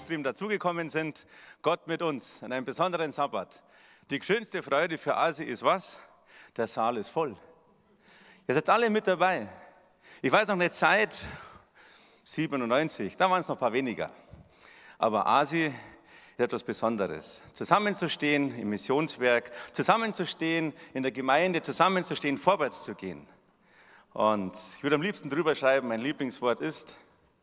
Livestream dazugekommen sind. Gott mit uns an einem besonderen Sabbat. Die schönste Freude für Asi ist was? Der Saal ist voll. Ihr seid alle mit dabei. Ich weiß noch eine Zeit, 97, da waren es noch ein paar weniger. Aber Asi ist etwas Besonderes. Zusammenzustehen im Missionswerk, zusammenzustehen in der Gemeinde, zusammenzustehen, vorwärts zu gehen. Und ich würde am liebsten drüber schreiben, mein Lieblingswort ist,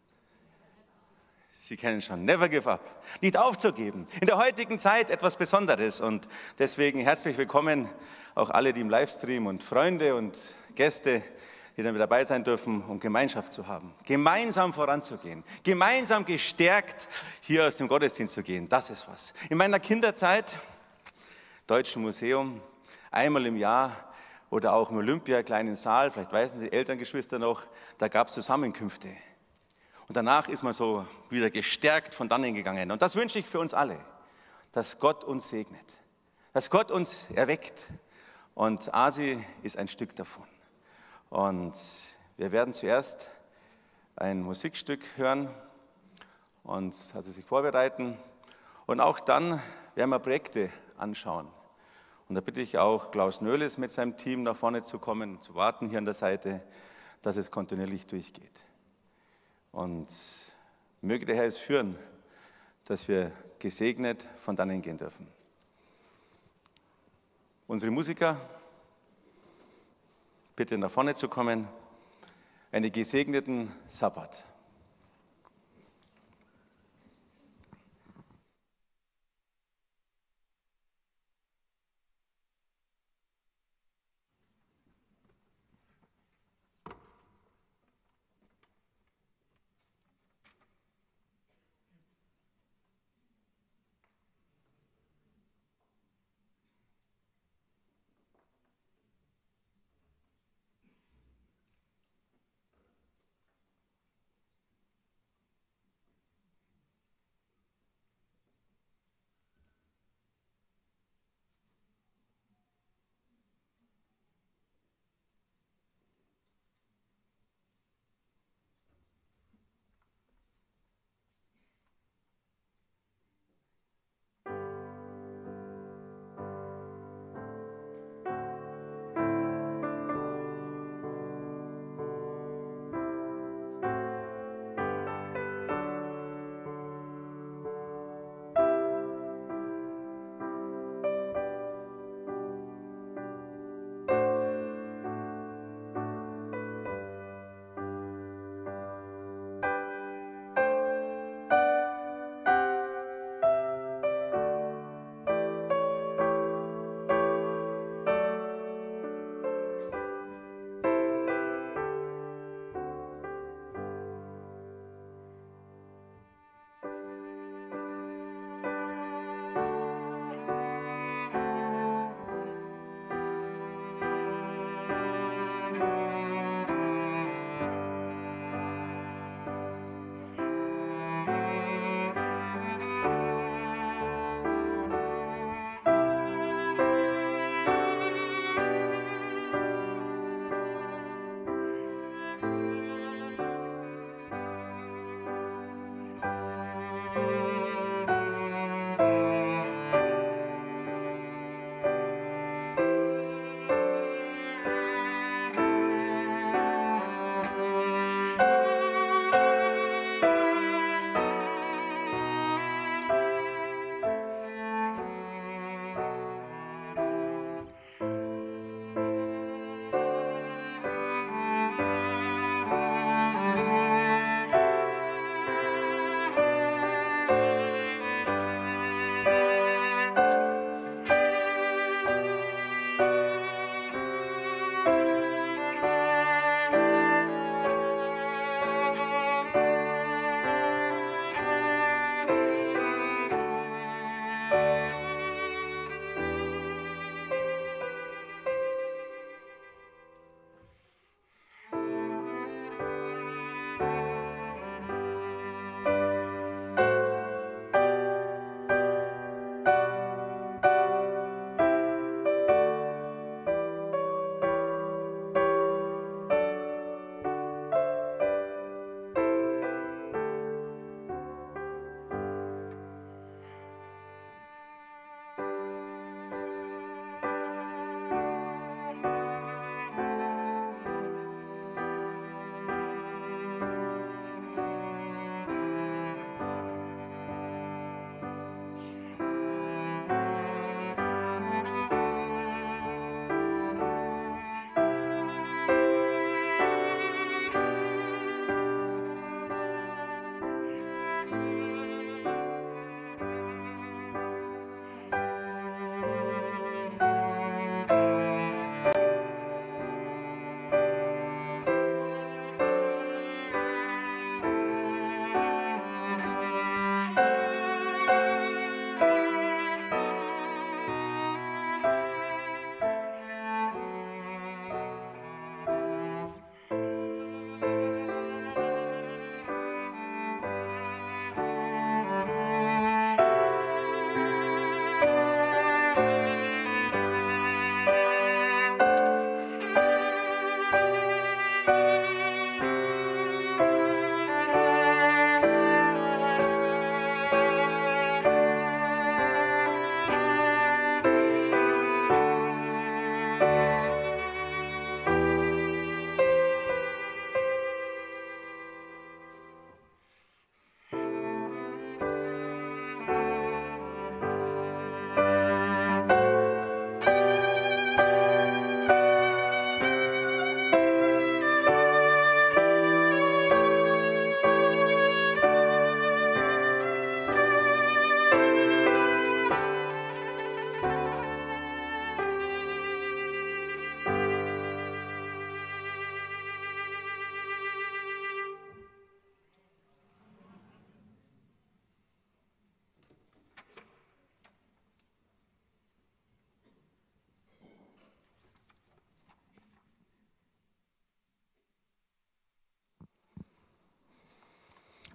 Sie kennen schon, never give up, nicht aufzugeben. In der heutigen Zeit etwas Besonderes und deswegen herzlich willkommen auch alle, die im Livestream und Freunde und Gäste, die dann mit dabei sein dürfen, um Gemeinschaft zu haben. Gemeinsam voranzugehen, gemeinsam gestärkt hier aus dem Gottesdienst zu gehen, das ist was. In meiner Kinderzeit, Deutschen Museum, einmal im Jahr oder auch im Olympia, kleinen Saal, vielleicht wissen Sie Elterngeschwister noch, da gab es Zusammenkünfte. Und danach ist man so wieder gestärkt von dannen gegangen. Und das wünsche ich für uns alle, dass Gott uns segnet, dass Gott uns erweckt. Und Asi ist ein Stück davon. Und wir werden zuerst ein Musikstück hören und also sich vorbereiten. Und auch dann werden wir Projekte anschauen. Und da bitte ich auch Klaus Nöhles mit seinem Team nach vorne zu kommen, zu warten hier an der Seite, dass es kontinuierlich durchgeht. Und möge der Herr es führen, dass wir gesegnet von dannen gehen dürfen. Unsere Musiker, bitte nach vorne zu kommen. Einen gesegneten Sabbat.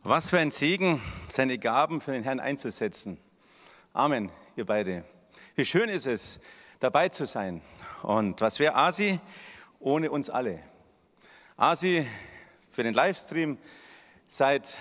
Was für ein Segen, seine Gaben für den Herrn einzusetzen. Amen, ihr beide. Wie schön ist es, dabei zu sein. Und was wäre ASI ohne uns alle? ASI für den Livestream seit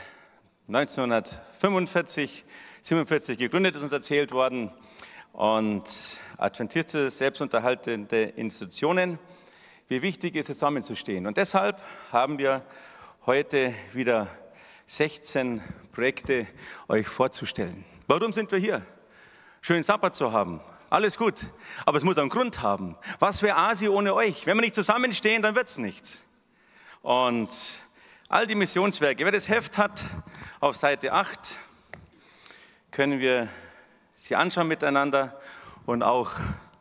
1945, 47 gegründet, ist uns erzählt worden. Und adventistische, selbstunterhaltende Institutionen. Wie wichtig ist es, zusammenzustehen. Und deshalb haben wir heute wieder 16 Projekte euch vorzustellen. Warum sind wir hier? Schönen Sabbat zu haben. Alles gut. Aber es muss einen Grund haben. Was wäre ASI ohne euch? Wenn wir nicht zusammenstehen, dann wird es nichts. Und all die Missionswerke, wer das Heft hat, auf Seite 8, können wir sie anschauen miteinander und auch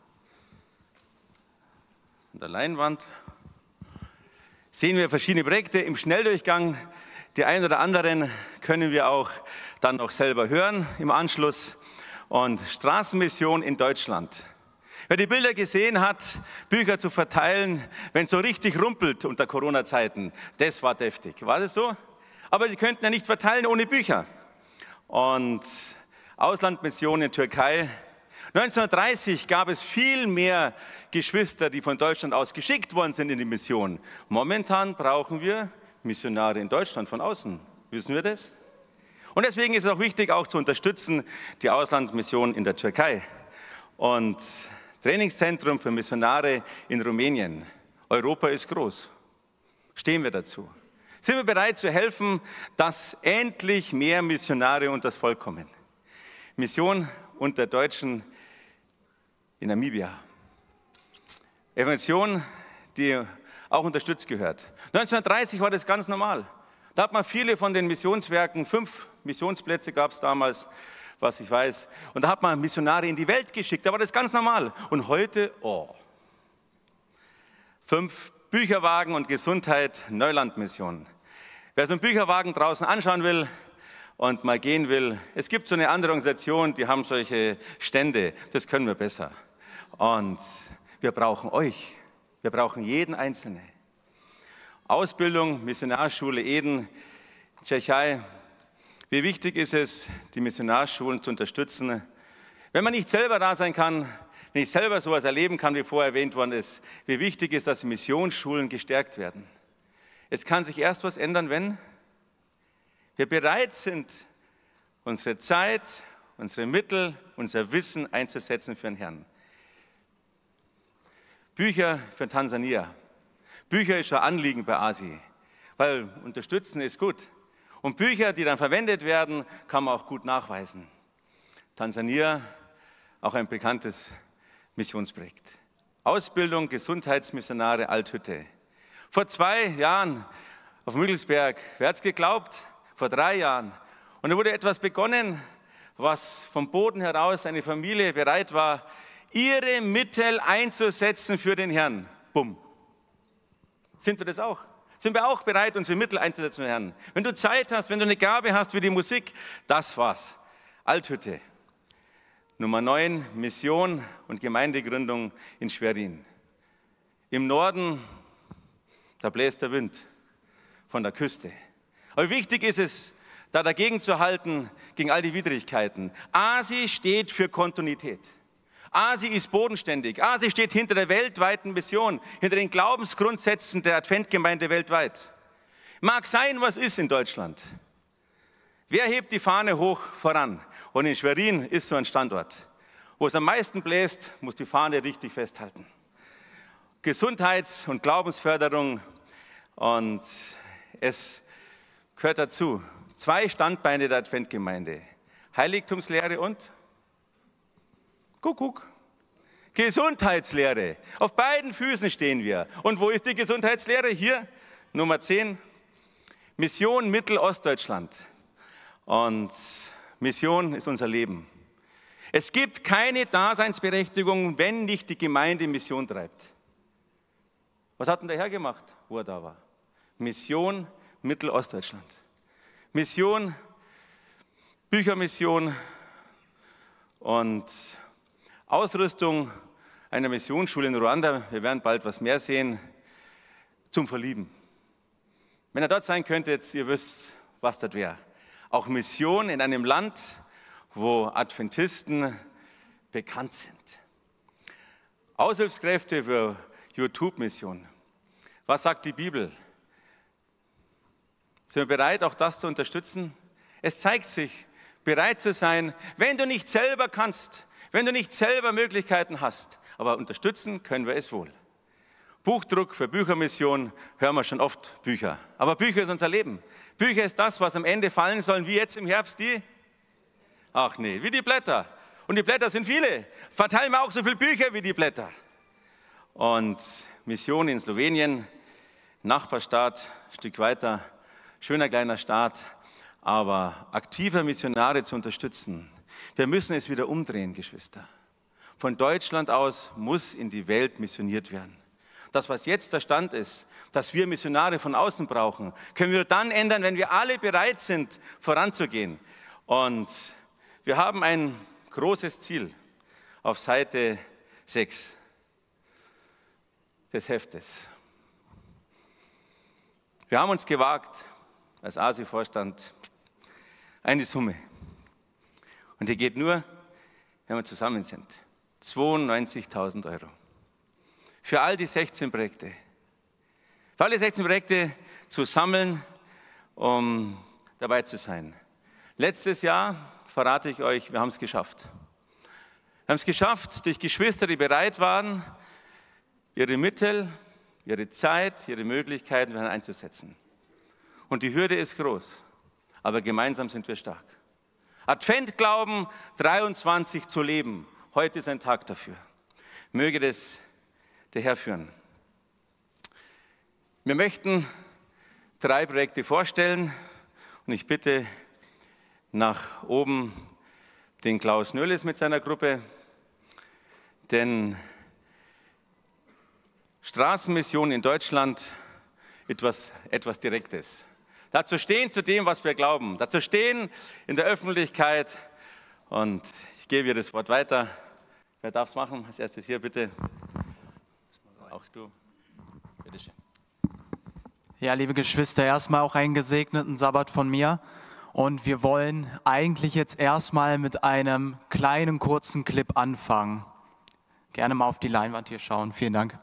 an der Leinwand sehen wir verschiedene Projekte im Schnelldurchgang. Die einen oder anderen können wir auch dann noch selber hören im Anschluss. Und Straßenmission in Deutschland. Wer die Bilder gesehen hat, Bücher zu verteilen, wenn es so richtig rumpelt unter Corona-Zeiten, das war deftig. War das so? Aber die könnten ja nicht verteilen ohne Bücher. Und Auslandmission in Türkei. 1930 gab es viel mehr Geschwister, die von Deutschland aus geschickt worden sind in die Mission. Momentan brauchen wir Missionare in Deutschland von außen. Wissen wir das? Und deswegen ist es auch wichtig, auch zu unterstützen, die Auslandsmission in der Türkei. Und Trainingszentrum für Missionare in Rumänien. Europa ist groß. Stehen wir dazu? Sind wir bereit zu helfen, dass endlich mehr Missionare unter das Volk kommen? Mission unter Deutschen in Namibia. Evangelisation, die auch unterstützt gehört. 1930 war das ganz normal. Da hat man viele von den Missionswerken, 5 Missionsplätze gab es damals, was ich weiß. Und da hat man Missionare in die Welt geschickt, da war das ganz normal. Und heute, 5 Bücherwagen und Gesundheit, Neulandmission. Wer so einen Bücherwagen draußen anschauen will und mal gehen will, es gibt so eine andere Organisation, die haben solche Stände, das können wir besser. Und wir brauchen euch, wir brauchen jeden Einzelnen. Ausbildung, Missionarschule Eden, Tschechei. Wie wichtig ist es, die Missionarschulen zu unterstützen? Wenn man nicht selber da sein kann, nicht selber sowas erleben kann, wie vorher erwähnt worden ist, wie wichtig ist, dass die Missionsschulen gestärkt werden? Es kann sich erst was ändern, wenn wir bereit sind, unsere Zeit, unsere Mittel, unser Wissen einzusetzen für den Herrn. Bücher für Tansania. Bücher ist schon Anliegen bei ASI, weil unterstützen ist gut. Und Bücher, die dann verwendet werden, kann man auch gut nachweisen. Tansania, auch ein bekanntes Missionsprojekt. Ausbildung, Gesundheitsmissionare, Althütte. Vor 2 Jahren auf Müggelsberg, wer hat es geglaubt? Vor 3 Jahren. Und da wurde etwas begonnen, was vom Boden heraus eine Familie bereit war, ihre Mittel einzusetzen für den Herrn. Bumm. Sind wir das auch? Sind wir auch bereit, unsere Mittel einzusetzen, Herrn? Wenn du Zeit hast, wenn du eine Gabe hast wie die Musik, das war's. Althütte. Nummer 9, Mission und Gemeindegründung in Schwerin. Im Norden, da bläst der Wind von der Küste. Aber wichtig ist es, da dagegen zu halten, gegen all die Widrigkeiten. ASI steht für Kontinuität. ASI ist bodenständig. ASI steht hinter der weltweiten Mission, hinter den Glaubensgrundsätzen der Adventgemeinde weltweit. Mag sein, was ist in Deutschland. Wer hebt die Fahne hoch voran? Und in Schwerin ist so ein Standort. Wo es am meisten bläst, muss die Fahne richtig festhalten. Gesundheits- und Glaubensförderung, und es gehört dazu. 2 Standbeine der Adventgemeinde. Heiligtumslehre und Kuckuck. Gesundheitslehre. Auf beiden Füßen stehen wir. Und wo ist die Gesundheitslehre? Hier, Nummer 10. Mission Mittelostdeutschland. Und Mission ist unser Leben. Es gibt keine Daseinsberechtigung, wenn nicht die Gemeinde Mission treibt. Was hat denn der Herr gemacht, wo er da war? Mission Mittelostdeutschland. Mission, Büchermission und Ausrüstung einer Missionsschule in Ruanda. Wir werden bald was mehr sehen, zum Verlieben. Wenn er dort sein könnte, jetzt, ihr wisst, was das wäre. auch Mission in einem Land, wo Adventisten bekannt sind. Aushilfskräfte für YouTube-Mission. Was sagt die Bibel? Sind wir bereit, auch das zu unterstützen? Es zeigt sich, bereit zu sein, wenn du nicht selber kannst, wenn du nicht selber Möglichkeiten hast. Aber unterstützen können wir es wohl. Buchdruck für Büchermission, hören wir schon oft Bücher. Aber Bücher ist unser Leben. Bücher ist das, was am Ende fallen sollen, wie jetzt im Herbst die? Ach nee, wie die Blätter. Und die Blätter sind viele. Verteilen wir auch so viele Bücher wie die Blätter. Und Mission in Slowenien, Nachbarstaat, ein Stück weiter, schöner kleiner Staat, aber aktive Missionare zu unterstützen. Wir müssen es wieder umdrehen, Geschwister. Von Deutschland aus muss in die Welt missioniert werden. Das, was jetzt der Stand ist, dass wir Missionare von außen brauchen, können wir dann ändern, wenn wir alle bereit sind, voranzugehen. Und wir haben ein großes Ziel auf Seite 6 des Heftes. Wir haben uns gewagt, als ASI-Vorstand, eine Summe. Und die geht nur, wenn wir zusammen sind. 92.000 Euro. Für all die 16 Projekte. Für alle 16 Projekte zu sammeln, um dabei zu sein. Letztes Jahr, verrate ich euch, wir haben es geschafft. Wir haben es geschafft durch Geschwister, die bereit waren, ihre Mittel, ihre Zeit, ihre Möglichkeiten einzusetzen. Und die Hürde ist groß, aber gemeinsam sind wir stark. Adventglauben 23 zu leben, heute ist ein Tag dafür. Möge das der Herr führen. Wir möchten 3 Projekte vorstellen und ich bitte nach oben den Klaus Nöhles mit seiner Gruppe, denn Straßenmission in Deutschland, etwas Direktes. Dazu stehen zu dem, was wir glauben. Dazu stehen in der Öffentlichkeit. Und ich gebe ihr das Wort weiter. Wer darf es machen? Als erstes hier bitte. Auch du. Bitte schön. Ja, liebe Geschwister, erstmal auch einen gesegneten Sabbat von mir. Und wir wollen eigentlich jetzt erstmal mit einem kleinen, kurzen Clip anfangen. Gerne mal auf die Leinwand hier schauen. Vielen Dank.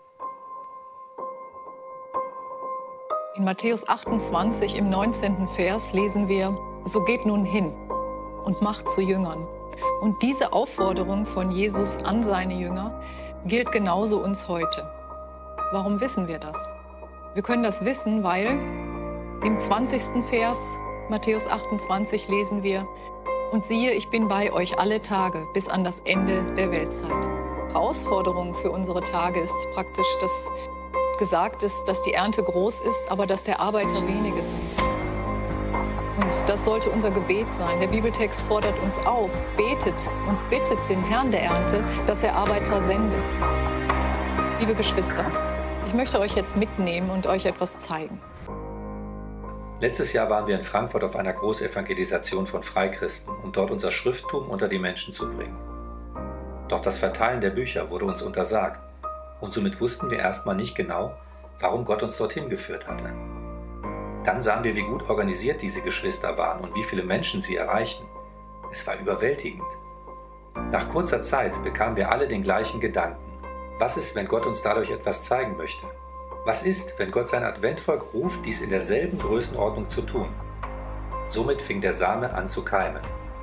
In Matthäus 28 im 19. Vers lesen wir: So geht nun hin und macht zu Jüngern. Und diese Aufforderung von Jesus an seine Jünger gilt genauso uns heute. Warum wissen wir das? Wir können das wissen, weil im 20. Vers Matthäus 28 lesen wir: Und siehe, ich bin bei euch alle Tage bis an das Ende der Weltzeit. Herausforderung für unsere Tage ist praktisch, dass gesagt ist, dass die Ernte groß ist, aber dass der Arbeiter wenige sind. Und das sollte unser Gebet sein. Der Bibeltext fordert uns auf, betet und bittet den Herrn der Ernte, dass er Arbeiter sende. Liebe Geschwister, ich möchte euch jetzt mitnehmen und euch etwas zeigen. Letztes Jahr waren wir in Frankfurt auf einer Großevangelisation von Freikristen, um dort unser Schrifttum unter die Menschen zu bringen. Doch das Verteilen der Bücher wurde uns untersagt. Und somit wussten wir erstmal nicht genau, warum Gott uns dorthin geführt hatte. Dann sahen wir, wie gut organisiert diese Geschwister waren und wie viele Menschen sie erreichten. Es war überwältigend. Nach kurzer Zeit bekamen wir alle den gleichen Gedanken. Was ist, wenn Gott uns dadurch etwas zeigen möchte? Was ist, wenn Gott sein Adventvolk ruft, dies in derselben Größenordnung zu tun? Somit fing der Same an zu keimen.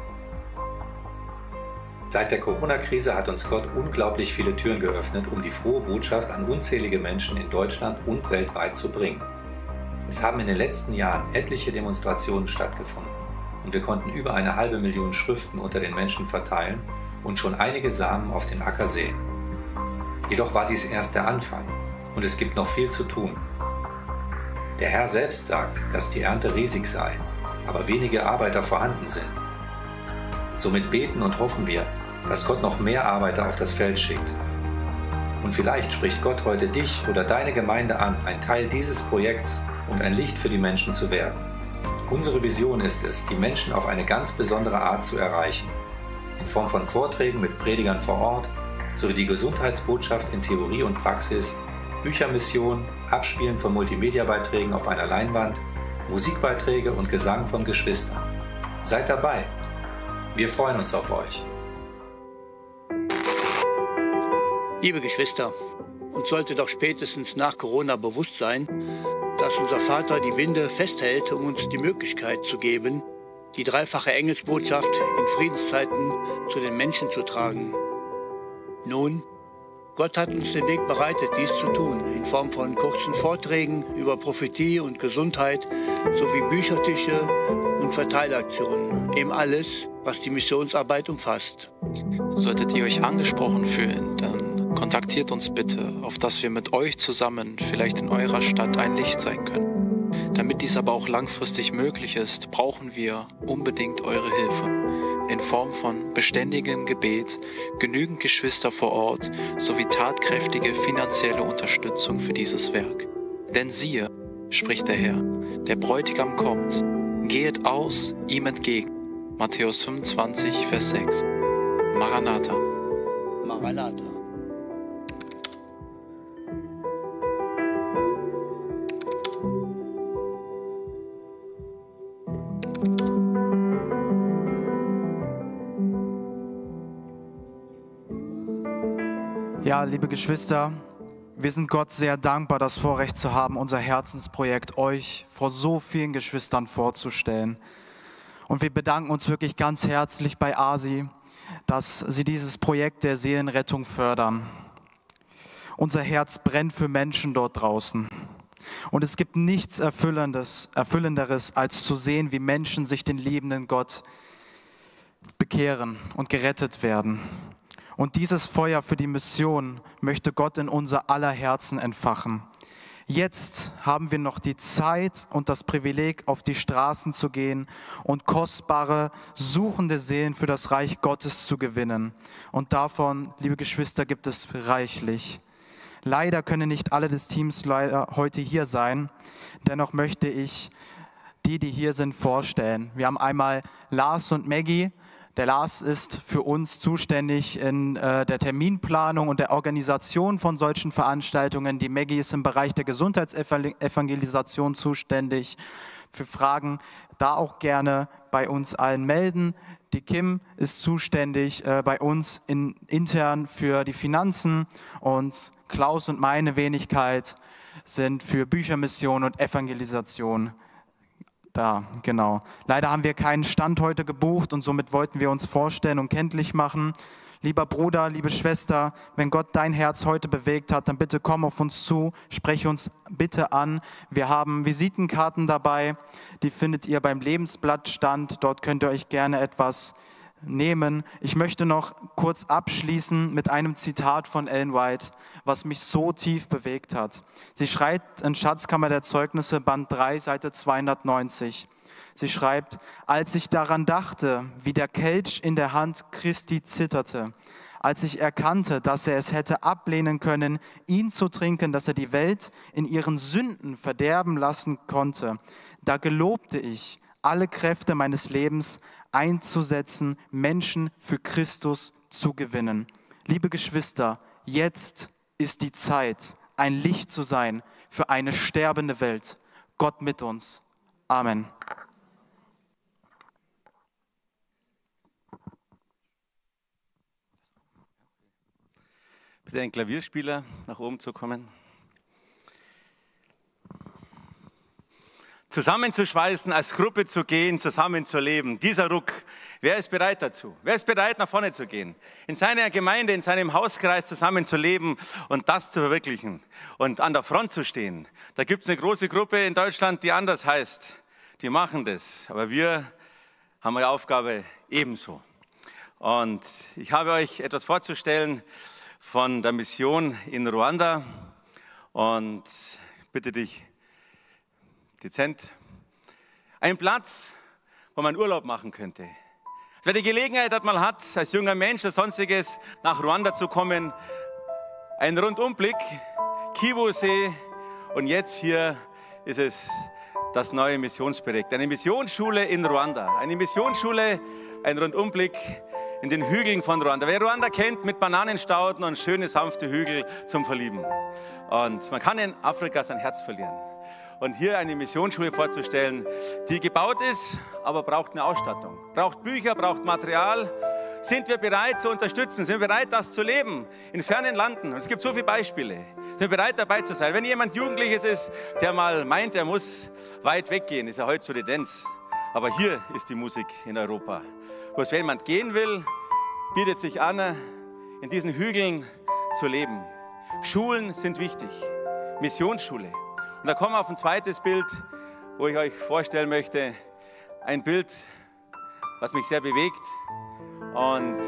Seit der Corona-Krise hat uns Gott unglaublich viele Türen geöffnet, um die frohe Botschaft an unzählige Menschen in Deutschland und weltweit zu bringen. Es haben in den letzten Jahren etliche Demonstrationen stattgefunden und wir konnten über 500.000 Schriften unter den Menschen verteilen und schon einige Samen auf den Acker säen. Jedoch war dies erst der Anfang und es gibt noch viel zu tun. Der Herr selbst sagt, dass die Ernte riesig sei, aber wenige Arbeiter vorhanden sind. Somit beten und hoffen wir, dass Gott noch mehr Arbeiter auf das Feld schickt. Und vielleicht spricht Gott heute dich oder deine Gemeinde an, ein Teil dieses Projekts und ein Licht für die Menschen zu werden. Unsere Vision ist es, die Menschen auf eine ganz besondere Art zu erreichen. In Form von Vorträgen mit Predigern vor Ort, sowie die Gesundheitsbotschaft in Theorie und Praxis, Büchermission, Abspielen von Multimedia-Beiträgen auf einer Leinwand, Musikbeiträge und Gesang von Geschwistern. Seid dabei. Wir freuen uns auf euch. Liebe Geschwister, uns sollte doch spätestens nach Corona bewusst sein, dass unser Vater die Winde festhält, um uns die Möglichkeit zu geben, die dreifache Engelsbotschaft in Friedenszeiten zu den Menschen zu tragen. Nun, Gott hat uns den Weg bereitet, dies zu tun, in Form von kurzen Vorträgen über Prophetie und Gesundheit sowie Büchertische und Verteilaktionen, eben alles, was die Missionsarbeit umfasst. Solltet ihr euch angesprochen fühlen, dann kontaktiert uns bitte, auf dass wir mit euch zusammen vielleicht in eurer Stadt ein Licht sein können. Damit dies aber auch langfristig möglich ist, brauchen wir unbedingt eure Hilfe. In Form von beständigem Gebet, genügend Geschwister vor Ort sowie tatkräftige finanzielle Unterstützung für dieses Werk. Denn siehe, spricht der Herr, der Bräutigam kommt, gehet aus ihm entgegen. Matthäus 25, Vers 6. Maranatha. Maranatha. Ja, liebe Geschwister, wir sind Gott sehr dankbar, das Vorrecht zu haben, unser Herzensprojekt euch vor so vielen Geschwistern vorzustellen. Und wir bedanken uns wirklich ganz herzlich bei ASI, dass sie dieses Projekt der Seelenrettung fördern. Unser Herz brennt für Menschen dort draußen. Und es gibt nichts Erfüllenderes, als zu sehen, wie Menschen sich den liebenden Gott bekehren und gerettet werden. Und dieses Feuer für die Mission möchte Gott in unser aller Herzen entfachen. Jetzt haben wir noch die Zeit und das Privileg, auf die Straßen zu gehen und kostbare, suchende Seelen für das Reich Gottes zu gewinnen. Und davon, liebe Geschwister, gibt es reichlich. Leider können nicht alle des Teams heute hier sein. Dennoch möchte ich die hier sind, vorstellen. Wir haben einmal Lars und Maggie. Der Lars ist für uns zuständig in der Terminplanung und der Organisation von solchen Veranstaltungen. Die Maggie ist im Bereich der Gesundheitsevangelisation zuständig. Für Fragen da auch gerne bei uns allen melden. Die Kim ist zuständig bei uns intern für die Finanzen und Klaus und meine Wenigkeit sind für Büchermission und Evangelisation da, genau. Leider haben wir keinen Stand heute gebucht und somit wollten wir uns vorstellen und kenntlich machen. Lieber Bruder, liebe Schwester, wenn Gott dein Herz heute bewegt hat, dann bitte komm auf uns zu, spreche uns bitte an. Wir haben Visitenkarten dabei, die findet ihr beim Lebensblattstand. Dort könnt ihr euch gerne etwas nehmen. Ich möchte noch kurz abschließen mit einem Zitat von Ellen White, was mich so tief bewegt hat. Sie schreibt in Schatzkammer der Zeugnisse, Band 3, Seite 290. Sie schreibt, als ich daran dachte, wie der Kelch in der Hand Christi zitterte, als ich erkannte, dass er es hätte ablehnen können, ihn zu trinken, dass er die Welt in ihren Sünden verderben lassen konnte, da gelobte ich, alle Kräfte meines Lebens einzusetzen, Menschen für Christus zu gewinnen. Liebe Geschwister, jetzt ist die Zeit, ein Licht zu sein für eine sterbende Welt. Gott mit uns. Amen. Bitte ein Klavierspieler nach oben zu kommen. Zusammenzuschweißen, als Gruppe zu gehen, zusammen zu leben. Dieser Ruck, wer ist bereit dazu? Wer ist bereit, nach vorne zu gehen? In seiner Gemeinde, in seinem Hauskreis zusammen zu leben und das zu verwirklichen und an der Front zu stehen. Da gibt es eine große Gruppe in Deutschland, die anders heißt. Die machen das, aber wir haben eine Aufgabe ebenso. Und ich habe euch etwas vorzustellen von der Mission in Ruanda und ich bitte dich, dezent. Ein Platz, wo man Urlaub machen könnte. Wer die Gelegenheit hat, mal hat, als junger Mensch oder sonstiges nach Ruanda zu kommen, ein Rundumblick, Kivu-See und jetzt hier ist es das neue Missionsprojekt. Eine Missionsschule in Ruanda. Eine Missionsschule, ein Rundumblick in den Hügeln von Ruanda. Wer Ruanda kennt, mit Bananenstauden und schöne, sanfte Hügel zum Verlieben. Und man kann in Afrika sein Herz verlieren. und hier eine Missionsschule vorzustellen, die gebaut ist, aber braucht eine Ausstattung. Braucht Bücher, braucht Material. Sind wir bereit zu unterstützen? Sind wir bereit, das zu leben in fernen Landen? Und es gibt so viele Beispiele. Sind wir bereit, dabei zu sein? Wenn jemand Jugendliches ist, der mal meint, er muss weit weggehen, ist ja heute so die Tendenz. Aber hier ist die Musik in Europa. Wo es, wenn jemand gehen will, bietet sich an, in diesen Hügeln zu leben. Schulen sind wichtig. Missionsschule. Und da kommen wir auf ein zweites Bild, wo ich euch vorstellen möchte. Ein Bild, was mich sehr bewegt. Und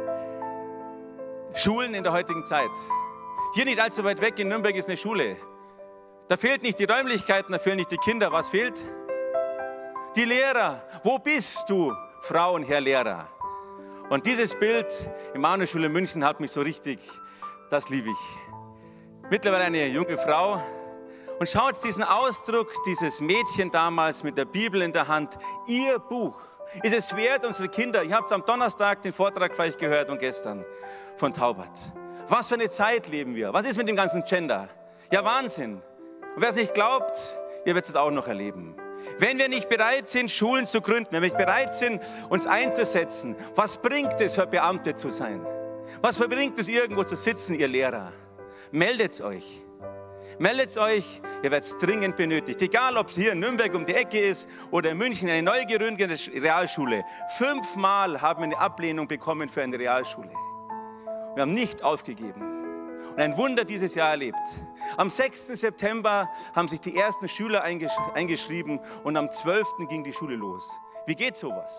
Schulen in der heutigen Zeit. Hier nicht allzu weit weg in Nürnberg ist eine Schule. Da fehlt nicht die Räumlichkeiten, da fehlen nicht die Kinder. Was fehlt? Die Lehrer. Wo bist du, Frau und Herr Lehrer? Und dieses Bild, Immanuelschule München, hat mich so richtig, das liebe ich. Mittlerweile eine junge Frau. Und schaut diesen Ausdruck, dieses Mädchen damals mit der Bibel in der Hand, ihr Buch. Ist es wert, unsere Kinder, ihr habt es am Donnerstag den Vortrag vielleicht gehört und gestern von Taubert. Was für eine Zeit leben wir? Was ist mit dem ganzen Gender? Ja, Wahnsinn. Und wer es nicht glaubt, ihr werdet es auch noch erleben. Wenn wir nicht bereit sind, Schulen zu gründen, wenn wir nicht bereit sind, uns einzusetzen, was bringt es, für Beamte zu sein? Was bringt es, irgendwo zu sitzen, ihr Lehrer? Meldet euch. Meldet euch, ihr werdet es dringend benötigt. Egal, ob es hier in Nürnberg um die Ecke ist oder in München eine neu gegründete Realschule. 5-mal haben wir eine Ablehnung bekommen für eine Realschule. Wir haben nicht aufgegeben und ein Wunder dieses Jahr erlebt. Am 6. September haben sich die ersten Schüler eingeschrieben und am 12. ging die Schule los. Wie geht sowas?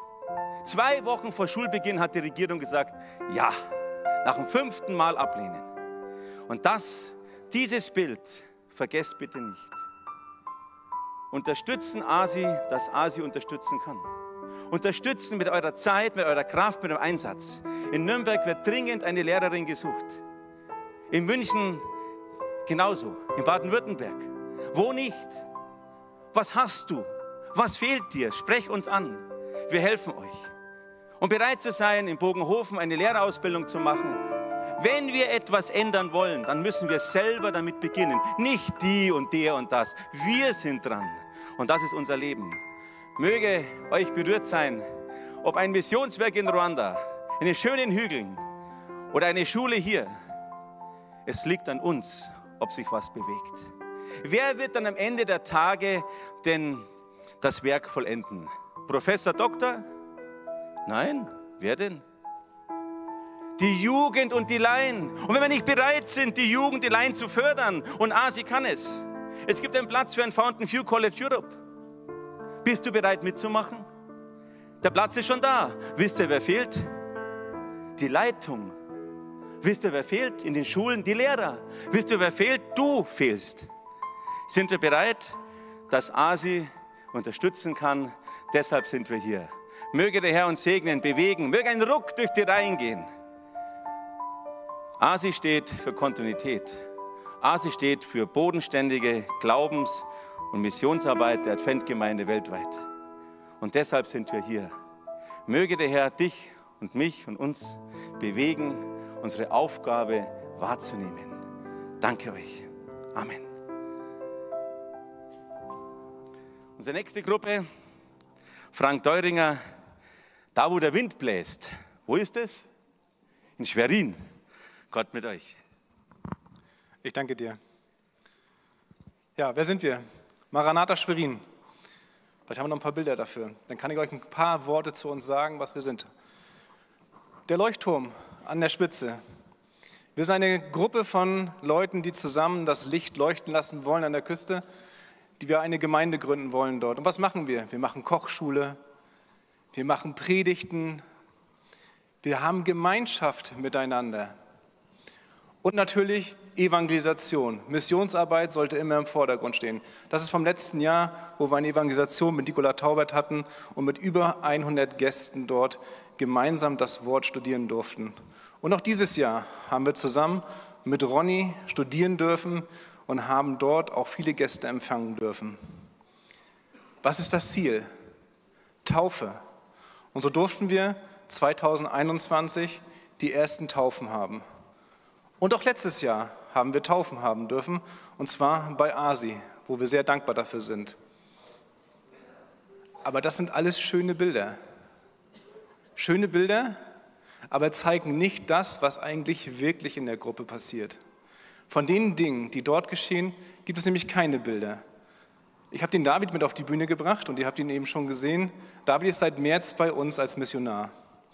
2 Wochen vor Schulbeginn hat die Regierung gesagt, ja, nach dem 5. Mal ablehnen. Und dieses Bild, vergesst bitte nicht. Unterstützen ASI, dass ASI unterstützen kann. Unterstützen mit eurer Zeit, mit eurer Kraft, mit eurem Einsatz. In Nürnberg wird dringend eine Lehrerin gesucht. In München genauso. In Baden-Württemberg. Wo nicht? Was hast du? Was fehlt dir? Sprech uns an. Wir helfen euch. Und bereit zu sein, in Bogenhofen eine Lehrerausbildung zu machen. Wenn wir etwas ändern wollen, dann müssen wir selber damit beginnen. Nicht die und der und das. Wir sind dran. Und das ist unser Leben. Möge euch berührt sein, ob ein Missionswerk in Ruanda, in den schönen Hügeln oder eine Schule hier. Es liegt an uns, ob sich was bewegt. Wer wird dann am Ende der Tage denn das Werk vollenden? Professor, Doktor? Nein, wer denn? Die Jugend und die Laien. Und wenn wir nicht bereit sind, die Jugend, die Laien zu fördern, und ASI kann es. Es gibt einen Platz für ein Fountain View College Europe. Bist du bereit mitzumachen? Der Platz ist schon da. Wisst ihr, wer fehlt? Die Leitung. Wisst ihr, wer fehlt? In den Schulen die Lehrer. Wisst ihr, wer fehlt? Du fehlst. Sind wir bereit, dass ASI unterstützen kann? Deshalb sind wir hier. Möge der Herr uns segnen, bewegen. Möge ein Ruck durch die Reihen gehen. ASI steht für Kontinuität. ASI steht für bodenständige Glaubens- und Missionsarbeit der Adventgemeinde weltweit. Und deshalb sind wir hier. Möge der Herr dich und mich und uns bewegen, unsere Aufgabe wahrzunehmen. Danke euch. Amen. Unsere nächste Gruppe, Frank Deuringer, da wo der Wind bläst. Wo ist es? In Schwerin. Gott mit euch. Ich danke dir. Ja, wer sind wir? Maranatha Schwerin. Vielleicht haben wir noch ein paar Bilder dafür. Dann kann ich euch ein paar Worte zu uns sagen, was wir sind. Der Leuchtturm an der Spitze. Wir sind eine Gruppe von Leuten, die zusammen das Licht leuchten lassen wollen an der Küste, die wir eine Gemeinde gründen wollen dort. Und was machen wir? Wir machen Kochschule, wir machen Predigten, wir haben Gemeinschaft miteinander. Und natürlich Evangelisation. Missionsarbeit sollte immer im Vordergrund stehen. Das ist vom letzten Jahr, wo wir eine Evangelisation mit Nicola Taubert hatten und mit über 100 Gästen dort gemeinsam das Wort studieren durften. Und auch dieses Jahr haben wir zusammen mit Ronny studieren dürfen und haben dort auch viele Gäste empfangen dürfen. Was ist das Ziel? Taufe. Und so durften wir 2021 die ersten Taufen haben. Und auch letztes Jahr haben wir Taufen haben dürfen, und zwar bei ASI, wo wir sehr dankbar dafür sind. Aber das sind alles schöne Bilder. Schöne Bilder, aber zeigen nicht das, was eigentlich wirklich in der Gruppe passiert. Von den Dingen, die dort geschehen, gibt es nämlich keine Bilder. Ich habe den David mit auf die Bühne gebracht und ihr habt ihn eben schon gesehen. David ist seit März bei uns als Missionar.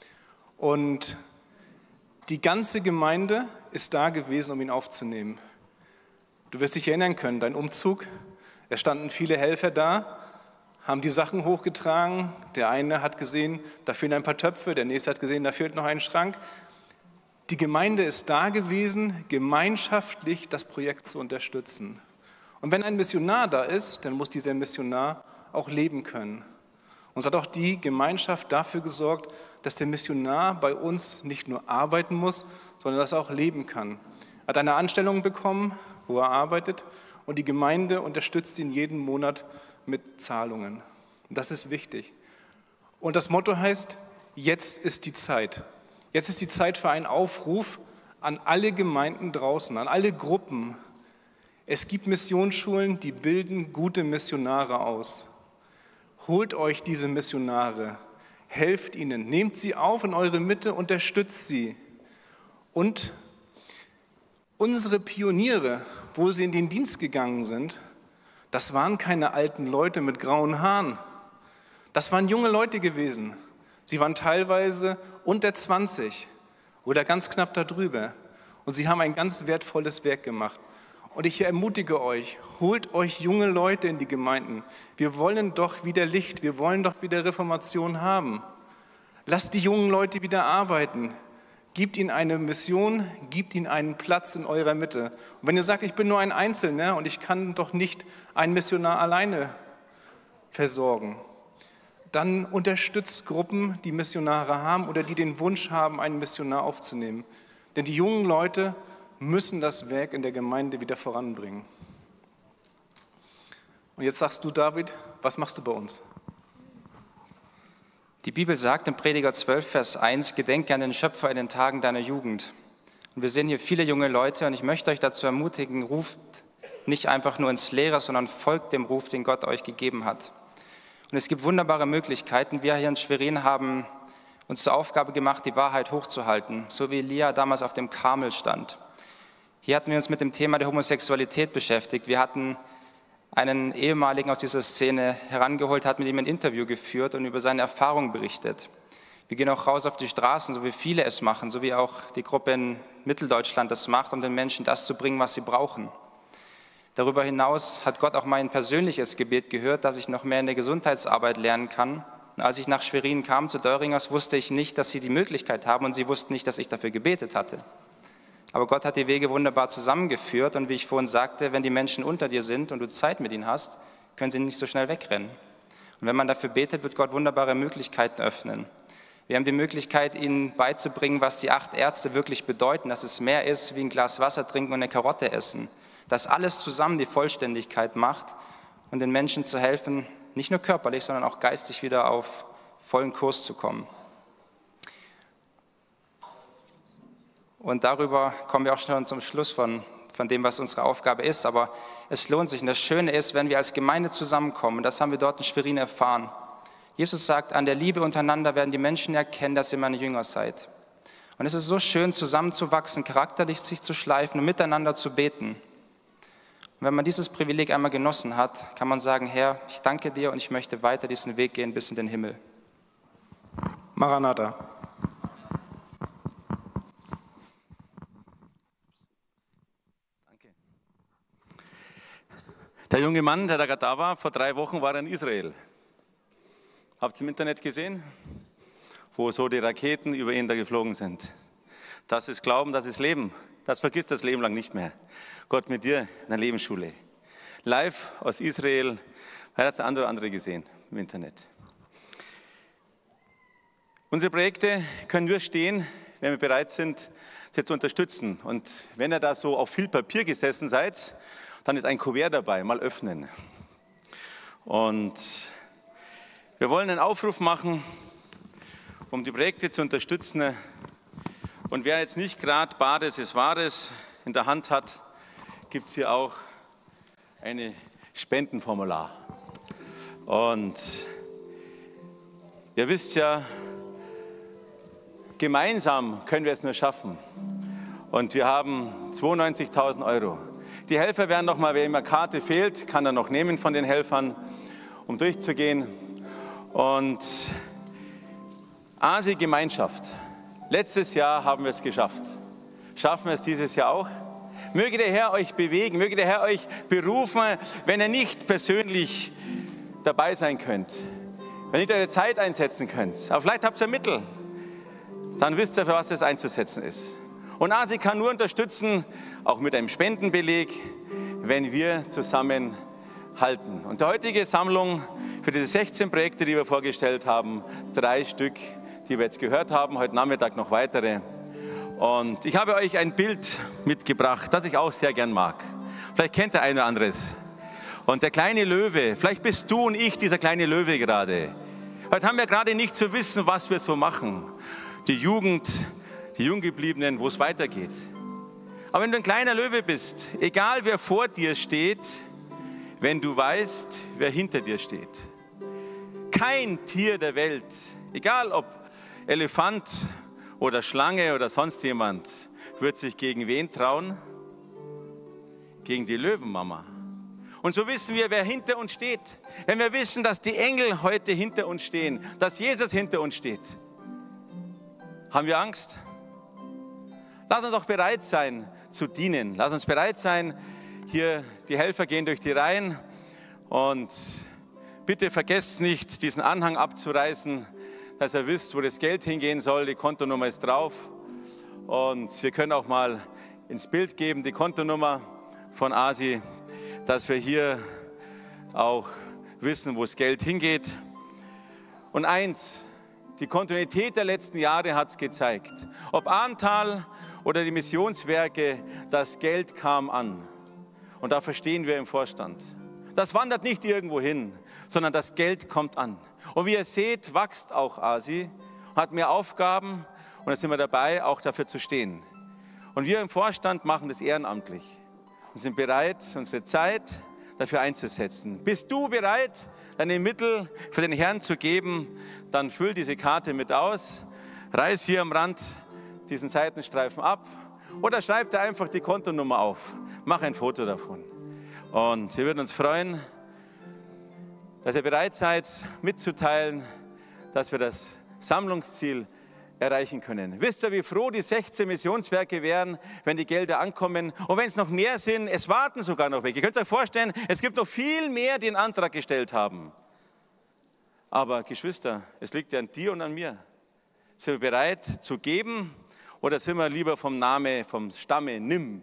Und die ganze Gemeinde ist da gewesen, um ihn aufzunehmen. Du wirst dich erinnern können, dein Umzug, da standen viele Helfer da, haben die Sachen hochgetragen. Der eine hat gesehen, da fehlen ein paar Töpfe, der nächste hat gesehen, da fehlt noch ein Schrank. Die Gemeinde ist da gewesen, gemeinschaftlich das Projekt zu unterstützen. Und wenn ein Missionar da ist, dann muss dieser Missionar auch leben können. Und es hat auch die Gemeinschaft dafür gesorgt, dass der Missionar bei uns nicht nur arbeiten muss, sondern dass er auch leben kann. Er hat eine Anstellung bekommen, wo er arbeitet, und die Gemeinde unterstützt ihn jeden Monat mit Zahlungen. Und das ist wichtig. Und das Motto heißt, jetzt ist die Zeit. Jetzt ist die Zeit für einen Aufruf an alle Gemeinden draußen, an alle Gruppen. Es gibt Missionsschulen, die bilden gute Missionare aus. Holt euch diese Missionare, helft ihnen, nehmt sie auf in eure Mitte, unterstützt sie. Und unsere Pioniere, wo sie in den Dienst gegangen sind, das waren keine alten Leute mit grauen Haaren. Das waren junge Leute gewesen. Sie waren teilweise unter 20 oder ganz knapp darüber. Und sie haben ein ganz wertvolles Werk gemacht. Und ich ermutige euch, holt euch junge Leute in die Gemeinden. Wir wollen doch wieder Licht, wir wollen doch wieder Reformation haben. Lasst die jungen Leute wieder arbeiten. Gebt ihnen eine Mission, gebt ihnen einen Platz in eurer Mitte. Und wenn ihr sagt, ich bin nur ein Einzelner und ich kann doch nicht einen Missionar alleine versorgen, dann unterstützt Gruppen, die Missionare haben oder die den Wunsch haben, einen Missionar aufzunehmen. Denn die jungen Leute müssen das Werk in der Gemeinde wieder voranbringen. Und jetzt sagst du, David, was machst du bei uns? Die Bibel sagt im Prediger 12, Vers 1, gedenke an den Schöpfer in den Tagen deiner Jugend. Und wir sehen hier viele junge Leute und ich möchte euch dazu ermutigen, ruft nicht einfach nur ins Leere, sondern folgt dem Ruf, den Gott euch gegeben hat. Und es gibt wunderbare Möglichkeiten. Wir hier in Schwerin haben uns zur Aufgabe gemacht, die Wahrheit hochzuhalten, so wie Elia damals auf dem Karmel stand. Hier hatten wir uns mit dem Thema der Homosexualität beschäftigt. Wir hatten einen ehemaligen aus dieser Szene herangeholt, hat mit ihm ein Interview geführt und über seine Erfahrungen berichtet. Wir gehen auch raus auf die Straßen, so wie viele es machen, so wie auch die Gruppe in Mitteldeutschland das macht, um den Menschen das zu bringen, was sie brauchen. Darüber hinaus hat Gott auch mein persönliches Gebet gehört, dass ich noch mehr in der Gesundheitsarbeit lernen kann. Und als ich nach Schwerin kam, zu Döringers, wusste ich nicht, dass sie die Möglichkeit haben und sie wussten nicht, dass ich dafür gebetet hatte. Aber Gott hat die Wege wunderbar zusammengeführt und wie ich vorhin sagte, wenn die Menschen unter dir sind und du Zeit mit ihnen hast, können sie nicht so schnell wegrennen. Und wenn man dafür betet, wird Gott wunderbare Möglichkeiten öffnen. Wir haben die Möglichkeit, ihnen beizubringen, was die 8 Ärzte wirklich bedeuten, dass es mehr ist, wie ein Glas Wasser trinken und eine Karotte essen. Dass alles zusammen die Vollständigkeit macht und den Menschen zu helfen, nicht nur körperlich, sondern auch geistig wieder auf vollen Kurs zu kommen. Und darüber kommen wir auch schon zum Schluss von dem, was unsere Aufgabe ist. Aber es lohnt sich. Und das Schöne ist, wenn wir als Gemeinde zusammenkommen, und das haben wir dort in Schwerin erfahren. Jesus sagt, an der Liebe untereinander werden die Menschen erkennen, dass ihr meine Jünger seid. Und es ist so schön, zusammenzuwachsen, charakterlich sich zu schleifen und miteinander zu beten. Und wenn man dieses Privileg einmal genossen hat, kann man sagen, Herr, ich danke dir und ich möchte weiter diesen Weg gehen bis in den Himmel. Maranatha. Der junge Mann, der da gerade da war, vor 3 Wochen war er in Israel. Habt ihr im Internet gesehen, wo so die Raketen über ihn da geflogen sind? Das ist Glauben, das ist Leben. Das vergisst das Leben lang nicht mehr. Gott mit dir in der Lebensschule. Live aus Israel, weil hat es andere gesehen im Internet. Unsere Projekte können nur stehen, wenn wir bereit sind, sie zu unterstützen. Und wenn ihr da so auf viel Papier gesessen seid, dann ist ein Kuvert dabei, mal öffnen. Und wir wollen einen Aufruf machen, um die Projekte zu unterstützen. Und wer jetzt nicht gerade Bares ist Wahres in der Hand hat, gibt es hier auch eine Spendenformular. Und ihr wisst ja, gemeinsam können wir es nur schaffen. Und wir haben 92.000 €. Die Helfer werden noch mal, wer immer Karte fehlt, kann er noch nehmen von den Helfern, um durchzugehen. Und ASI-Gemeinschaft. Letztes Jahr haben wir es geschafft. Schaffen wir es dieses Jahr auch? Möge der Herr euch bewegen, möge der Herr euch berufen, wenn ihr nicht persönlich dabei sein könnt, wenn ihr nicht eure Zeit einsetzen könnt. Aber vielleicht habt ihr Mittel, dann wisst ihr, für was es einzusetzen ist. Und ASI kann nur unterstützen, auch mit einem Spendenbeleg, wenn wir zusammen halten. Und die heutige Sammlung für diese 16 Projekte, die wir vorgestellt haben, 3 Stück, die wir jetzt gehört haben, heute Nachmittag noch weitere. Und ich habe euch ein Bild mitgebracht, das ich auch sehr gern mag. Vielleicht kennt der eine oder andere es. Und der kleine Löwe, vielleicht bist du und ich dieser kleine Löwe gerade. Heute haben wir gerade nicht zu wissen, was wir so machen. Die Jugend, die Junggebliebenen, wo es weitergeht. Aber wenn du ein kleiner Löwe bist, egal wer vor dir steht, wenn du weißt, wer hinter dir steht. Kein Tier der Welt, egal ob Elefant oder Schlange oder sonst jemand, wird sich gegen wen trauen? Gegen die Löwenmama. Und so wissen wir, wer hinter uns steht. Wenn wir wissen, dass die Engel heute hinter uns stehen, dass Jesus hinter uns steht, haben wir Angst? Lass uns doch bereit sein zu dienen. Lass uns bereit sein, hier die Helfer gehen durch die Reihen. Und bitte vergesst nicht, diesen Anhang abzureißen, dass ihr wisst, wo das Geld hingehen soll. Die Kontonummer ist drauf. Und wir können auch mal ins Bild geben, die Kontonummer von ASI, dass wir hier auch wissen, wo das Geld hingeht. Und eins, die Kontinuität der letzten Jahre hat es gezeigt. Ob Ahrntal oder die Missionswerke, das Geld kam an. Und da verstehen wir im Vorstand. Das wandert nicht irgendwo hin, sondern das Geld kommt an. Und wie ihr seht, wächst auch ASI, hat mehr Aufgaben und da sind wir dabei, auch dafür zu stehen. Und wir im Vorstand machen das ehrenamtlich und sind bereit, unsere Zeit dafür einzusetzen. Bist du bereit, deine Mittel für den Herrn zu geben, dann füll diese Karte mit aus, reiß hier am Rand diesen Seitenstreifen ab oder schreib dir einfach die Kontonummer auf. Mach ein Foto davon. Und wir würden uns freuen, dass ihr bereit seid, mitzuteilen, dass wir das Sammlungsziel erreichen können. Wisst ihr, wie froh die 16 Missionswerke wären, wenn die Gelder ankommen? Und wenn es noch mehr sind, es warten sogar noch welche. Ihr könnt euch vorstellen, es gibt noch viel mehr, die einen Antrag gestellt haben. Aber Geschwister, es liegt ja an dir und an mir. Sind wir bereit zu geben oder sind wir lieber vom Stamme nimm?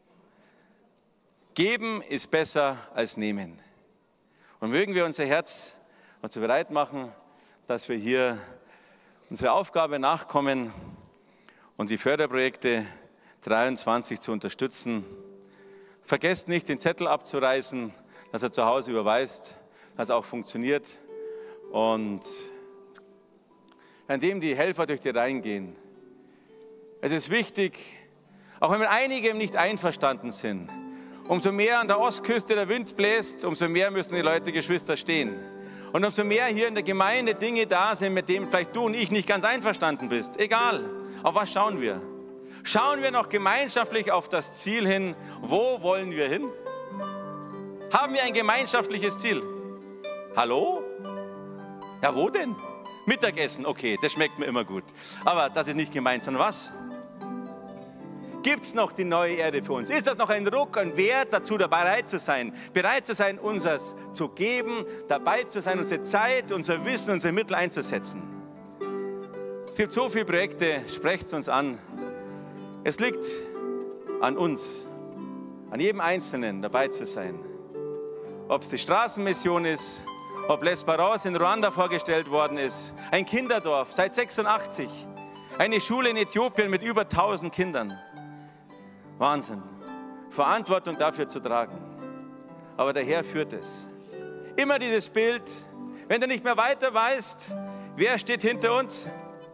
Geben ist besser als nehmen. Und mögen wir unser Herz dazu bereit machen, dass wir hier unsere Aufgabe nachkommen und die Förderprojekte 23 zu unterstützen. Vergesst nicht, den Zettel abzureißen, dass er zu Hause überweist, dass er auch funktioniert. Und indem die Helfer durch die Reihen gehen. Es ist wichtig, auch wenn mit einigem nicht einverstanden sind, umso mehr an der Ostküste der Wind bläst, umso mehr müssen die Leute, Geschwister, stehen. Und umso mehr hier in der Gemeinde Dinge da sind, mit denen vielleicht du und ich nicht ganz einverstanden bist. Egal, auf was schauen wir? Schauen wir noch gemeinschaftlich auf das Ziel hin? Wo wollen wir hin? Haben wir ein gemeinschaftliches Ziel? Hallo? Ja, wo denn? Mittagessen, okay, das schmeckt mir immer gut. Aber das ist nicht gemeint, sondern was? Gibt es noch die neue Erde für uns? Ist das noch ein Ruck, ein Wert dazu, bereit zu sein, unseres zu geben, dabei zu sein, unsere Zeit, unser Wissen, unsere Mittel einzusetzen? Es gibt so viele Projekte, sprecht es uns an. Es liegt an uns, an jedem Einzelnen dabei zu sein. Ob es die Straßenmission ist, ob L'Espérance in Ruanda vorgestellt worden ist, ein Kinderdorf seit 86, eine Schule in Äthiopien mit über 1000 Kindern. Wahnsinn, Verantwortung dafür zu tragen. Aber der Herr führt es. Immer dieses Bild, wenn du nicht mehr weiter weißt, wer steht hinter uns?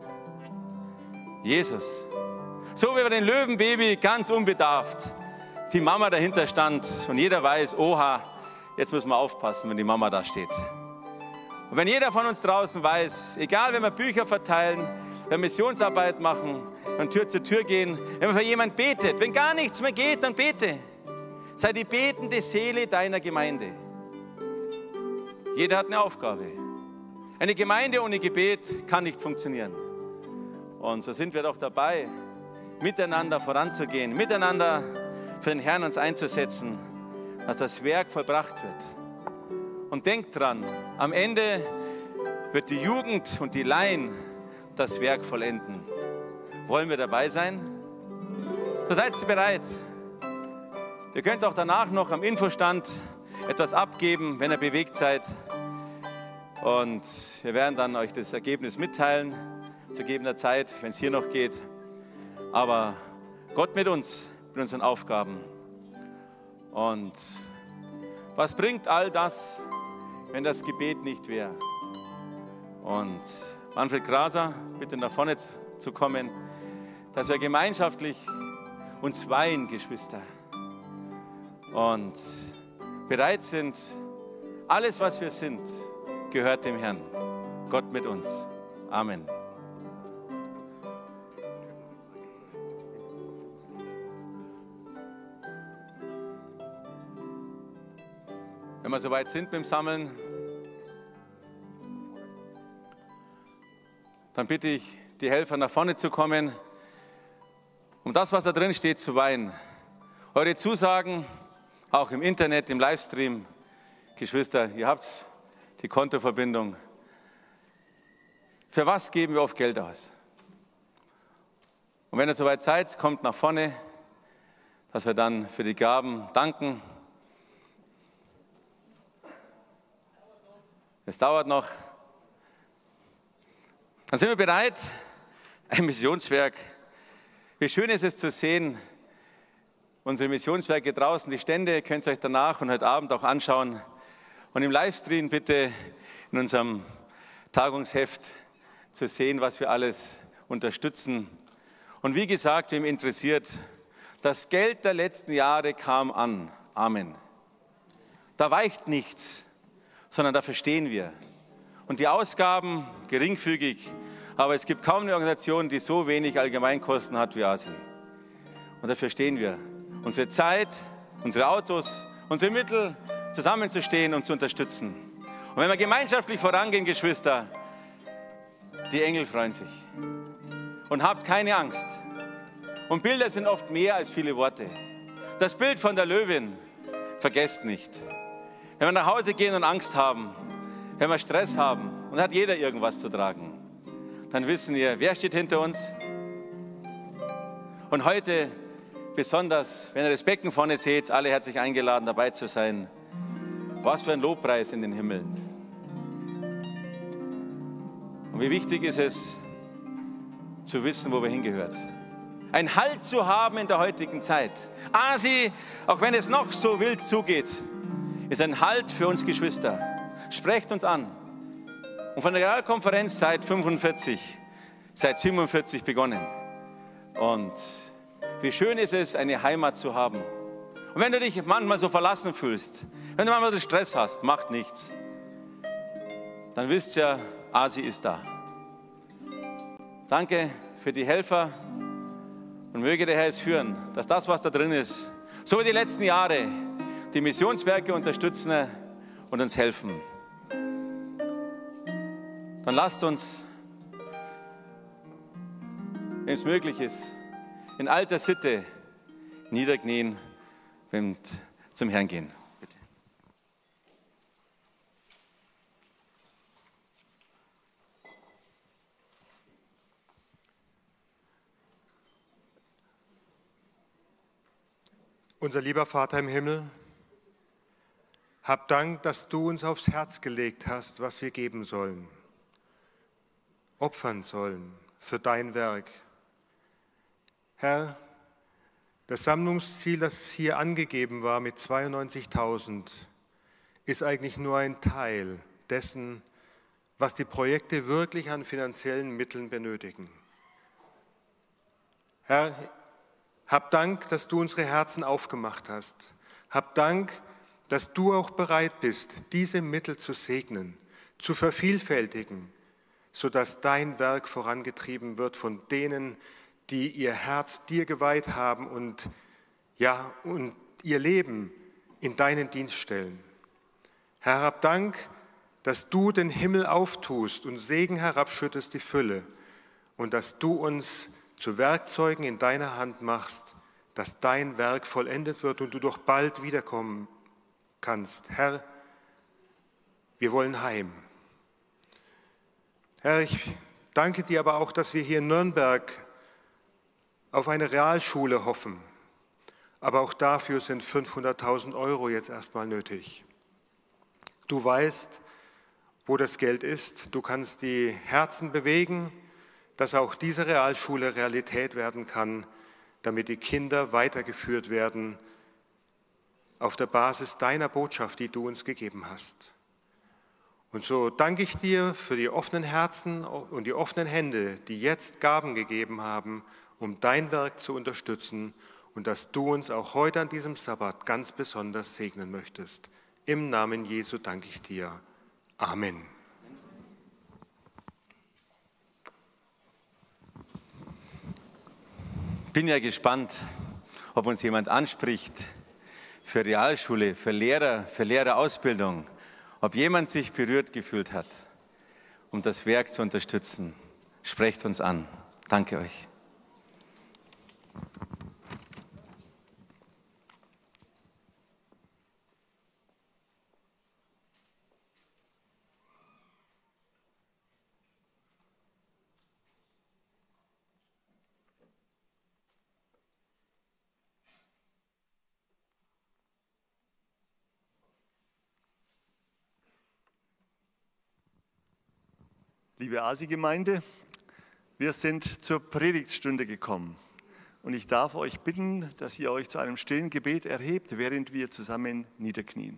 Jesus. So wie bei dem Löwenbaby, ganz unbedarft. Die Mama dahinter stand und jeder weiß, oha, jetzt müssen wir aufpassen, wenn die Mama da steht. Und wenn jeder von uns draußen weiß, egal, wenn wir Bücher verteilen, wenn wir Missionsarbeit machen, von Tür zu Tür gehen, wenn man für jemanden betet, wenn gar nichts mehr geht, dann bete. Sei die betende Seele deiner Gemeinde. Jeder hat eine Aufgabe. Eine Gemeinde ohne Gebet kann nicht funktionieren. Und so sind wir doch dabei, miteinander voranzugehen, miteinander für den Herrn uns einzusetzen, dass das Werk vollbracht wird. Und denkt dran, am Ende wird die Jugend und die Laien das Werk vollenden. Wollen wir dabei sein? So seid ihr bereit. Ihr könnt auch danach noch am Infostand etwas abgeben, wenn ihr bewegt seid. Und wir werden dann euch das Ergebnis mitteilen, zu gegebener Zeit, wenn es hier noch geht. Aber Gott mit uns, mit unseren Aufgaben. Und was bringt all das, wenn das Gebet nicht wäre? Und Manfred Graser, bitte nach vorne zu kommen, dass wir gemeinschaftlich uns weihen, Geschwister. Und bereit sind, alles, was wir sind, gehört dem Herrn. Gott mit uns. Amen. Wenn wir soweit sind mit dem Sammeln, dann bitte ich die Helfer nach vorne zu kommen, um das, was da drin steht, zu weihen. Eure Zusagen, auch im Internet, im Livestream, Geschwister, ihr habt die Kontoverbindung. Für was geben wir oft Geld aus? Und wenn ihr soweit seid, kommt nach vorne, dass wir dann für die Gaben danken. Es dauert noch. Dann sind wir bereit, ein Missionswerk. Wie schön ist es zu sehen, unsere Missionswerke draußen, die Stände, könnt ihr euch danach und heute Abend auch anschauen. Und im Livestream bitte in unserem Tagungsheft zu sehen, was wir alles unterstützen. Und wie gesagt, wem interessiert, das Geld der letzten Jahre kam an. Amen. Da weicht nichts, sondern dafür stehen wir. Und die Ausgaben geringfügig, aber es gibt kaum eine Organisation, die so wenig Allgemeinkosten hat wie ASI. Und dafür stehen wir. Unsere Zeit, unsere Autos, unsere Mittel zusammenzustehen und zu unterstützen. Und wenn wir gemeinschaftlich vorangehen, Geschwister, die Engel freuen sich. Und habt keine Angst. Und Bilder sind oft mehr als viele Worte. Das Bild von der Löwin, vergesst nicht. Wenn wir nach Hause gehen und Angst haben, wenn wir Stress haben und hat jeder irgendwas zu tragen, dann wissen wir, wer steht hinter uns. Und heute besonders, wenn ihr das Becken vorne seht, alle herzlich eingeladen, dabei zu sein. Was für ein Lobpreis in den Himmeln. Und wie wichtig ist es, zu wissen, wo wir hingehört. Ein Halt zu haben in der heutigen Zeit. ASI, auch wenn es noch so wild zugeht, ist ein Halt für uns Geschwister. Sprecht uns an. Und von der Generalkonferenz seit 47 begonnen. Und wie schön ist es, eine Heimat zu haben. Und wenn du dich manchmal so verlassen fühlst, wenn du manchmal Stress hast, macht nichts. Dann wisst ihr, ASI ist da. Danke für die Helfer und möge der Herr es führen, dass das, was da drin ist, so wie die letzten Jahre, die Missionswerke unterstützen und uns helfen. Dann lasst uns, wenn es möglich ist, in alter Sitte niederknien und zum Herrn gehen. Bitte. Unser lieber Vater im Himmel, hab Dank, dass du uns aufs Herz gelegt hast, was wir geben sollen, opfern sollen für dein Werk. Herr, das Sammlungsziel, das hier angegeben war mit 92.000, ist eigentlich nur ein Teil dessen, was die Projekte wirklich an finanziellen Mitteln benötigen. Herr, hab Dank, dass du unsere Herzen aufgemacht hast. Hab Dank, dass du auch bereit bist, diese Mittel zu segnen, zu vervielfältigen, sodass dein Werk vorangetrieben wird von denen, die ihr Herz dir geweiht haben und ihr Leben in deinen Dienst stellen. Herr, hab Dank, dass du den Himmel auftust und Segen herabschüttest die Fülle und dass du uns zu Werkzeugen in deiner Hand machst, dass dein Werk vollendet wird und du doch bald wiederkommen kannst. Herr, wir wollen heim. Herr, ich danke dir aber auch, dass wir hier in Nürnberg auf eine Realschule hoffen. Aber auch dafür sind 500.000 € jetzt erstmal nötig. Du weißt, wo das Geld ist. Du kannst die Herzen bewegen, dass auch diese Realschule Realität werden kann, damit die Kinder weitergeführt werden auf der Basis deiner Botschaft, die du uns gegeben hast. Und so danke ich dir für die offenen Herzen und die offenen Hände, die jetzt Gaben gegeben haben, um dein Werk zu unterstützen und dass du uns auch heute an diesem Sabbat ganz besonders segnen möchtest. Im Namen Jesu danke ich dir. Amen. Ich bin ja gespannt, ob uns jemand anspricht für Realschule, für Lehrerausbildung, ob jemand sich berührt gefühlt hat, um das Werk zu unterstützen. Sprecht uns an. Danke euch. Liebe ASI-Gemeinde, wir sind zur Predigtstunde gekommen und ich darf euch bitten, dass ihr euch zu einem stillen Gebet erhebt, während wir zusammen niederknien.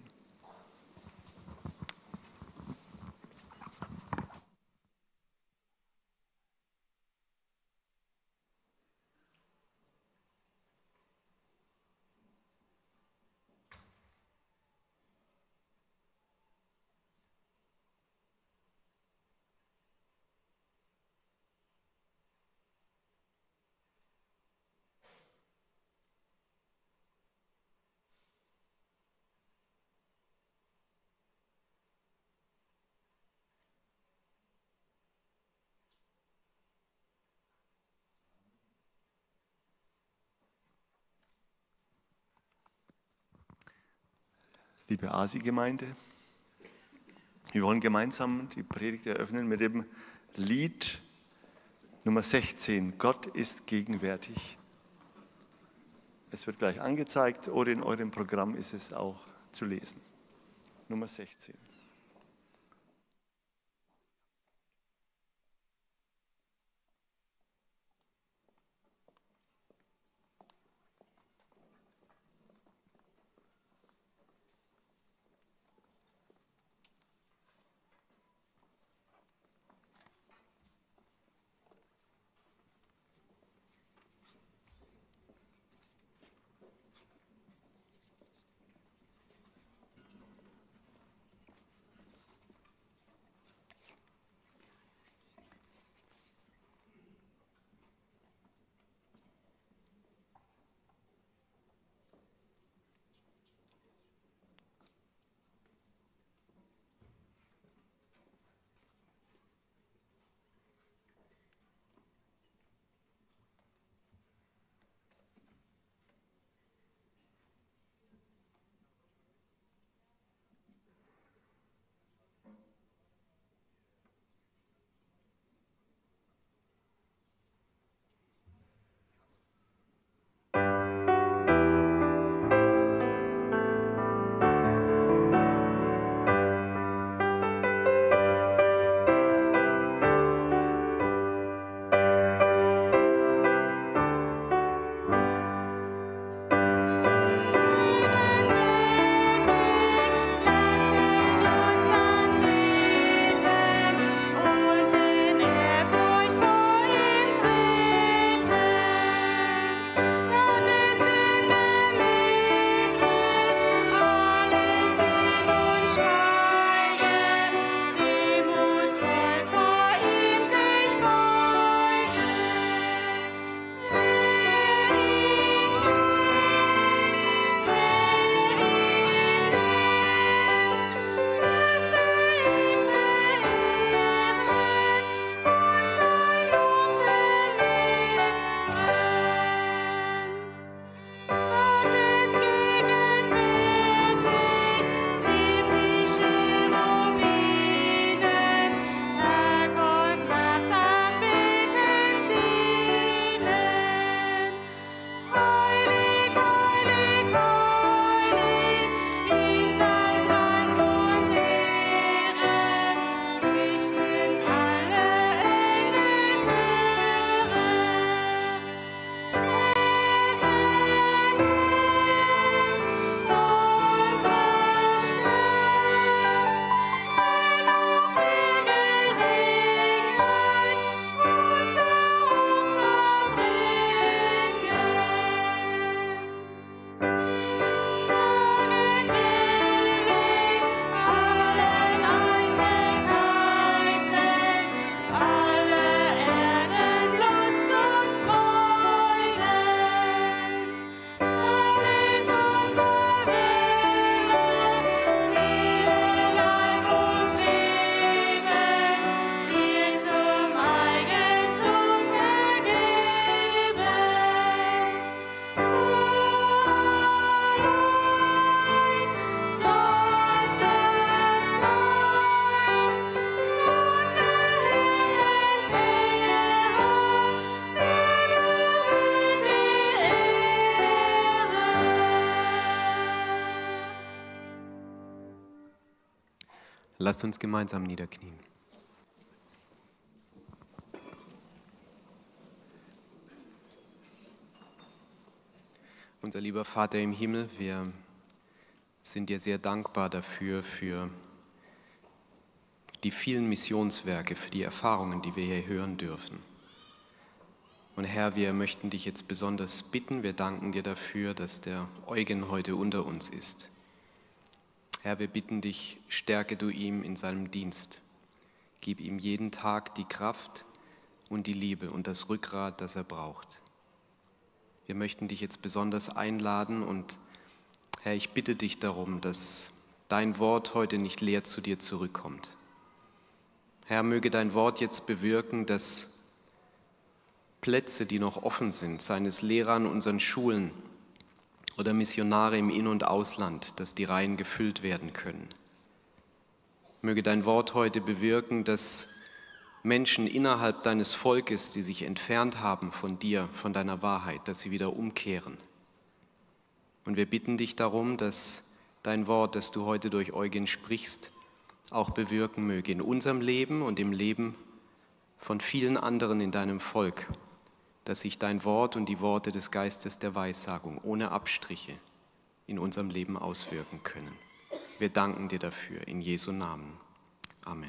Liebe ASI-Gemeinde, wir wollen gemeinsam die Predigt eröffnen mit dem Lied Nummer 16, Gott ist gegenwärtig. Es wird gleich angezeigt oder in eurem Programm ist es auch zu lesen. Nummer 16. Lasst uns gemeinsam niederknien. Unser lieber Vater im Himmel, wir sind dir sehr dankbar dafür, für die vielen Missionswerke, für die Erfahrungen, die wir hier hören dürfen. Und Herr, wir möchten dich jetzt besonders bitten, wir danken dir dafür, dass der Eugen heute unter uns ist. Herr, wir bitten dich, stärke du ihm in seinem Dienst. Gib ihm jeden Tag die Kraft und die Liebe und das Rückgrat, das er braucht. Wir möchten dich jetzt besonders einladen und Herr, ich bitte dich darum, dass dein Wort heute nicht leer zu dir zurückkommt. Herr, möge dein Wort jetzt bewirken, dass Plätze, die noch offen sind, seien es Lehrer an unseren Schulen oder Missionare im In- und Ausland, dass die Reihen gefüllt werden können. Möge dein Wort heute bewirken, dass Menschen innerhalb deines Volkes, die sich entfernt haben von dir, von deiner Wahrheit, dass sie wieder umkehren. Und wir bitten dich darum, dass dein Wort, das du heute durch Eugen sprichst, auch bewirken möge in unserem Leben und im Leben von vielen anderen in deinem Volk, dass sich dein Wort und die Worte des Geistes der Weissagung ohne Abstriche in unserem Leben auswirken können. Wir danken dir dafür, in Jesu Namen. Amen.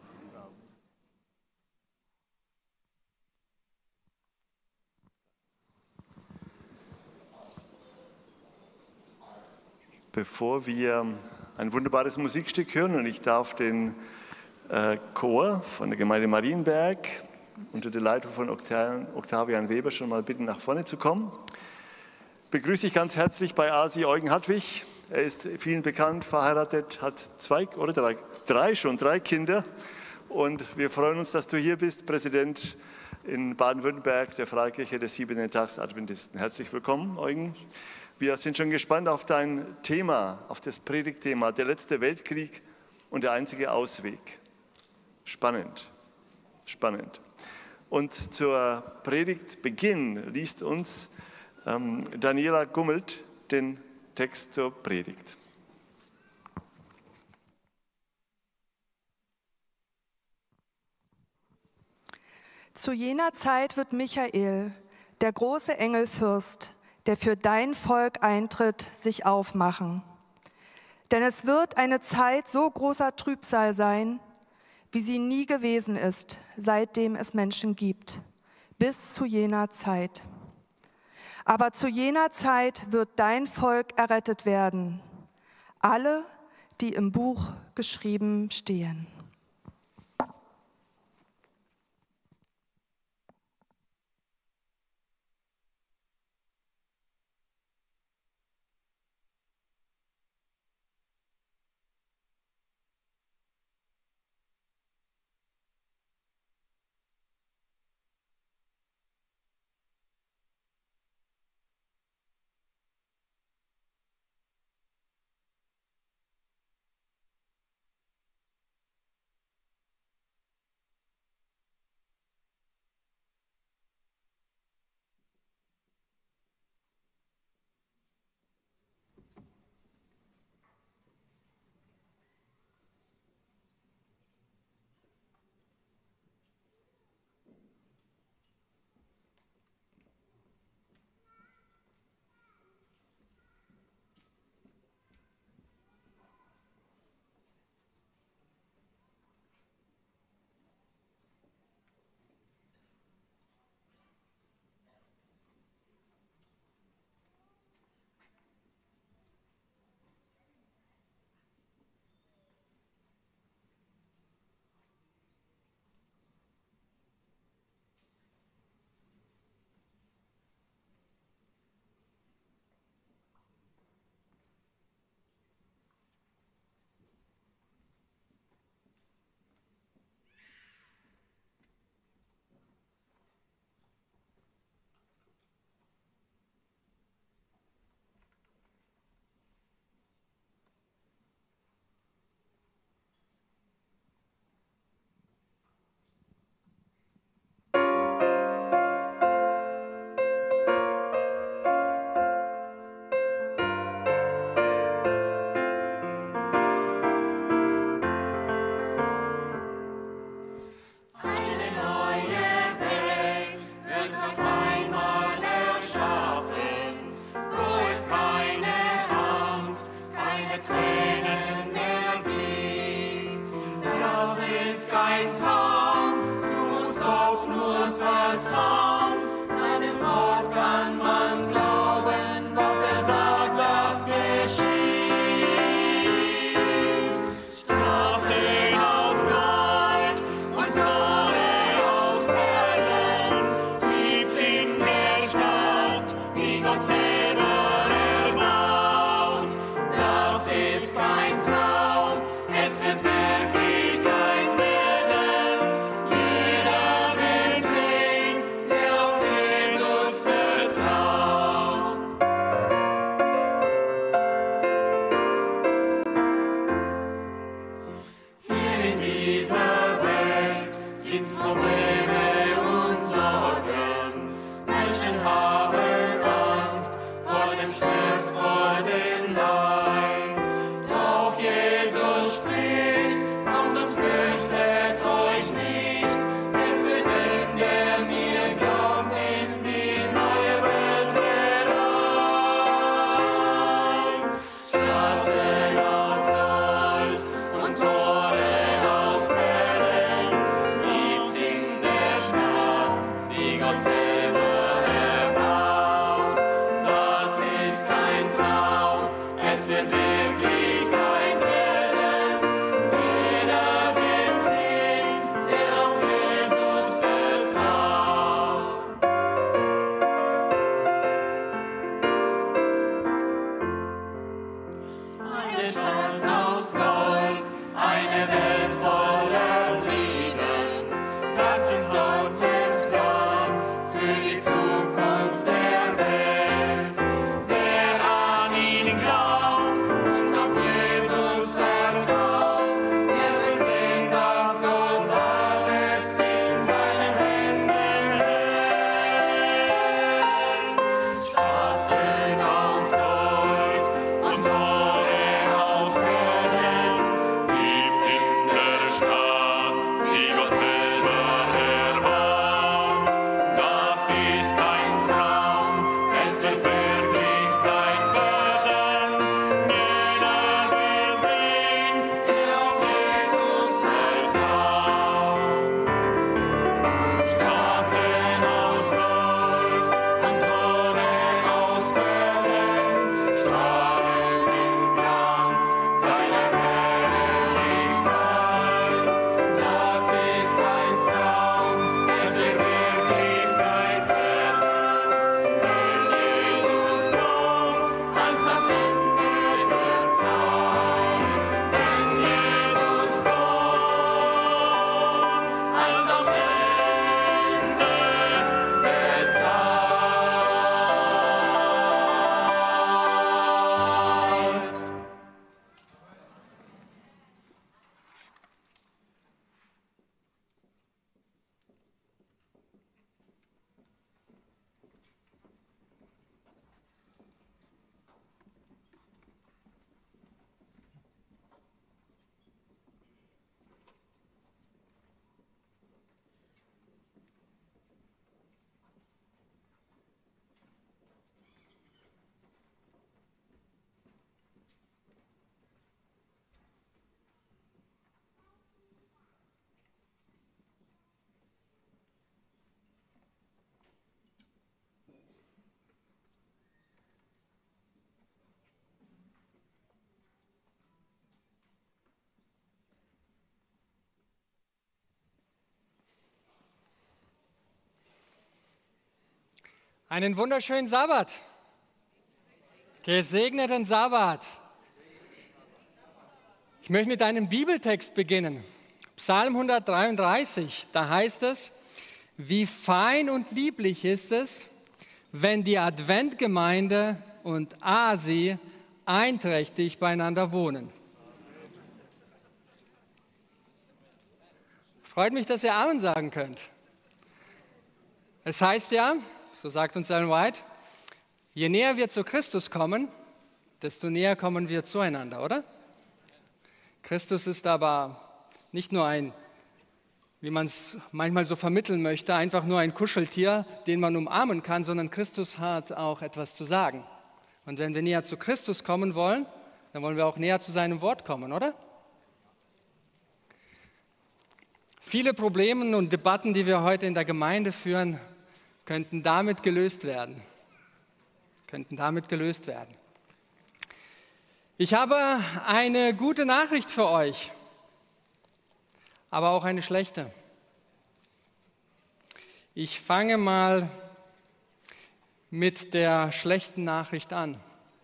Bevor wir ein wunderbares Musikstück hören und ich darf den Chor von der Gemeinde Marienberg unter der Leitung von Octavian Weber schon mal bitten, nach vorne zu kommen, begrüße ich ganz herzlich bei ASI Eugen Hartwig. Er ist vielen bekannt, verheiratet, hat drei Kinder und wir freuen uns, dass du hier bist, Präsident in Baden-Württemberg der Freikirche des Siebenten-Tags-Adventisten. Herzlich willkommen, Eugen. Wir sind schon gespannt auf dein Thema, auf das Predigtthema, der letzte Weltkrieg und der einzige Ausweg. Spannend, spannend. Und zur Predigtbeginn liest uns Daniela Gummelt den Text zur Predigt. Zu jener Zeit wird Michael, der große Engelfürst, der für dein Volk eintritt, sich aufmachen. Denn es wird eine Zeit so großer Trübsal sein, wie sie nie gewesen ist, seitdem es Menschen gibt, bis zu jener Zeit. Aber zu jener Zeit wird dein Volk errettet werden, alle, die im Buch geschrieben stehen. vertrauen. Seinem Wort kann man glauben, was er sagt, das geschieht. Straßen aus Gold und Tore aus Perlen gibt's in der Stadt, die Gott selber erbaut. Das ist kein Traum, es wird Wirklichkeit werden. Jeder will sehen, der auf Jesus vertraut. Hier in dieser Welt gibt's Probleme und Sorgen. Menschen haben Angst vor dem Schmerz, vor dem Leid. Doch Jesus spricht, kommt und fürchtet euch nicht, denn für den, der mir glaubt, ist die neue Welt bereit. Straßen aus Gold und Tore aus Perlen gibt's in der Stadt, die Gott selber erbaut. Das ist kein Traum, es wird Wirklichkeit werden. Jeder wird sehen, der auf Jesus vertraut. Eine Stadt aus Gold, eine Welt voller Frieden. Das ist Gottes Plan für die Zukunft der Welt. Wer an ihn glaubt und auf Jesus vertraut, der wird sehen, dass Gott alles in seinen Händen hält. Straßen aus Gold und Tore aus Perlen gibt's in der Stadt, die Gott selber erbaut. Das ist kein Traum, es wird Wirklichkeit werden. Jeder will sehen, der auf Jesus vertraut. Straßen aus Gold und Tore aus Perlen strahlen im Glanz seiner Herrlichkeit. Das ist kein Traum, es wird Wirklichkeit werden. Wenn Jesus kommt, als am Ende der Zeit. Wenn Jesus kommt, als am Ende der Zeit. Einen wunderschönen Sabbat. Gesegneten Sabbat. Ich möchte mit einem Bibeltext beginnen. Psalm 133, da heißt es: Wie fein und lieblich ist es, wenn die Adventgemeinde und ASI einträchtig beieinander wohnen. Freut mich, dass ihr Amen sagen könnt. Es heißt ja, so sagt uns Ellen White, je näher wir zu Christus kommen, desto näher kommen wir zueinander, oder? Christus ist aber nicht nur ein, wie man es manchmal so vermitteln möchte, einfach nur ein Kuscheltier, den man umarmen kann, sondern Christus hat auch etwas zu sagen. Und wenn wir näher zu Christus kommen wollen, dann wollen wir auch näher zu seinem Wort kommen, oder? Viele Probleme und Debatten, die wir heute in der Gemeinde führen, könnten damit gelöst werden. Ich habe eine gute Nachricht für euch, aber auch eine schlechte. Ich fange mal mit der schlechten Nachricht an.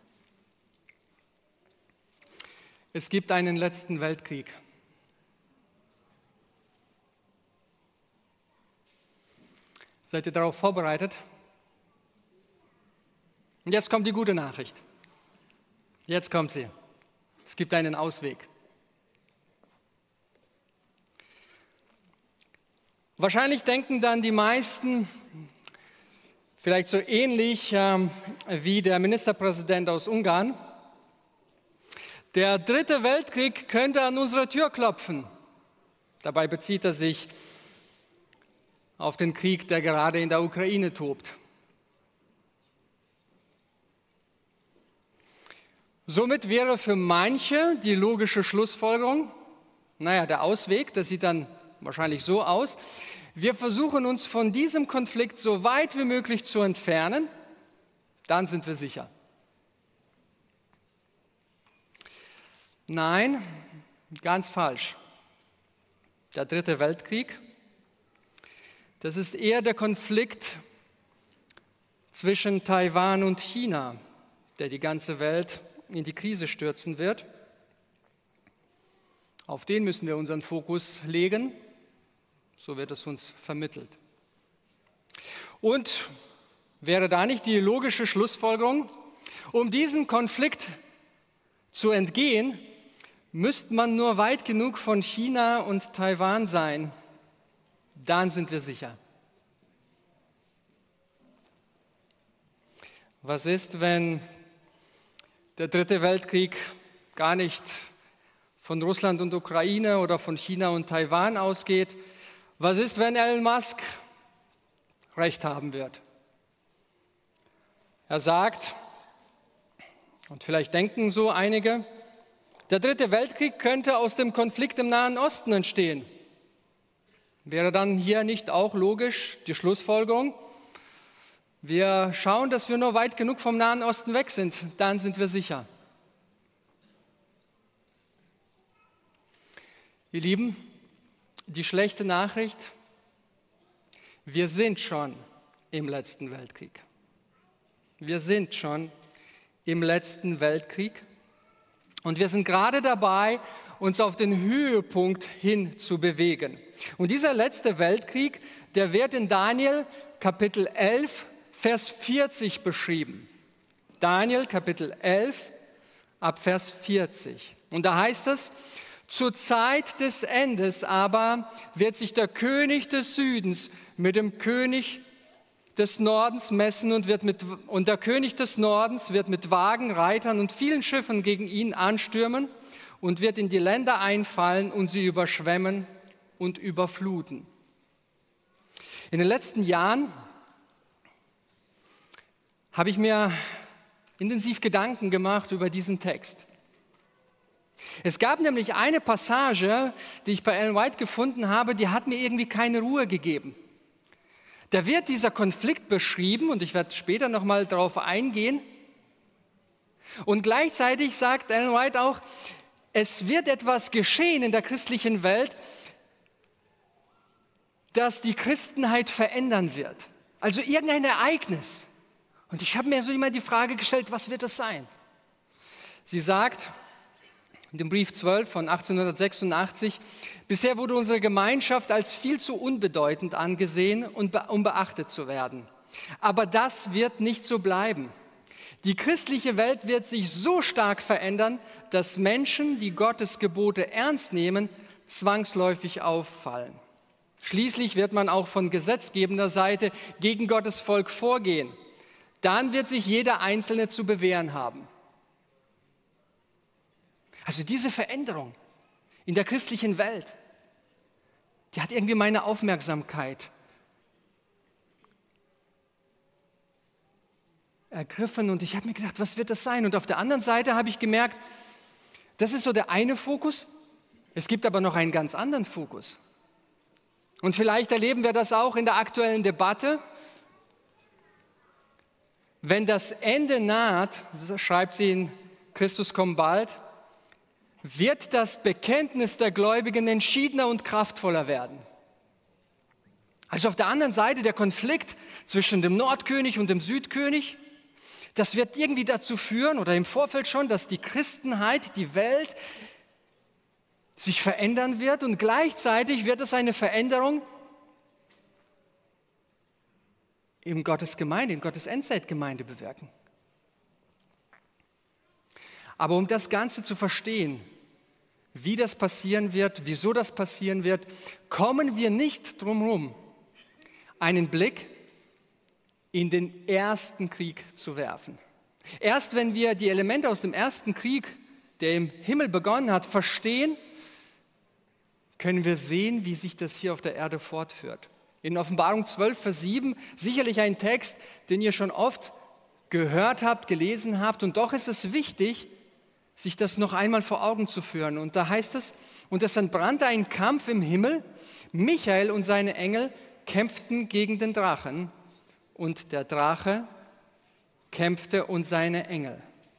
Es gibt einen letzten Weltkrieg. Seid ihr darauf vorbereitet? Und jetzt kommt die gute Nachricht. Jetzt kommt sie. Es gibt einen Ausweg. Wahrscheinlich denken dann die meisten, vielleicht so ähnlich wie der Ministerpräsident aus Ungarn, der 3. Weltkrieg könnte an unsere Tür klopfen. Dabei bezieht er sich auf den Krieg, der gerade in der Ukraine tobt. Somit wäre für manche die logische Schlussfolgerung, der Ausweg, das sieht dann wahrscheinlich so aus, wir versuchen uns von diesem Konflikt so weit wie möglich zu entfernen, dann sind wir sicher. Nein, ganz falsch. Der 3. Weltkrieg, das ist eher der Konflikt zwischen Taiwan und China, der die ganze Welt in die Krise stürzen wird. Auf den müssen wir unseren Fokus legen, so wird es uns vermittelt. Und wäre da nicht die logische Schlussfolgerung, um diesem Konflikt zu entgehen, müsste man nur weit genug von China und Taiwan sein, dann sind wir sicher. Was ist, wenn der 3. Weltkrieg gar nicht von Russland und Ukraine oder von China und Taiwan ausgeht? Was ist, wenn Elon Musk Recht haben wird? Er sagt, und vielleicht denken so einige, der 3. Weltkrieg könnte aus dem Konflikt im Nahen Osten entstehen. Wäre dann hier nicht auch logisch die Schlussfolgerung, wir schauen, dass wir nur weit genug vom Nahen Osten weg sind, dann sind wir sicher. Ihr Lieben, die schlechte Nachricht, wir sind schon im letzten Weltkrieg. Wir sind schon im letzten Weltkrieg und wir sind gerade dabei, uns auf den Höhepunkt hin zu bewegen. Und dieser letzte Weltkrieg, der wird in Daniel Kapitel 11, Vers 40 beschrieben. Daniel Kapitel 11, ab Vers 40. Und da heißt es, zur Zeit des Endes aber wird sich der König des Südens mit dem König des Nordens messen und der König des Nordens wird mit Wagen, Reitern und vielen Schiffen gegen ihn anstürmen und wird in die Länder einfallen und sie überschwemmen und überfluten. In den letzten Jahren habe ich mir intensiv Gedanken gemacht über diesen Text. Es gab nämlich eine Passage, die ich bei Ellen White gefunden habe, die hat mir irgendwie keine Ruhe gegeben. Da wird dieser Konflikt beschrieben und ich werde später nochmal darauf eingehen. Und gleichzeitig sagt Ellen White auch, es wird etwas geschehen in der christlichen Welt, das die Christenheit verändern wird. Also irgendein Ereignis. Und ich habe mir so immer die Frage gestellt, was wird das sein? Sie sagt in dem Brief 12 von 1886, bisher wurde unsere Gemeinschaft als viel zu unbedeutend angesehen, um beachtet zu werden. Aber das wird nicht so bleiben. Die christliche Welt wird sich so stark verändern, dass Menschen, die Gottes Gebote ernst nehmen, zwangsläufig auffallen. Schließlich wird man auch von gesetzgebender Seite gegen Gottes Volk vorgehen. Dann wird sich jeder Einzelne zu bewähren haben. Also diese Veränderung in der christlichen Welt, die hat irgendwie meine Aufmerksamkeit ergriffen und ich habe mir gedacht, was wird das sein? Und auf der anderen Seite habe ich gemerkt, das ist so der eine Fokus, es gibt aber noch einen ganz anderen Fokus. Und vielleicht erleben wir das auch in der aktuellen Debatte. Wenn das Ende naht, schreibt sie in Christus kommt bald, wird das Bekenntnis der Gläubigen entschiedener und kraftvoller werden. Also auf der anderen Seite der Konflikt zwischen dem Nordkönig und dem Südkönig, das wird irgendwie dazu führen, oder im Vorfeld schon, dass die Christenheit, die Welt sich verändern wird und gleichzeitig wird es eine Veränderung in Gottes Gemeinde, in Gottes Endzeitgemeinde bewirken. Aber um das Ganze zu verstehen, wie das passieren wird, wieso das passieren wird, kommen wir nicht drum herum, einen Blick in den ersten Krieg zu werfen. Erst wenn wir die Elemente aus dem ersten Krieg, der im Himmel begonnen hat, verstehen, können wir sehen, wie sich das hier auf der Erde fortführt. In Offenbarung 12, Vers 7, sicherlich ein Text, den ihr schon oft gehört habt, gelesen habt, und doch ist es wichtig, sich das noch einmal vor Augen zu führen. Und da heißt es, und es entbrannte ein Kampf im Himmel, Michael und seine Engel kämpften gegen den Drachen und der Drache kämpfte und seine Engel.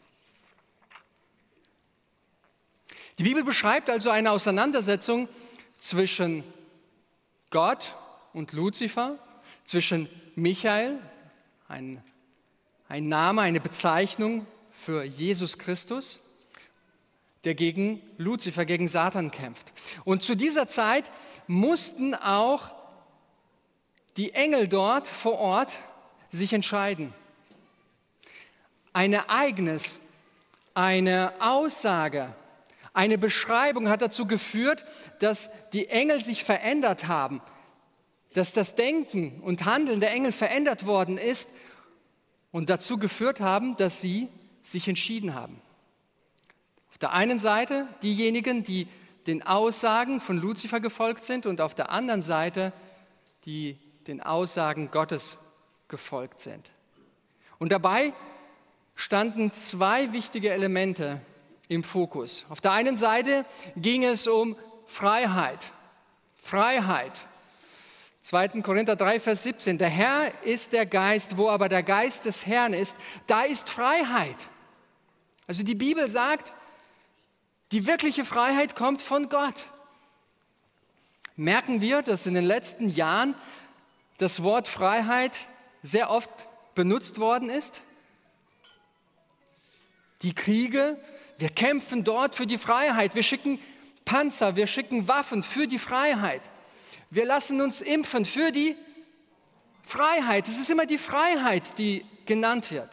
Die Bibel beschreibt also eine Auseinandersetzung zwischen Gott und Luzifer, zwischen Michael, ein Name, eine Bezeichnung für Jesus Christus, der gegen Luzifer, gegen Satan kämpft. Und zu dieser Zeit mussten auch die Engel dort vor Ort sich entscheiden. Ein Ereignis, eine Aussage, eine Beschreibung hat dazu geführt, dass die Engel sich verändert haben, dass das Denken und Handeln der Engel verändert worden ist und dazu geführt haben, dass sie sich entschieden haben. Auf der einen Seite diejenigen, die den Aussagen von Luzifer gefolgt sind und auf der anderen Seite die den Aussagen Gottes gefolgt sind. Und dabei standen zwei wichtige Elemente im Fokus. Auf der einen Seite ging es um Freiheit. Freiheit. 2. Korinther 3, Vers 17. Der Herr ist der Geist, wo aber der Geist des Herrn ist, da ist Freiheit. Also die Bibel sagt, die wirkliche Freiheit kommt von Gott. Merken wir, dass in den letzten Jahren das Wort Freiheit sehr oft benutzt worden ist? Die Kriege, wir kämpfen dort für die Freiheit. Wir schicken Panzer, wir schicken Waffen für die Freiheit. Wir lassen uns impfen für die Freiheit. Es ist immer die Freiheit, die genannt wird.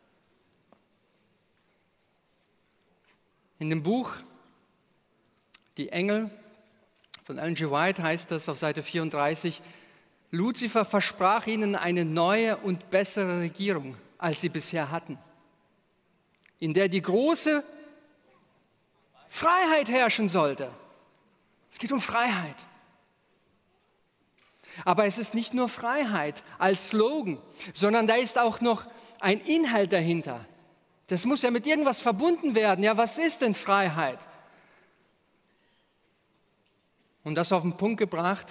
In dem Buch Die Engel von Ellen G. White heißt das auf Seite 34, Luzifer versprach ihnen eine neue und bessere Regierung, als sie bisher hatten, in der die große Freiheit herrschen sollte. Es geht um Freiheit. Aber es ist nicht nur Freiheit als Slogan, sondern da ist auch noch ein Inhalt dahinter. Das muss ja mit irgendwas verbunden werden. Ja, was ist denn Freiheit? Und das auf den Punkt gebracht,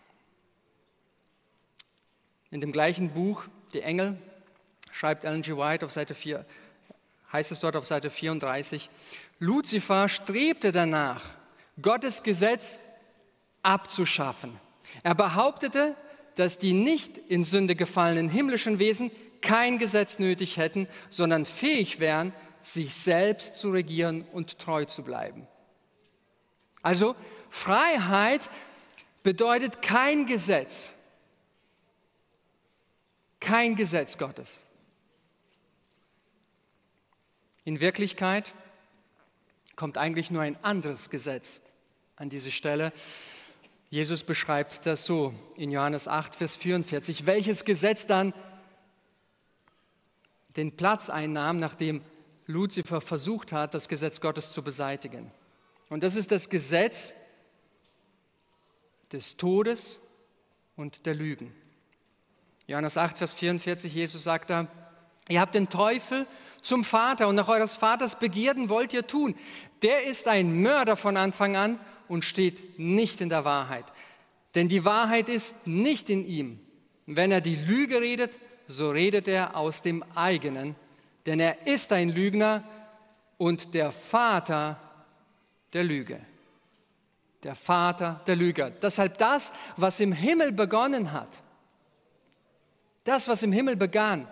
in dem gleichen Buch, Die Engel, schreibt Ellen G. White auf Seite 4, heißt es dort auf Seite 34, Luzifer strebte danach, Gottes Gesetz abzuschaffen. Er behauptete, dass die nicht in Sünde gefallenen himmlischen Wesen kein Gesetz nötig hätten, sondern fähig wären, sich selbst zu regieren und treu zu bleiben. Also Freiheit bedeutet kein Gesetz. Kein Gesetz Gottes. In Wirklichkeit kommt eigentlich nur ein anderes Gesetz an diese Stelle. Jesus beschreibt das so in Johannes 8, Vers 44, welches Gesetz dann den Platz einnahm, nachdem Luzifer versucht hat, das Gesetz Gottes zu beseitigen. Und das ist das Gesetz des Todes und der Lügen. Johannes 8, Vers 44, Jesus sagt da, ihr habt den Teufel zum Vater und nach eures Vaters Begierden wollt ihr tun. Der ist ein Mörder von Anfang an und steht nicht in der Wahrheit. Denn die Wahrheit ist nicht in ihm. Wenn er die Lüge redet, so redet er aus dem eigenen, denn er ist ein Lügner und der Vater der Lüge. Der Vater der Lüge. Deshalb das, was im Himmel begonnen hat, das, was im Himmel begann,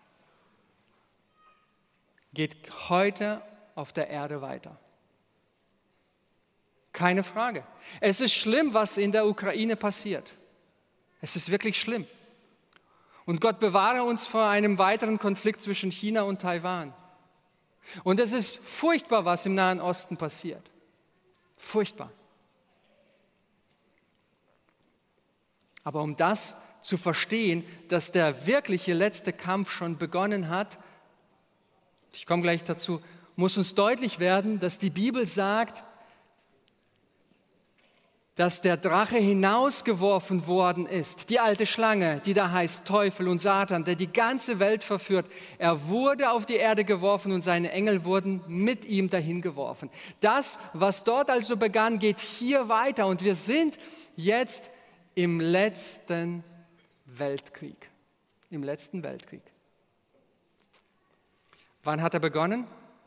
geht heute auf der Erde weiter. Keine Frage. Es ist schlimm, was in der Ukraine passiert. Es ist wirklich schlimm. Und Gott bewahre uns vor einem weiteren Konflikt zwischen China und Taiwan. Und es ist furchtbar, was im Nahen Osten passiert. Furchtbar. Aber um das zu verstehen, dass der wirkliche letzte Kampf schon begonnen hat, ich komme gleich dazu, muss uns deutlich werden, dass die Bibel sagt, dass der Drache hinausgeworfen worden ist, die alte Schlange, die da heißt Teufel und Satan, der die ganze Welt verführt. Er wurde auf die Erde geworfen und seine Engel wurden mit ihm dahin geworfen. Das, was dort also begann, geht hier weiter und wir sind jetzt im letzten Weltkrieg. Im letzten Weltkrieg. Wann hat er begonnen?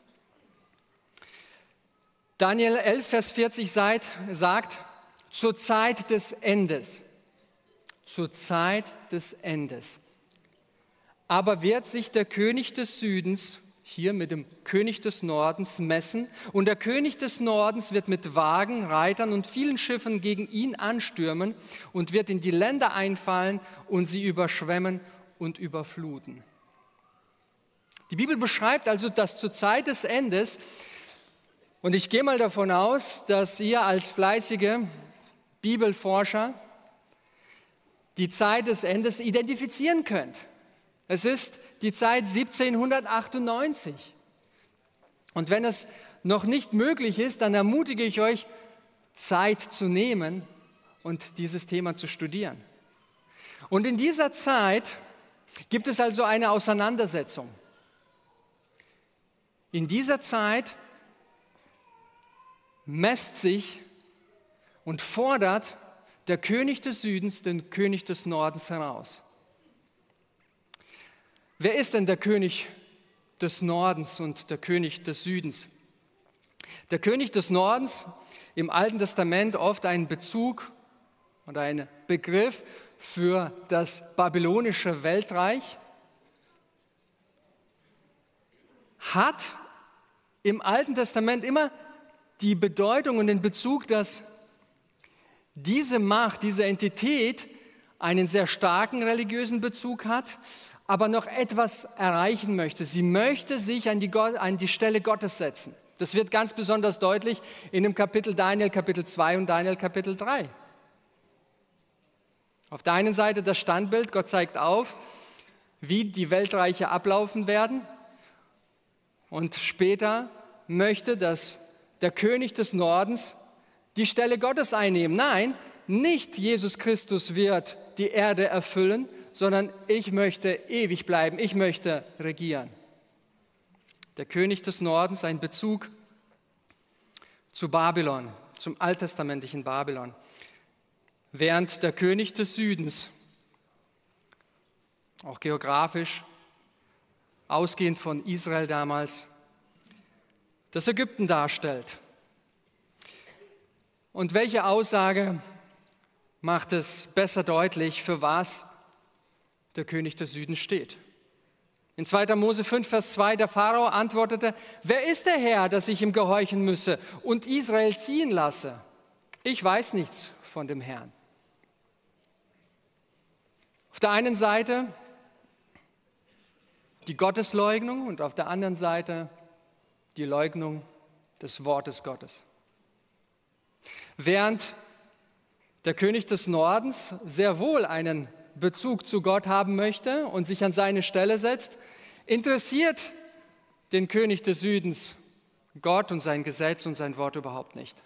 Daniel 11, Vers 40 sagt, zur Zeit des Endes. Zur Zeit des Endes. Aber wird sich der König des Südens hier mit dem König des Nordens messen und der König des Nordens wird mit Wagen, Reitern und vielen Schiffen gegen ihn anstürmen und wird in die Länder einfallen und sie überschwemmen und überfluten. Die Bibel beschreibt also, dass zur Zeit des Endes, und ich gehe mal davon aus, dass ihr als fleißige Bibelforscher die Zeit des Endes identifizieren könnt. Es ist die Zeit 1798. Und wenn es noch nicht möglich ist, dann ermutige ich euch, Zeit zu nehmen und dieses Thema zu studieren. Und in dieser Zeit gibt es also eine Auseinandersetzung. In dieser Zeit messt sich und fordert der König des Südens den König des Nordens heraus. Wer ist denn der König des Nordens und der König des Südens? Der König des Nordens, im Alten Testament oft ein Bezug oder ein Begriff für das babylonische Weltreich, hat im Alten Testament immer die Bedeutung und den Bezug, dass diese Macht, diese Entität einen sehr starken religiösen Bezug hat, aber noch etwas erreichen möchte. Sie möchte sich an die Stelle Gottes setzen. Das wird ganz besonders deutlich in dem Kapitel Daniel Kapitel 2 und Daniel Kapitel 3. Auf der einen Seite das Standbild, Gott zeigt auf, wie die Weltreiche ablaufen werden. Und später möchte, dass der König des Nordens die Stelle Gottes einnehmen. Nein, nicht Jesus Christus wird die Erde erfüllen, sondern ich möchte ewig bleiben, ich möchte regieren. Der König des Nordens, ein Bezug zu Babylon, zum alttestamentlichen Babylon. Während der König des Südens, auch geografisch, ausgehend von Israel damals, das Ägypten darstellt. Und welche Aussage macht es besser deutlich, für was der König des Südens steht? In 2. Mose 5, Vers 2, der Pharao antwortete, wer ist der Herr, dass ich ihm gehorchen müsse und Israel ziehen lasse? Ich weiß nichts von dem Herrn. Auf der einen Seite die Gottesleugnung und auf der anderen Seite die Leugnung des Wortes Gottes. Während der König des Nordens sehr wohl einen Bezug zu Gott haben möchte und sich an seine Stelle setzt, interessiert den König des Südens Gott und sein Gesetz und sein Wort überhaupt nicht.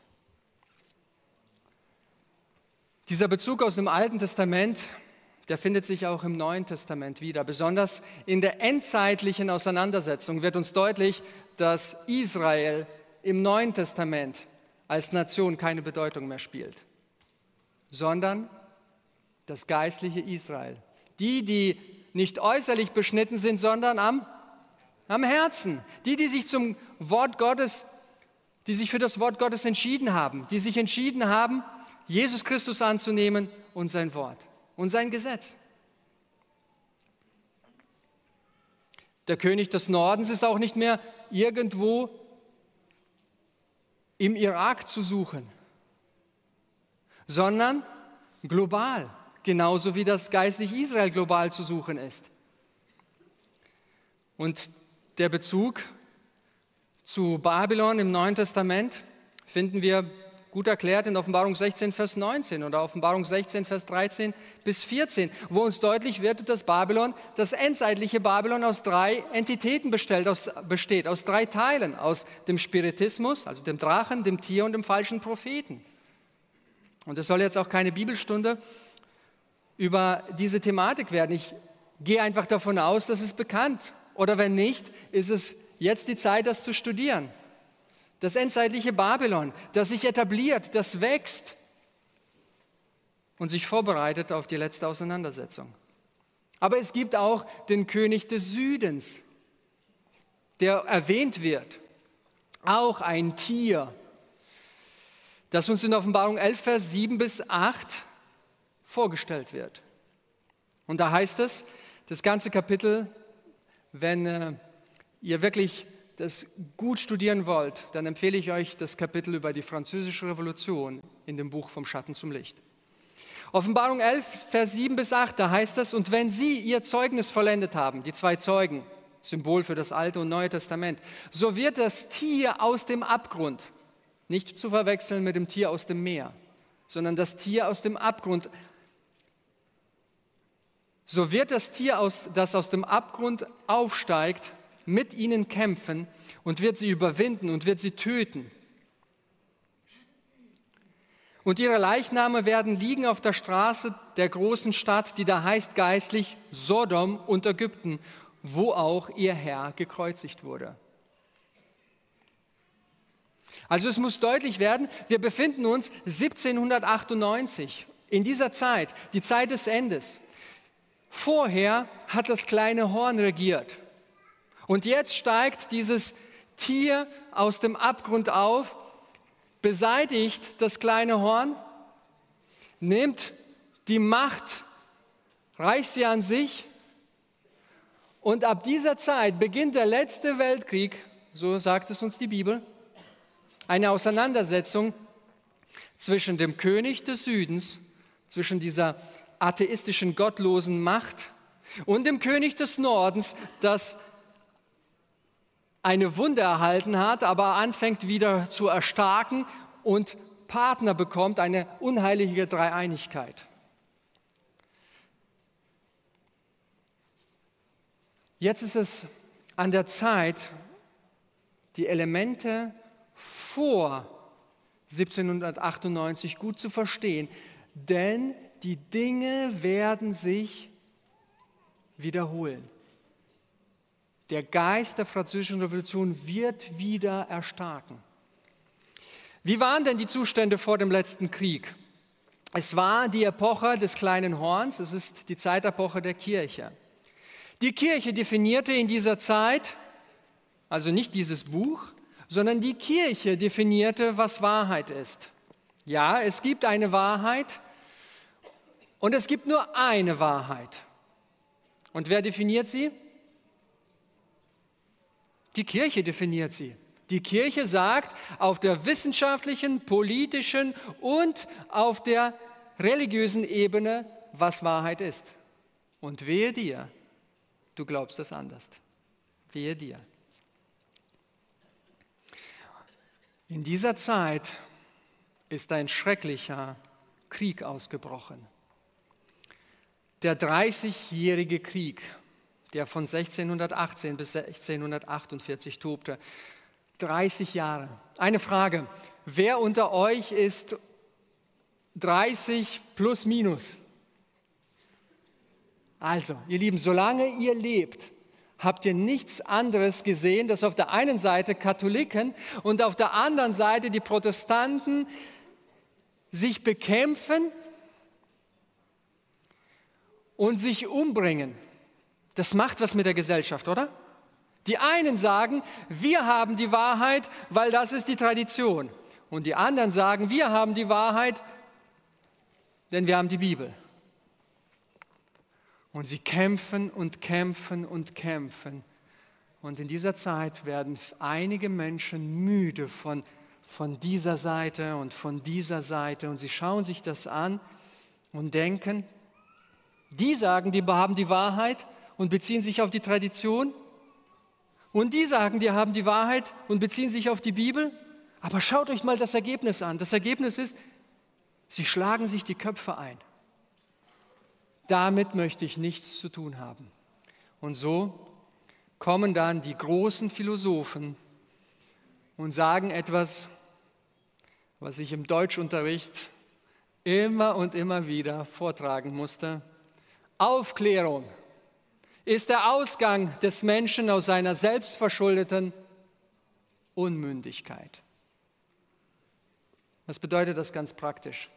Dieser Bezug aus dem Alten Testament, der findet sich auch im Neuen Testament wieder. Besonders in der endzeitlichen Auseinandersetzung wird uns deutlich, dass Israel im Neuen Testament als Nation keine Bedeutung mehr spielt, sondern das geistliche Israel. Die nicht äußerlich beschnitten sind, sondern am Herzen. Die sich zum Wort Gottes, die sich für das Wort Gottes entschieden haben, die sich entschieden haben, Jesus Christus anzunehmen und sein Wort und sein Gesetz. Der König des Nordens ist auch nicht mehr irgendwo im Irak zu suchen, sondern global, genauso wie das geistliche Israel global zu suchen ist. Und der Bezug zu Babylon im Neuen Testament finden wir gut erklärt in Offenbarung 16, Vers 19 oder Offenbarung 16, Vers 13 bis 14, wo uns deutlich wird, dass Babylon, das endzeitliche Babylon, aus 3 Entitäten besteht, aus 3 Teilen, aus dem Spiritismus, also dem Drachen, dem Tier und dem falschen Propheten. Und es soll jetzt auch keine Bibelstunde über diese Thematik werden. Ich gehe einfach davon aus, dass es bekannt. Oder wenn nicht, ist es jetzt die Zeit, das zu studieren. Das endzeitliche Babylon, das sich etabliert, das wächst und sich vorbereitet auf die letzte Auseinandersetzung. Aber es gibt auch den König des Südens, der erwähnt wird. Auch ein Tier, das uns in Offenbarung 11, Vers 7 bis 8 vorgestellt wird. Und da heißt es, das ganze Kapitel, wenn ihr wirklich das gut studieren wollt, dann empfehle ich euch das Kapitel über die Französische Revolution in dem Buch Vom Schatten zum Licht. Offenbarung 11, Vers 7 bis 8, da heißt es, und wenn sie ihr Zeugnis vollendet haben, die 2 Zeugen, Symbol für das Alte und Neue Testament, so wird das Tier aus dem Abgrund, nicht zu verwechseln mit dem Tier aus dem Meer, sondern das Tier aus dem Abgrund, so wird das Tier, das aus dem Abgrund aufsteigt, mit ihnen kämpfen und wird sie überwinden und wird sie töten. Und ihre Leichname werden liegen auf der Straße der großen Stadt, die da heißt geistlich Sodom und Ägypten, wo auch ihr Herr gekreuzigt wurde. Also es muss deutlich werden, wir befinden uns 1798 in dieser Zeit, die Zeit des Endes. Vorher hat das kleine Horn regiert. Und jetzt steigt dieses Tier aus dem Abgrund auf, beseitigt das kleine Horn, nimmt die Macht, reißt sie an sich und ab dieser Zeit beginnt der letzte Weltkrieg, so sagt es uns die Bibel, eine Auseinandersetzung zwischen dem König des Südens, zwischen dieser atheistischen, gottlosen Macht und dem König des Nordens, das eine Wunde erhalten hat, aber anfängt wieder zu erstarken und Partner bekommt, eine unheilige Dreieinigkeit. Jetzt ist es an der Zeit, die Elemente vor 1798 gut zu verstehen, denn die Dinge werden sich wiederholen. Der Geist der Französischen Revolution wird wieder erstarken. Wie waren denn die Zustände vor dem letzten Krieg? Es war die Epoche des kleinen Horns, es ist die Zeitepoche der Kirche. Die Kirche definierte in dieser Zeit, also nicht dieses Buch, sondern die Kirche definierte, was Wahrheit ist. Ja, es gibt eine Wahrheit und es gibt nur eine Wahrheit. Und wer definiert sie? Die Kirche definiert sie. Die Kirche sagt auf der wissenschaftlichen, politischen und auf der religiösen Ebene, was Wahrheit ist. Und wehe dir, du glaubst das anders. Wehe dir. In dieser Zeit ist ein schrecklicher Krieg ausgebrochen. Der 30-jährige Krieg, der von 1618 bis 1648 tobte. 30 Jahre. Eine Frage, wer unter euch ist 30 plus minus? Also, ihr Lieben, solange ihr lebt, habt ihr nichts anderes gesehen, dass auf der einen Seite Katholiken und auf der anderen Seite die Protestanten sich bekämpfen und sich umbringen. Das macht was mit der Gesellschaft, oder? Die einen sagen, wir haben die Wahrheit, weil das ist die Tradition. Und die anderen sagen, wir haben die Wahrheit, denn wir haben die Bibel. Und sie kämpfen und kämpfen und kämpfen. Und in dieser Zeit werden einige Menschen müde von dieser Seite und von dieser Seite. Und sie schauen sich das an und denken, die sagen, die haben die Wahrheit und beziehen sich auf die Tradition. Und die sagen, die haben die Wahrheit und beziehen sich auf die Bibel. Aber schaut euch mal das Ergebnis an. Das Ergebnis ist, sie schlagen sich die Köpfe ein. Damit möchte ich nichts zu tun haben. Und so kommen dann die großen Philosophen und sagen etwas, was ich im Deutschunterricht immer und immer wieder vortragen musste. Aufklärung ist der Ausgang des Menschen aus seiner selbstverschuldeten Unmündigkeit. Was bedeutet das ganz praktisch?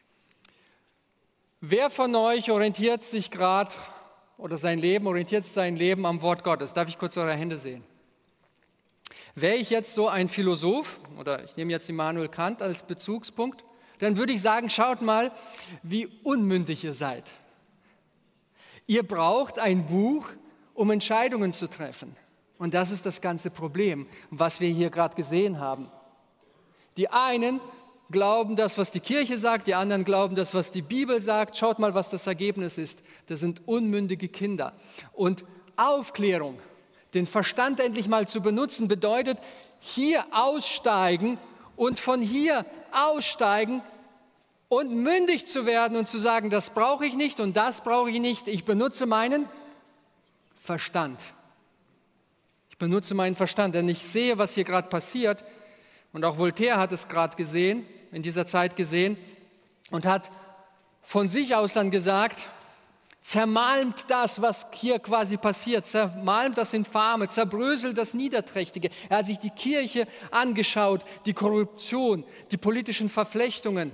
Wer von euch orientiert sich gerade oder orientiert sein Leben am Wort Gottes? Darf ich kurz eure Hände sehen? Wäre ich jetzt so ein Philosoph, oder ich nehme jetzt Immanuel Kant als Bezugspunkt, dann würde ich sagen, schaut mal, wie unmündig ihr seid. Ihr braucht ein Buch, um Entscheidungen zu treffen. Und das ist das ganze Problem, was wir hier gerade gesehen haben. Die einen glauben das, was die Kirche sagt, die anderen glauben das, was die Bibel sagt. Schaut mal, was das Ergebnis ist. Das sind unmündige Kinder. Und Aufklärung, den Verstand endlich mal zu benutzen, bedeutet, hier aussteigen und von hier aussteigen und mündig zu werden und zu sagen, das brauche ich nicht und das brauche ich nicht. Ich benutze meinen Verstand. Ich benutze meinen Verstand, denn ich sehe, was hier gerade passiert. Und auch Voltaire hat es gerade gesehen, in dieser Zeit gesehen, und hat von sich aus dann gesagt, zermalmt das, was hier quasi passiert, zermalmt das Infame, zerbröselt das Niederträchtige. Er hat sich die Kirche angeschaut, die Korruption, die politischen Verflechtungen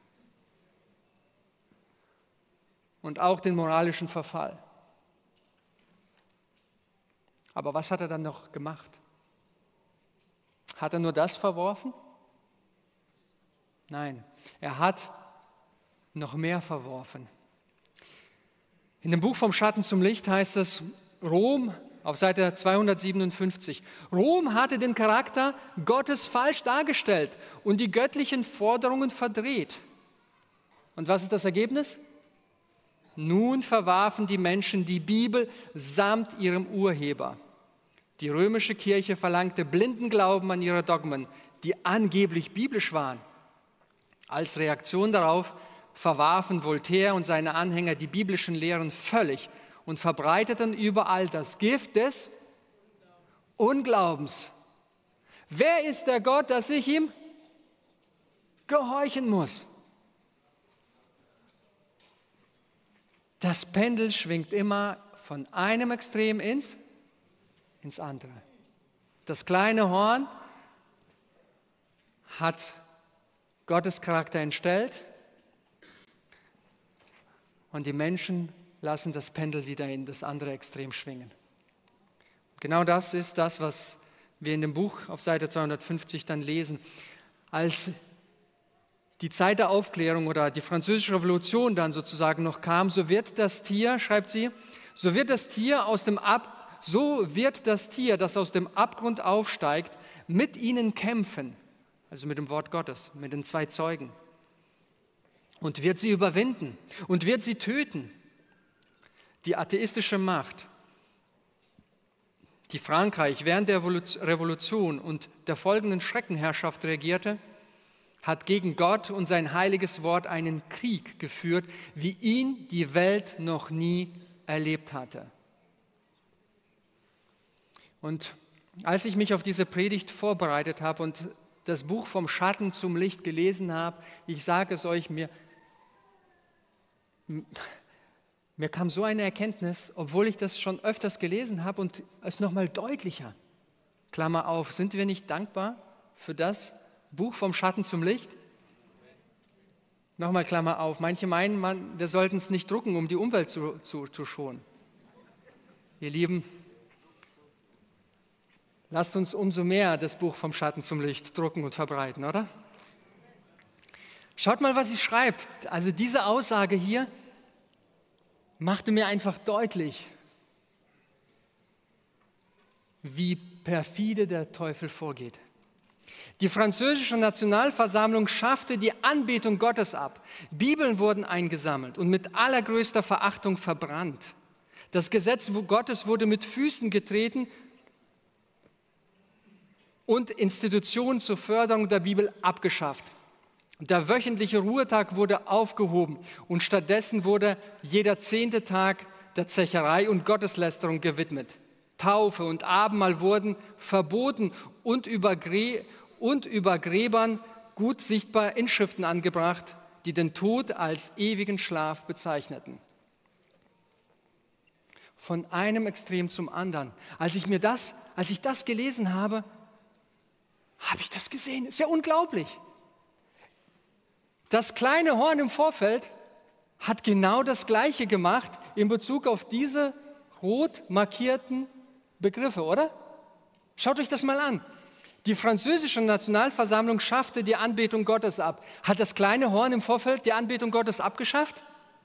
und auch den moralischen Verfall. Aber was hat er dann noch gemacht? Hat er nur das verworfen? Nein, er hat noch mehr verworfen. In dem Buch Vom Schatten zum Licht heißt es, Rom, auf Seite 257, Rom hatte den Charakter Gottes falsch dargestellt und die göttlichen Forderungen verdreht. Und was ist das Ergebnis? Nun verwarfen die Menschen die Bibel samt ihrem Urheber. Die römische Kirche verlangte blinden Glauben an ihre Dogmen, die angeblich biblisch waren. Als Reaktion darauf verwarfen Voltaire und seine Anhänger die biblischen Lehren völlig und verbreiteten überall das Gift des Unglaubens. Wer ist der Gott, dass ich ihm gehorchen muss? Das Pendel schwingt immer von einem Extrem ins andere. Das kleine Horn hat Gottes Charakter entstellt und die Menschen lassen das Pendel wieder in das andere Extrem schwingen. Genau das ist das, was wir in dem Buch auf Seite 250 dann lesen. Als die Zeit der Aufklärung oder die Französische Revolution dann sozusagen noch kam, so wird das Tier, schreibt sie, so wird das Tier, das aus dem Abgrund aufsteigt, mit ihnen kämpfen, also mit dem Wort Gottes, mit den zwei Zeugen, und wird sie überwinden und wird sie töten. Die atheistische Macht, die Frankreich während der Revolution und der folgenden Schreckenherrschaft regierte, hat gegen Gott und sein heiliges Wort einen Krieg geführt, wie ihn die Welt noch nie erlebt hatte. Und als ich mich auf diese Predigt vorbereitet habe und das Buch Vom Schatten zum Licht gelesen habe, ich sage es euch, mir kam so eine Erkenntnis, obwohl ich das schon öfters gelesen habe und es nochmal deutlicher. Klammer auf, sind wir nicht dankbar für das Buch Vom Schatten zum Licht? Nochmal Klammer auf. Manche meinen, wir sollten es nicht drucken, um die Umwelt zu schonen. Ihr Lieben, lasst uns umso mehr das Buch vom Schatten zum Licht drucken und verbreiten, oder? Schaut mal, was sie schreibt. Also diese Aussage hier machte mir einfach deutlich, wie perfide der Teufel vorgeht. Die französische Nationalversammlung schaffte die Anbetung Gottes ab. Bibeln wurden eingesammelt und mit allergrößter Verachtung verbrannt. Das Gesetz Gottes wurde mit Füßen getreten und Institutionen zur Förderung der Bibel abgeschafft. Der wöchentliche Ruhetag wurde aufgehoben und stattdessen wurde jeder 10. Tag der Zecherei und Gotteslästerung gewidmet. Taufe und Abendmahl wurden verboten und über Gräbern gut sichtbar Inschriften angebracht, die den Tod als ewigen Schlaf bezeichneten. Von einem Extrem zum anderen. Als ich das gelesen habe, habe ich das gesehen. Ist ja unglaublich. Das kleine Horn im Vorfeld hat genau das Gleiche gemacht in Bezug auf diese rot markierten Begriffe, oder? Schaut euch das mal an. Die französische Nationalversammlung schaffte die Anbetung Gottes ab. Hat das kleine Horn im Vorfeld die Anbetung Gottes abgeschafft?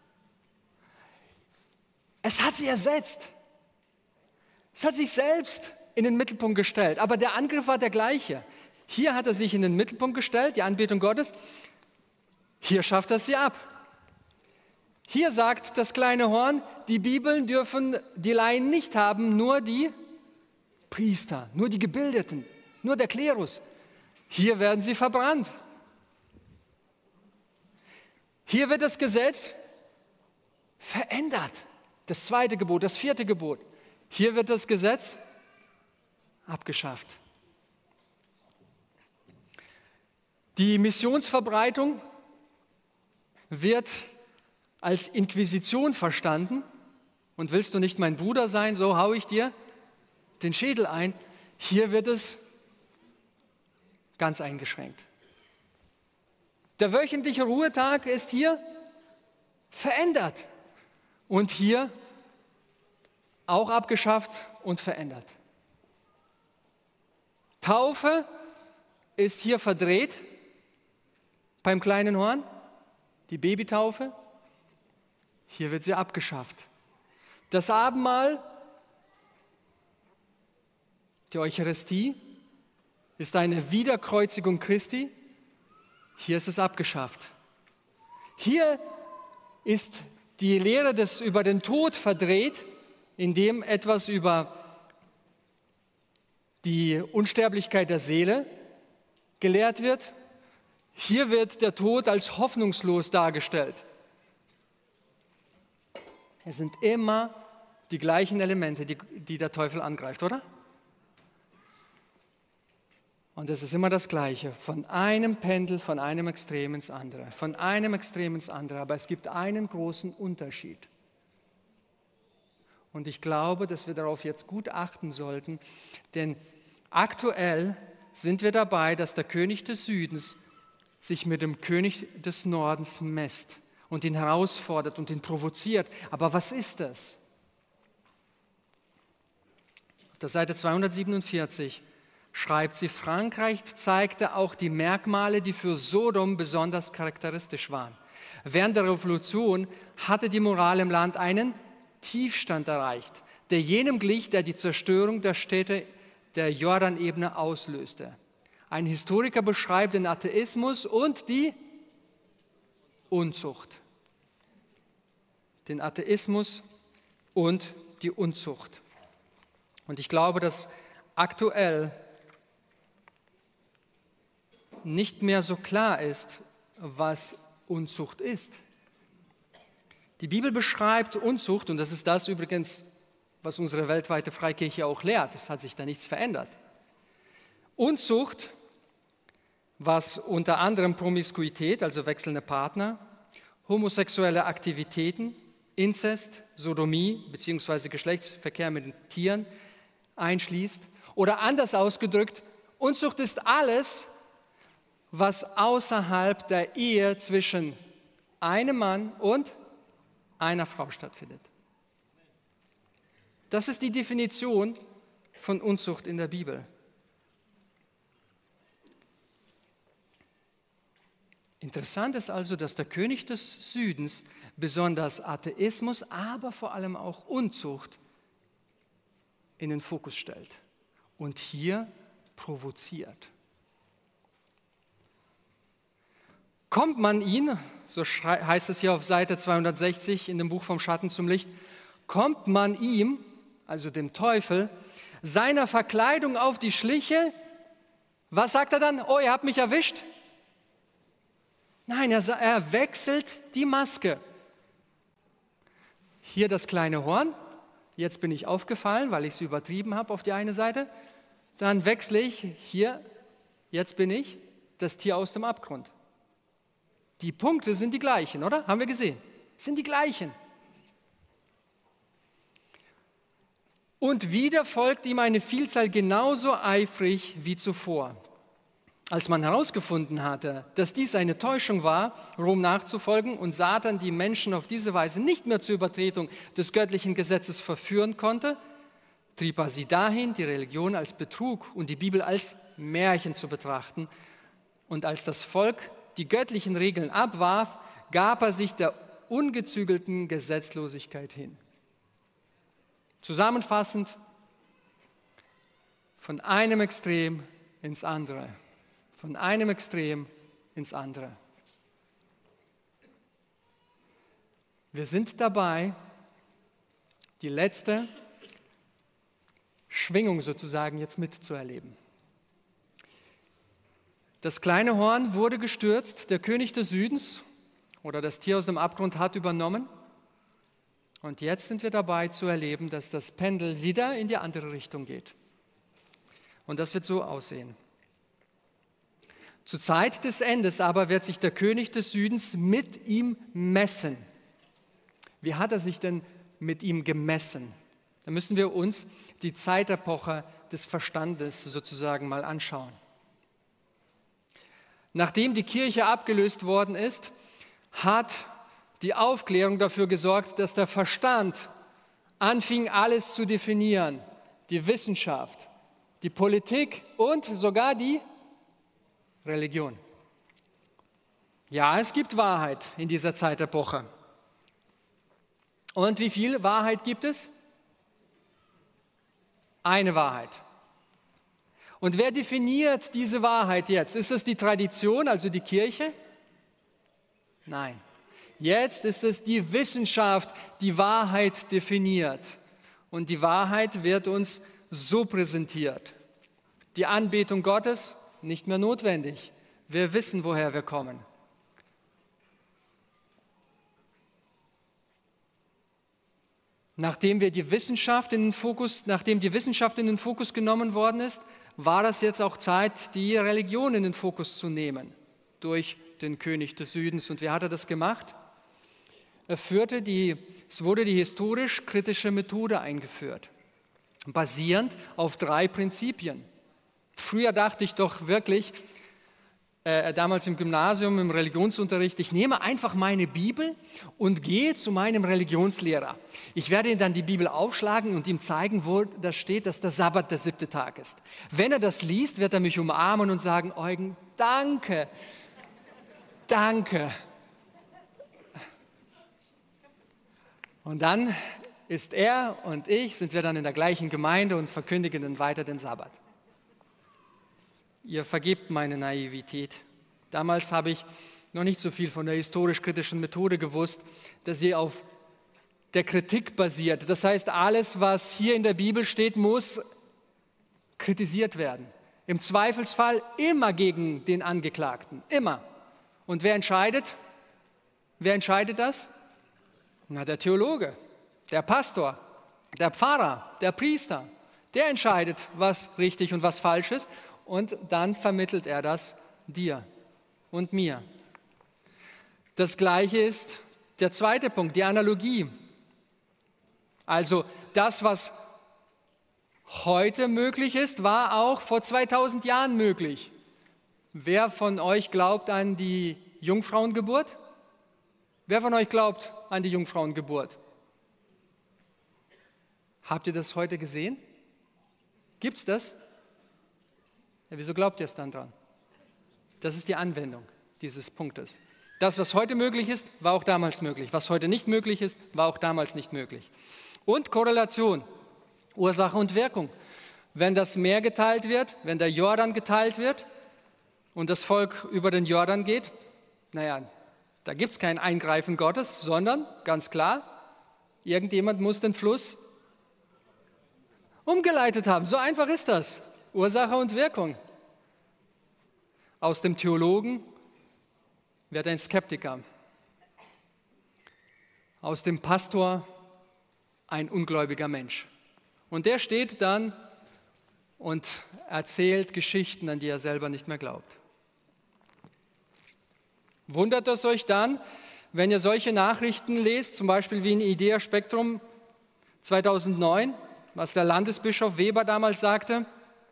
Es hat sie ersetzt. Es hat sich selbst in den Mittelpunkt gestellt. Aber der Angriff war der gleiche. Hier hat er sich in den Mittelpunkt gestellt, die Anbetung Gottes. Hier schafft er sie ab. Hier sagt das kleine Horn, die Bibeln dürfen die Laien nicht haben, nur die Priester, nur die Gebildeten, nur der Klerus. Hier werden sie verbrannt. Hier wird das Gesetz verändert. Das 2. Gebot, das 4. Gebot. Hier wird das Gesetz abgeschafft. Die Missionsverbreitung wird als Inquisition verstanden. Und willst du nicht mein Bruder sein, so hau ich dir den Schädel ein. Hier wird es ganz eingeschränkt. Der wöchentliche Ruhetag ist hier verändert und hier auch abgeschafft und verändert. Taufe ist hier verdreht beim kleinen Horn, die Babytaufe. Hier wird sie abgeschafft. Das Abendmahl, die Eucharistie, ist eine Wiederkreuzigung Christi. Hier ist es abgeschafft. Hier ist die Lehre über den Tod verdreht, indem etwas über die Unsterblichkeit der Seele gelehrt wird. Hier wird der Tod als hoffnungslos dargestellt. Es sind immer die gleichen Elemente, die der Teufel angreift, oder? Und es ist immer das Gleiche, von einem Pendel, von einem Extrem ins andere, von einem Extrem ins andere. Aber es gibt einen großen Unterschied. Und ich glaube, dass wir darauf jetzt gut achten sollten, denn aktuell sind wir dabei, dass der König des Südens sich mit dem König des Nordens messt und ihn herausfordert und ihn provoziert. Aber was ist das? Auf der Seite 247 schreibt sie, Frankreich zeigte auch die Merkmale, die für Sodom besonders charakteristisch waren. Während der Revolution hatte die Moral im Land einen Tiefstand erreicht, der jenem glich, der die Zerstörung der Städte der Jordanebene auslöste. Ein Historiker beschreibt den Atheismus und die Unzucht. Den Atheismus und die Unzucht. Und ich glaube, dass aktuell nicht mehr so klar ist, was Unzucht ist. Die Bibel beschreibt Unzucht, und das ist das übrigens, was unsere weltweite Freikirche auch lehrt. Es hat sich da nichts verändert. Unzucht, was unter anderem Promiskuität, also wechselnde Partner, homosexuelle Aktivitäten, Inzest, Sodomie bzw. Geschlechtsverkehr mit Tieren einschließt. Oder anders ausgedrückt, Unzucht ist alles, was außerhalb der Ehe zwischen einem Mann und einer Frau stattfindet. Das ist die Definition von Unzucht in der Bibel. Interessant ist also, dass der König des Südens besonders Atheismus, aber vor allem auch Unzucht in den Fokus stellt und hier provoziert. Kommt man ihn, so heißt es hier auf Seite 260 in dem Buch Vom Schatten zum Licht, kommt man ihm, also dem Teufel, seiner Verkleidung auf die Schliche, was sagt er dann? Oh, ihr habt mich erwischt? Nein, er wechselt die Maske. Hier das kleine Horn, jetzt bin ich aufgefallen, weil ich es übertrieben habe auf die eine Seite. Dann wechsle ich hier, jetzt bin ich das Tier aus dem Abgrund. Die Punkte sind die gleichen, oder? Haben wir gesehen? Sind die gleichen. Und wieder folgt ihm eine Vielzahl genauso eifrig wie zuvor. Als man herausgefunden hatte, dass dies eine Täuschung war, Rom nachzufolgen und Satan die Menschen auf diese Weise nicht mehr zur Übertretung des göttlichen Gesetzes verführen konnte, trieb er sie dahin, die Religion als Betrug und die Bibel als Märchen zu betrachten. Und als das Volk die göttlichen Regeln abwarf, gab er sich der ungezügelten Gesetzlosigkeit hin. Zusammenfassend, von einem Extrem ins andere. Von einem Extrem ins andere. Wir sind dabei, die letzte Schwingung sozusagen jetzt mitzuerleben. Das kleine Horn wurde gestürzt, der König des Südens oder das Tier aus dem Abgrund hat übernommen. Und jetzt sind wir dabei zu erleben, dass das Pendel wieder in die andere Richtung geht. Und das wird so aussehen. Zur Zeit des Endes aber wird sich der König des Südens mit ihm messen. Wie hat er sich denn mit ihm gemessen? Da müssen wir uns die Zeitepoche des Verstandes sozusagen mal anschauen. Nachdem die Kirche abgelöst worden ist, hat die Aufklärung dafür gesorgt, dass der Verstand anfing, alles zu definieren. Die Wissenschaft, die Politik und sogar die Religion. Ja, es gibt Wahrheit in dieser Zeitepoche. Und wie viel Wahrheit gibt es? Eine Wahrheit. Und wer definiert diese Wahrheit jetzt? Ist es die Tradition, also die Kirche? Nein. Jetzt ist es die Wissenschaft, die Wahrheit definiert. Und die Wahrheit wird uns so präsentiert. Die Anbetung Gottes, nicht mehr notwendig. Wir wissen, woher wir kommen. Nachdem die Wissenschaft in den Fokus genommen worden ist, war es jetzt auch Zeit, die Religion in den Fokus zu nehmen durch den König des Südens. Und wie hat er das gemacht? Es wurde die historisch-kritische Methode eingeführt, basierend auf 3 Prinzipien. Früher dachte ich doch wirklich, damals im Gymnasium, im Religionsunterricht, ich nehme einfach meine Bibel und gehe zu meinem Religionslehrer. Ich werde ihm dann die Bibel aufschlagen und ihm zeigen, wo das steht, dass der Sabbat der 7. Tag ist. Wenn er das liest, wird er mich umarmen und sagen, Eugen, danke, danke. Und dann sind er und ich, sind wir dann in der gleichen Gemeinde und verkündigen dann weiter den Sabbat. Ihr vergebt meine Naivität. Damals habe ich noch nicht so viel von der historisch-kritischen Methode gewusst, dass sie auf der Kritik basiert. Das heißt, alles, was hier in der Bibel steht, muss kritisiert werden. Im Zweifelsfall immer gegen den Angeklagten, immer. Und wer entscheidet? Wer entscheidet das? Na, der Theologe, der Pastor, der Pfarrer, der Priester. Der entscheidet, was richtig und was falsch ist. Und dann vermittelt er das dir und mir. Das Gleiche ist der zweite Punkt, die Analogie. Also das, was heute möglich ist, war auch vor 2000 Jahren möglich. Wer von euch glaubt an die Jungfrauengeburt? Wer von euch glaubt an die Jungfrauengeburt? Habt ihr das heute gesehen? Gibt es das? Ja, wieso glaubt ihr es dann dran? Das ist die Anwendung dieses Punktes. Das, was heute möglich ist, war auch damals möglich. Was heute nicht möglich ist, war auch damals nicht möglich. Und Korrelation, Ursache und Wirkung. Wenn das Meer geteilt wird, wenn der Jordan geteilt wird und das Volk über den Jordan geht, naja, da gibt es kein Eingreifen Gottes, sondern ganz klar, irgendjemand muss den Fluss umgeleitet haben. So einfach ist das. Ursache und Wirkung. Aus dem Theologen wird ein Skeptiker. Aus dem Pastor ein ungläubiger Mensch. Und der steht dann und erzählt Geschichten, an die er selber nicht mehr glaubt. Wundert es euch dann, wenn ihr solche Nachrichten lest, zum Beispiel wie in Idea Spektrum 2009, was der Landesbischof Weber damals sagte?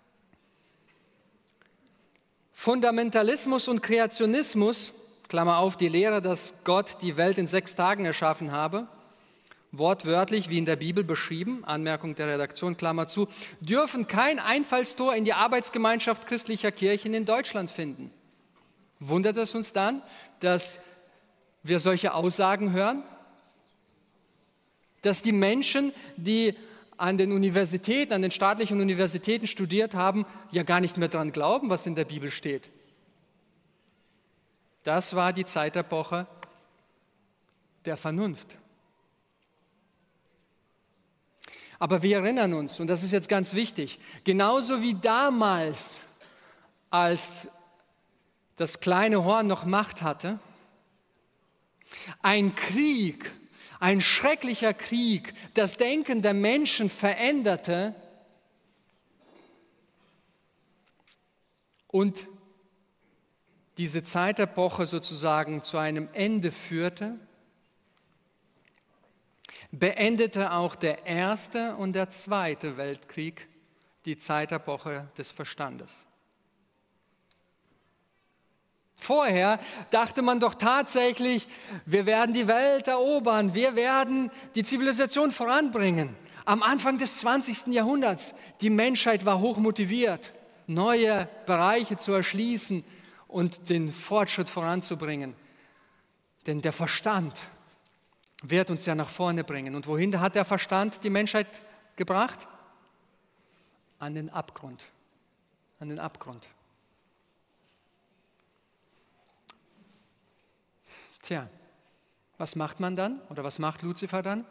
Fundamentalismus und Kreationismus, Klammer auf, die Lehre, dass Gott die Welt in 6 Tagen erschaffen habe, wortwörtlich wie in der Bibel beschrieben, Anmerkung der Redaktion, Klammer zu, dürfen kein Einfallstor in die Arbeitsgemeinschaft christlicher Kirchen in Deutschland finden. Wundert es uns dann, dass wir solche Aussagen hören? Dass die Menschen, die an den Universitäten, an den staatlichen Universitäten studiert haben, ja gar nicht mehr daran glauben, was in der Bibel steht. Das war die Zeitepoche der Vernunft. Aber wir erinnern uns, und das ist jetzt ganz wichtig, genauso wie damals, als das kleine Horn noch Macht hatte, ein Krieg, ein schrecklicher Krieg, das Denken der Menschen veränderte und diese Zeitepoche sozusagen zu einem Ende führte, beendete auch der Erste und der Zweite Weltkrieg die Zeitepoche des Verstandes. Vorher dachte man doch tatsächlich, wir werden die Welt erobern, wir werden die Zivilisation voranbringen. Am Anfang des 20. Jahrhunderts, die Menschheit war hochmotiviert, neue Bereiche zu erschließen und den Fortschritt voranzubringen. Denn der Verstand wird uns ja nach vorne bringen. Und wohin hat der Verstand die Menschheit gebracht? An den Abgrund. An den Abgrund. Tja, was macht man dann? Oder was macht Luzifer dann?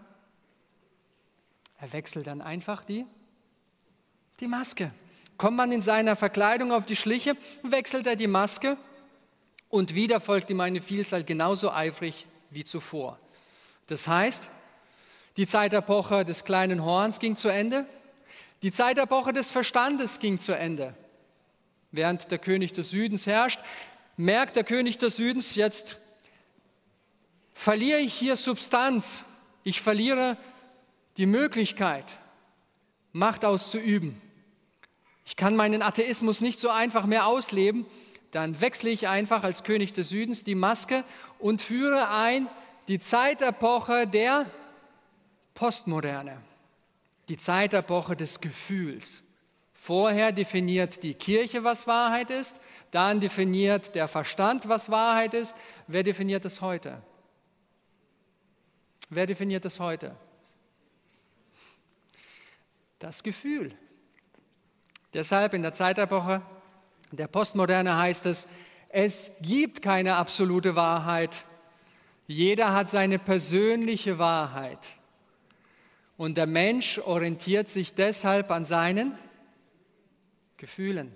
Er wechselt dann einfach die Maske. Kommt man in seiner Verkleidung auf die Schliche, wechselt er die Maske und wieder folgt ihm eine Vielzahl genauso eifrig wie zuvor. Das heißt, die Zeitepoche des kleinen Horns ging zu Ende, die Zeitepoche des Verstandes ging zu Ende. Während der König des Südens herrscht, merkt der König des Südens, jetzt verliere ich hier Substanz, ich verliere die Möglichkeit, Macht auszuüben. Ich kann meinen Atheismus nicht so einfach mehr ausleben, dann wechsle ich einfach als König des Südens die Maske und führe ein die Zeitepoche der Postmoderne, die Zeitepoche des Gefühls. Vorher definiert die Kirche, was Wahrheit ist, dann definiert der Verstand, was Wahrheit ist. Wer definiert es heute? Wer definiert es heute? Das Gefühl. Deshalb in der Zeitepoche der Postmoderne heißt es, es gibt keine absolute Wahrheit. Jeder hat seine persönliche Wahrheit. Und der Mensch orientiert sich deshalb an seinen Gefühlen.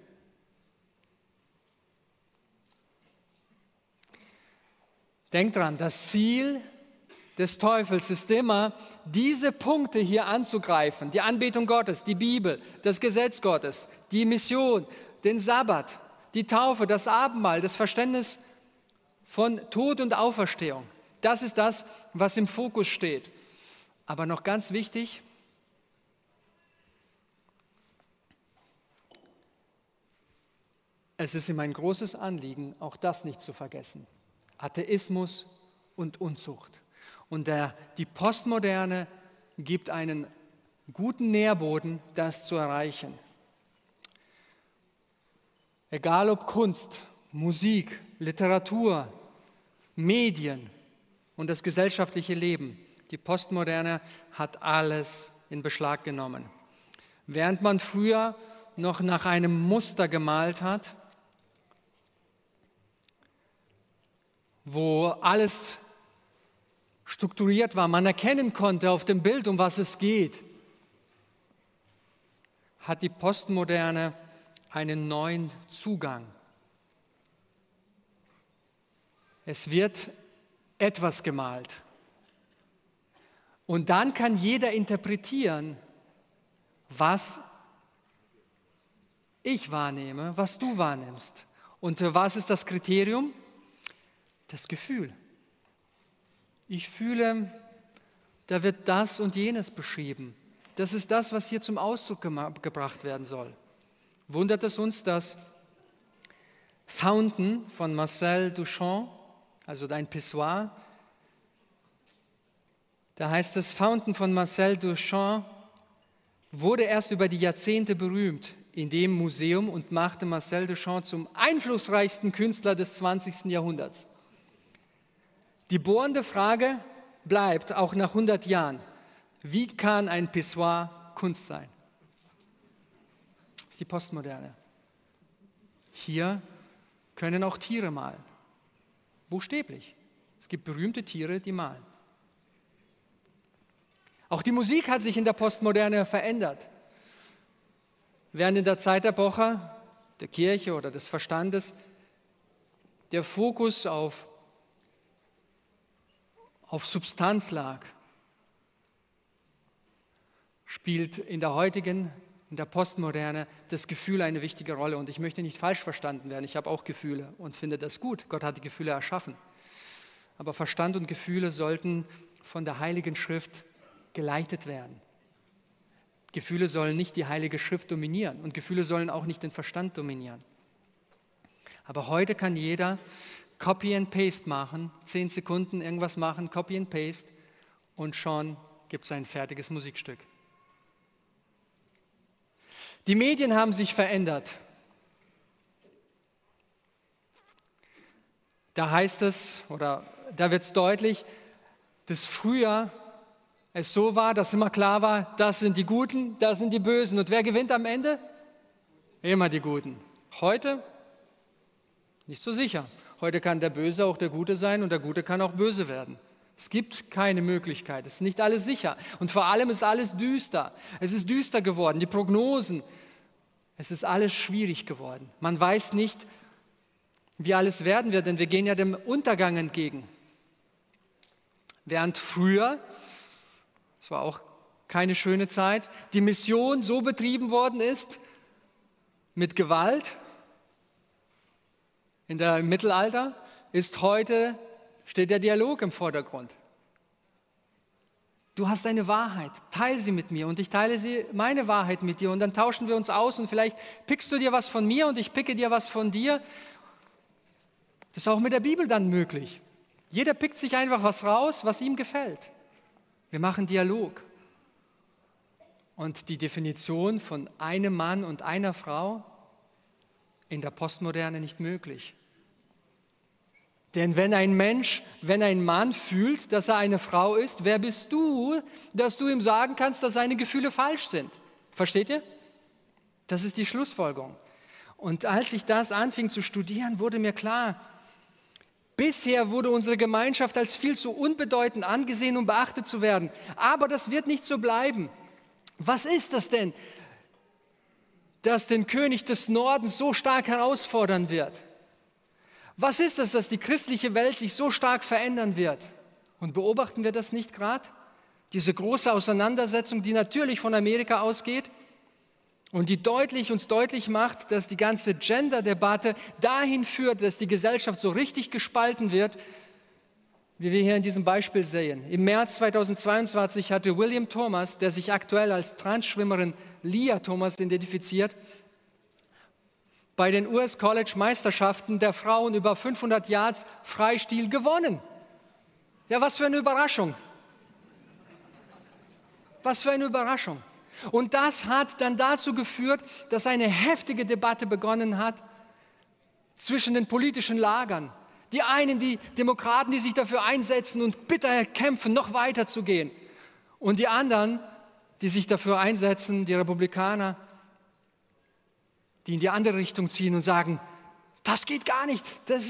Denkt dran, das Ziel des Teufels ist immer, diese Punkte hier anzugreifen. Die Anbetung Gottes, die Bibel, das Gesetz Gottes, die Mission, den Sabbat, die Taufe, das Abendmahl, das Verständnis von Tod und Auferstehung. Das ist das, was im Fokus steht. Aber noch ganz wichtig, es ist ihm ein großes Anliegen, auch das nicht zu vergessen. Atheismus und Unzucht. Und die Postmoderne gibt einen guten Nährboden, das zu erreichen. Egal ob Kunst, Musik, Literatur, Medien und das gesellschaftliche Leben, die Postmoderne hat alles in Beschlag genommen. Während man früher noch nach einem Muster gemalt hat, wo alles strukturiert war, man erkennen konnte auf dem Bild, um was es geht, hat die Postmoderne einen neuen Zugang. Es wird etwas gemalt. Und dann kann jeder interpretieren, was ich wahrnehme, was du wahrnimmst. Und was ist das Kriterium? Das Gefühl. Ich fühle, da wird das und jenes beschrieben. Das ist das, was hier zum Ausdruck gebracht werden soll. Wundert es uns, dass Fountain von Marcel Duchamp, also ein Pissoir, da heißt es, Fountain von Marcel Duchamp wurde erst über die Jahrzehnte berühmt in dem Museum und machte Marcel Duchamp zum einflussreichsten Künstler des 20. Jahrhunderts. Die bohrende Frage bleibt auch nach 100 Jahren, wie kann ein Pissoir Kunst sein? Das ist die Postmoderne. Hier können auch Tiere malen, buchstäblich. Es gibt berühmte Tiere, die malen. Auch die Musik hat sich in der Postmoderne verändert. Während in der Zeitepoche der Kirche oder des Verstandes der Fokus auf Substanz lag, spielt in der Postmoderne das Gefühl eine wichtige Rolle. Und ich möchte nicht falsch verstanden werden. Ich habe auch Gefühle und finde das gut. Gott hat die Gefühle erschaffen. Aber Verstand und Gefühle sollten von der Heiligen Schrift geleitet werden. Gefühle sollen nicht die Heilige Schrift dominieren und Gefühle sollen auch nicht den Verstand dominieren. Aber heute kann jeder Copy and Paste machen, 10 Sekunden irgendwas machen, Copy and Paste und schon gibt es ein fertiges Musikstück. Die Medien haben sich verändert. Da heißt es, oder da wird es deutlich, dass früher es so war, dass immer klar war, das sind die Guten, das sind die Bösen. Und wer gewinnt am Ende? Immer die Guten. Heute nicht so sicher. Heute kann der Böse auch der Gute sein und der Gute kann auch böse werden. Es gibt keine Möglichkeit, es ist nicht alles sicher. Und vor allem ist alles düster. Es ist düster geworden, die Prognosen, es ist alles schwierig geworden. Man weiß nicht, wie alles werden wird, denn wir gehen ja dem Untergang entgegen. Während früher, es war auch keine schöne Zeit, die Mission so betrieben worden ist, mit Gewalt, im Mittelalter, steht der Dialog im Vordergrund. Du hast eine Wahrheit, teile sie mit mir und ich teile meine Wahrheit mit dir und dann tauschen wir uns aus und vielleicht pickst du dir was von mir und ich picke dir was von dir. Das ist auch mit der Bibel dann möglich. Jeder pickt sich einfach was raus, was ihm gefällt. Wir machen Dialog. Und die Definition von einem Mann und einer Frau in der Postmoderne nicht möglich. Denn wenn ein Mann fühlt, dass er eine Frau ist, wer bist du, dass du ihm sagen kannst, dass seine Gefühle falsch sind? Versteht ihr? Das ist die Schlussfolgerung. Und als ich das anfing zu studieren, wurde mir klar, bisher wurde unsere Gemeinschaft als viel zu unbedeutend angesehen, um beachtet zu werden. Aber das wird nicht so bleiben. Was ist das denn, das den König des Nordens so stark herausfordern wird? Was ist es, dass die christliche Welt sich so stark verändern wird? Und beobachten wir das nicht gerade? Diese große Auseinandersetzung, die natürlich von Amerika ausgeht und die uns deutlich macht, dass die ganze Gender-Debatte dahin führt, dass die Gesellschaft so richtig gespalten wird, wie wir hier in diesem Beispiel sehen. Im März 2022 hatte William Thomas, der sich aktuell als Transschwimmerin Lia Thomas identifiziert, bei den US-College-Meisterschaften der Frauen über 500 Yards Freistil gewonnen. Ja, was für eine Überraschung. Was für eine Überraschung. Und das hat dann dazu geführt, dass eine heftige Debatte begonnen hat zwischen den politischen Lagern. Die einen, die Demokraten, die sich dafür einsetzen und bitter kämpfen, noch weiter zu gehen. Und die anderen, die sich dafür einsetzen, die Republikaner, die in die andere Richtung ziehen und sagen, das geht gar nicht,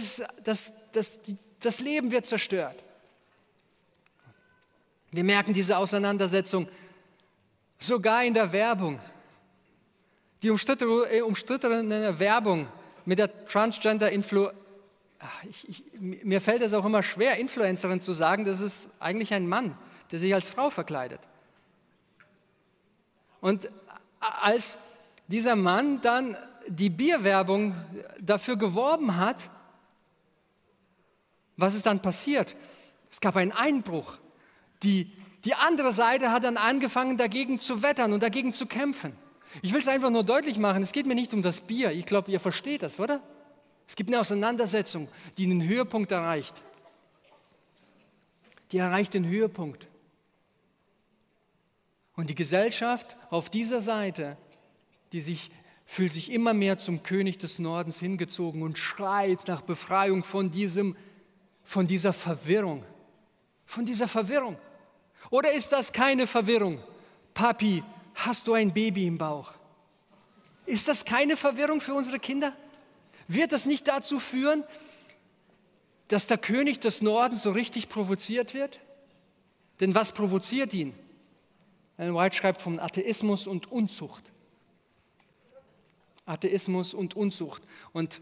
das Leben wird zerstört. Wir merken diese Auseinandersetzung sogar in der Werbung. Die umstrittene Werbung mit der Transgender-Influencerin, mir fällt es auch immer schwer, Influencerin zu sagen, das ist eigentlich ein Mann, der sich als Frau verkleidet. Und als dieser Mann dann die Bierwerbung dafür geworben hat, was ist dann passiert? Es gab einen Einbruch. Die andere Seite hat dann angefangen, dagegen zu wettern und dagegen zu kämpfen. Ich will es einfach nur deutlich machen, es geht mir nicht um das Bier. Ich glaube, ihr versteht das, oder? Es gibt eine Auseinandersetzung, die einen Höhepunkt erreicht. Die erreicht den Höhepunkt. Und die Gesellschaft auf dieser Seite, fühlt sich immer mehr zum König des Nordens hingezogen und schreit nach Befreiung von dieser Verwirrung. Von dieser Verwirrung. Oder ist das keine Verwirrung? Papi, hast du ein Baby im Bauch? Ist das keine Verwirrung für unsere Kinder? Wird das nicht dazu führen, dass der König des Nordens so richtig provoziert wird? Denn was provoziert ihn? Ellen White schreibt von Atheismus und Unzucht. Atheismus und Unzucht. Und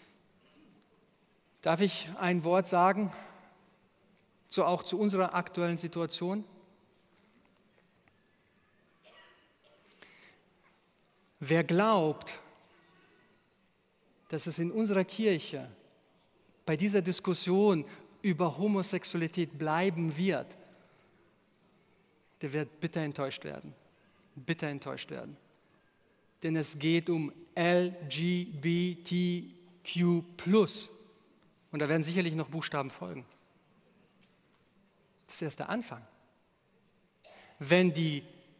darf ich ein Wort sagen, auch zu unserer aktuellen Situation? Wer glaubt, dass es in unserer Kirche bei dieser Diskussion über Homosexualität bleiben wird, der wird bitter enttäuscht werden. Bitter enttäuscht werden. Denn es geht um LGBTQ+. Und da werden sicherlich noch Buchstaben folgen. Das ist erst der Anfang. Wenn die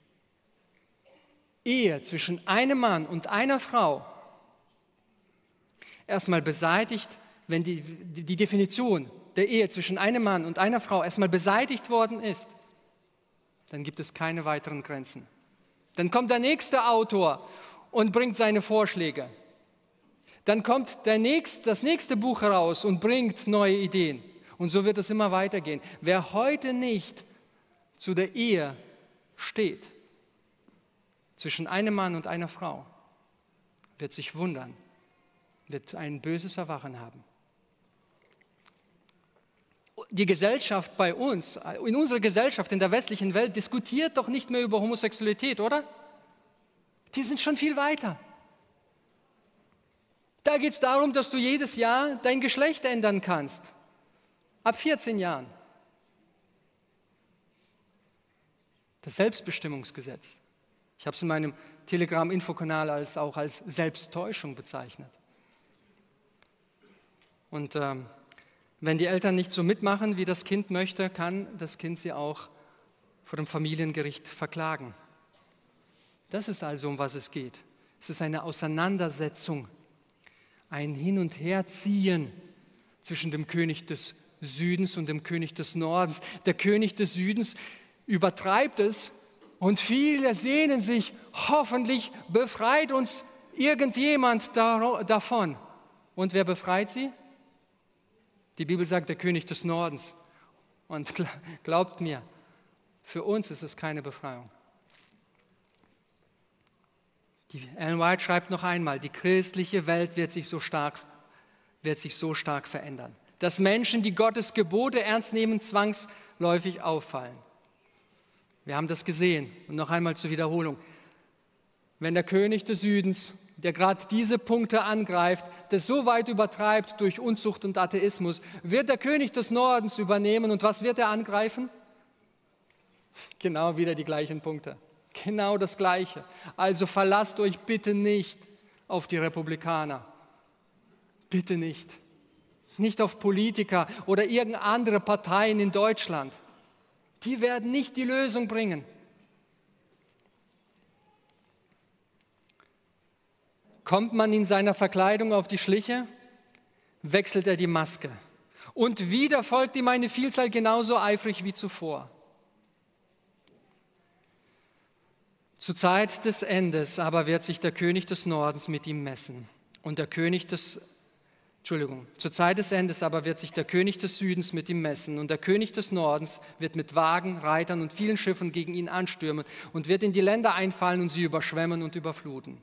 Ehe zwischen einem Mann und einer Frau erstmal beseitigt, wenn die Definition der Ehe zwischen einem Mann und einer Frau erstmal beseitigt worden ist, dann gibt es keine weiteren Grenzen. Dann kommt der nächste Autor und bringt seine Vorschläge. Dann kommt das nächste Buch heraus und bringt neue Ideen. Und so wird es immer weitergehen. Wer heute nicht zu der Ehe steht, zwischen einem Mann und einer Frau, wird sich wundern, wird ein böses Erwachen haben. Die Gesellschaft bei uns, in unserer Gesellschaft, in der westlichen Welt, diskutiert doch nicht mehr über Homosexualität, oder? Die sind schon viel weiter. Da geht es darum, dass du jedes Jahr dein Geschlecht ändern kannst. Ab 14 Jahren. Das Selbstbestimmungsgesetz. Ich habe es in meinem Telegram-Infokanal auch als Selbsttäuschung bezeichnet. Und wenn die Eltern nicht so mitmachen, wie das Kind möchte, kann das Kind sie auch vor dem Familiengericht verklagen. Das ist also, um was es geht. Es ist eine Auseinandersetzung, ein Hin- und Herziehen zwischen dem König des Südens und dem König des Nordens. Der König des Südens übertreibt es und viele sehnen sich, hoffentlich befreit uns irgendjemand davon. Und wer befreit sie? Die Bibel sagt, der König des Nordens. Und glaubt mir, für uns ist es keine Befreiung. Ellen White schreibt noch einmal, die christliche Welt wird sich so stark verändern. Dass Menschen, die Gottes Gebote ernst nehmen, zwangsläufig auffallen. Wir haben das gesehen. Und noch einmal zur Wiederholung. Wenn der König des Südens, der gerade diese Punkte angreift, das so weit übertreibt durch Unzucht und Atheismus, wird der König des Nordens übernehmen. Und was wird er angreifen? Genau wieder die gleichen Punkte. Genau das Gleiche. Also verlasst euch bitte nicht auf die Republikaner. Bitte nicht. nicht auf Politiker oder irgendeine andere Parteien in Deutschland. Die werden nicht die Lösung bringen. Kommt man in seiner Verkleidung auf die Schliche, wechselt er die Maske. Und wieder folgt ihm eine Vielzahl genauso eifrig wie zuvor. Zur Zeit des Endes aber wird sich der König des Nordens mit ihm messen. Und zur Zeit des Endes aber wird sich der König des Südens mit ihm messen. Und der König des Nordens wird mit Wagen, Reitern und vielen Schiffen gegen ihn anstürmen und wird in die Länder einfallen und sie überschwemmen und überfluten.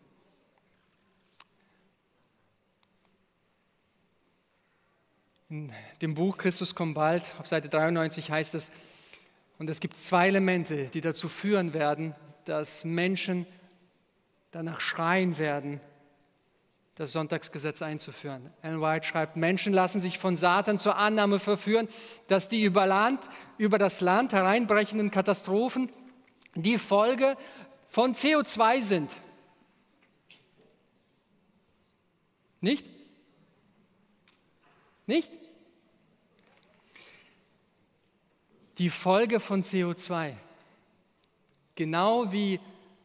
In dem Buch Christus kommt bald, auf Seite 93 heißt es, und es gibt 2 Elemente, die dazu führen werden, dass Menschen danach schreien werden, das Sonntagsgesetz einzuführen. Ellen White schreibt, Menschen lassen sich von Satan zur Annahme verführen, dass die über das Land hereinbrechenden Katastrophen die Folge von CO2 sind. Nicht? Nicht? Die Folge von CO2. Genau wie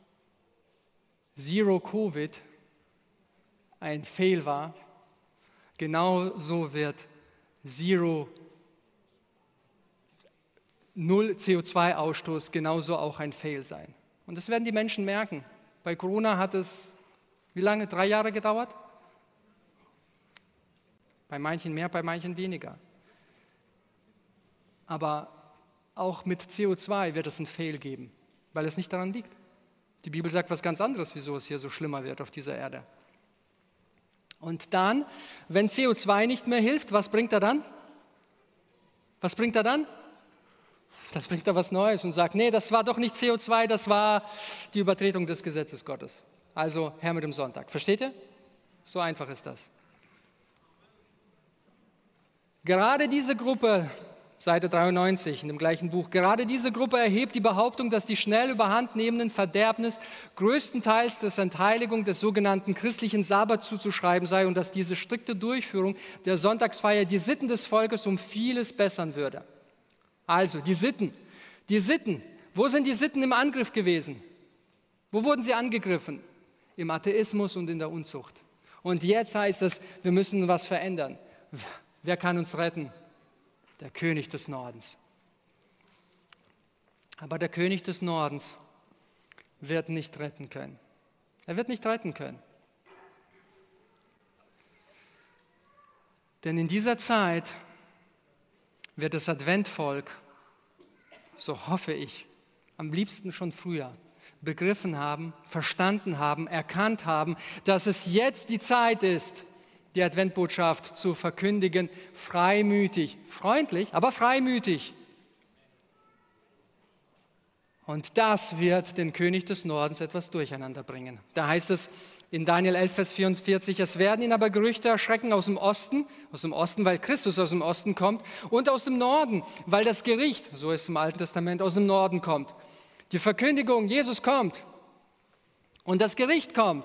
Zero Covid ein Fail war, genauso wird Null CO2-Ausstoß genauso auch ein Fail sein. Und das werden die Menschen merken. Bei Corona hat es, wie lange? 3 Jahre gedauert? Bei manchen mehr, bei manchen weniger. Aber auch mit CO2 wird es einen Fail geben, weil es nicht daran liegt. Die Bibel sagt was ganz anderes, wieso es hier so schlimmer wird auf dieser Erde. Und dann, wenn CO2 nicht mehr hilft, was bringt er dann? Was bringt er dann? Dann bringt er was Neues und sagt, nee, das war doch nicht CO2, das war die Übertretung des Gesetzes Gottes. Also her mit dem Sonntag. Versteht ihr? So einfach ist das. Gerade diese Gruppe, Seite 93 in dem gleichen Buch, gerade diese Gruppe erhebt die Behauptung, dass die schnell überhandnehmenden Verderbnis größtenteils der Entheiligung des sogenannten christlichen Sabbat zuzuschreiben sei und dass diese strikte Durchführung der Sonntagsfeier die Sitten des Volkes um vieles bessern würde. Also die Sitten, wo sind die Sitten im Angriff gewesen? Wo wurden sie angegriffen? Im Atheismus und in der Unzucht. Und jetzt heißt es, wir müssen was verändern. Wer kann uns retten? Der König des Nordens. Aber der König des Nordens wird nicht retten können. Er wird nicht retten können. Denn in dieser Zeit wird das Adventvolk, so hoffe ich, am liebsten schon früher begriffen haben, verstanden haben, erkannt haben, dass es jetzt die Zeit ist, die Adventbotschaft zu verkündigen, freimütig, freundlich, aber freimütig. Und das wird den König des Nordens etwas durcheinander bringen. Da heißt es in Daniel 11, Vers 44, es werden ihn aber Gerüchte erschrecken aus dem Osten, weil Christus aus dem Osten kommt, und aus dem Norden, weil das Gericht, so ist es im Alten Testament, aus dem Norden kommt. Die Verkündigung, Jesus kommt und das Gericht kommt.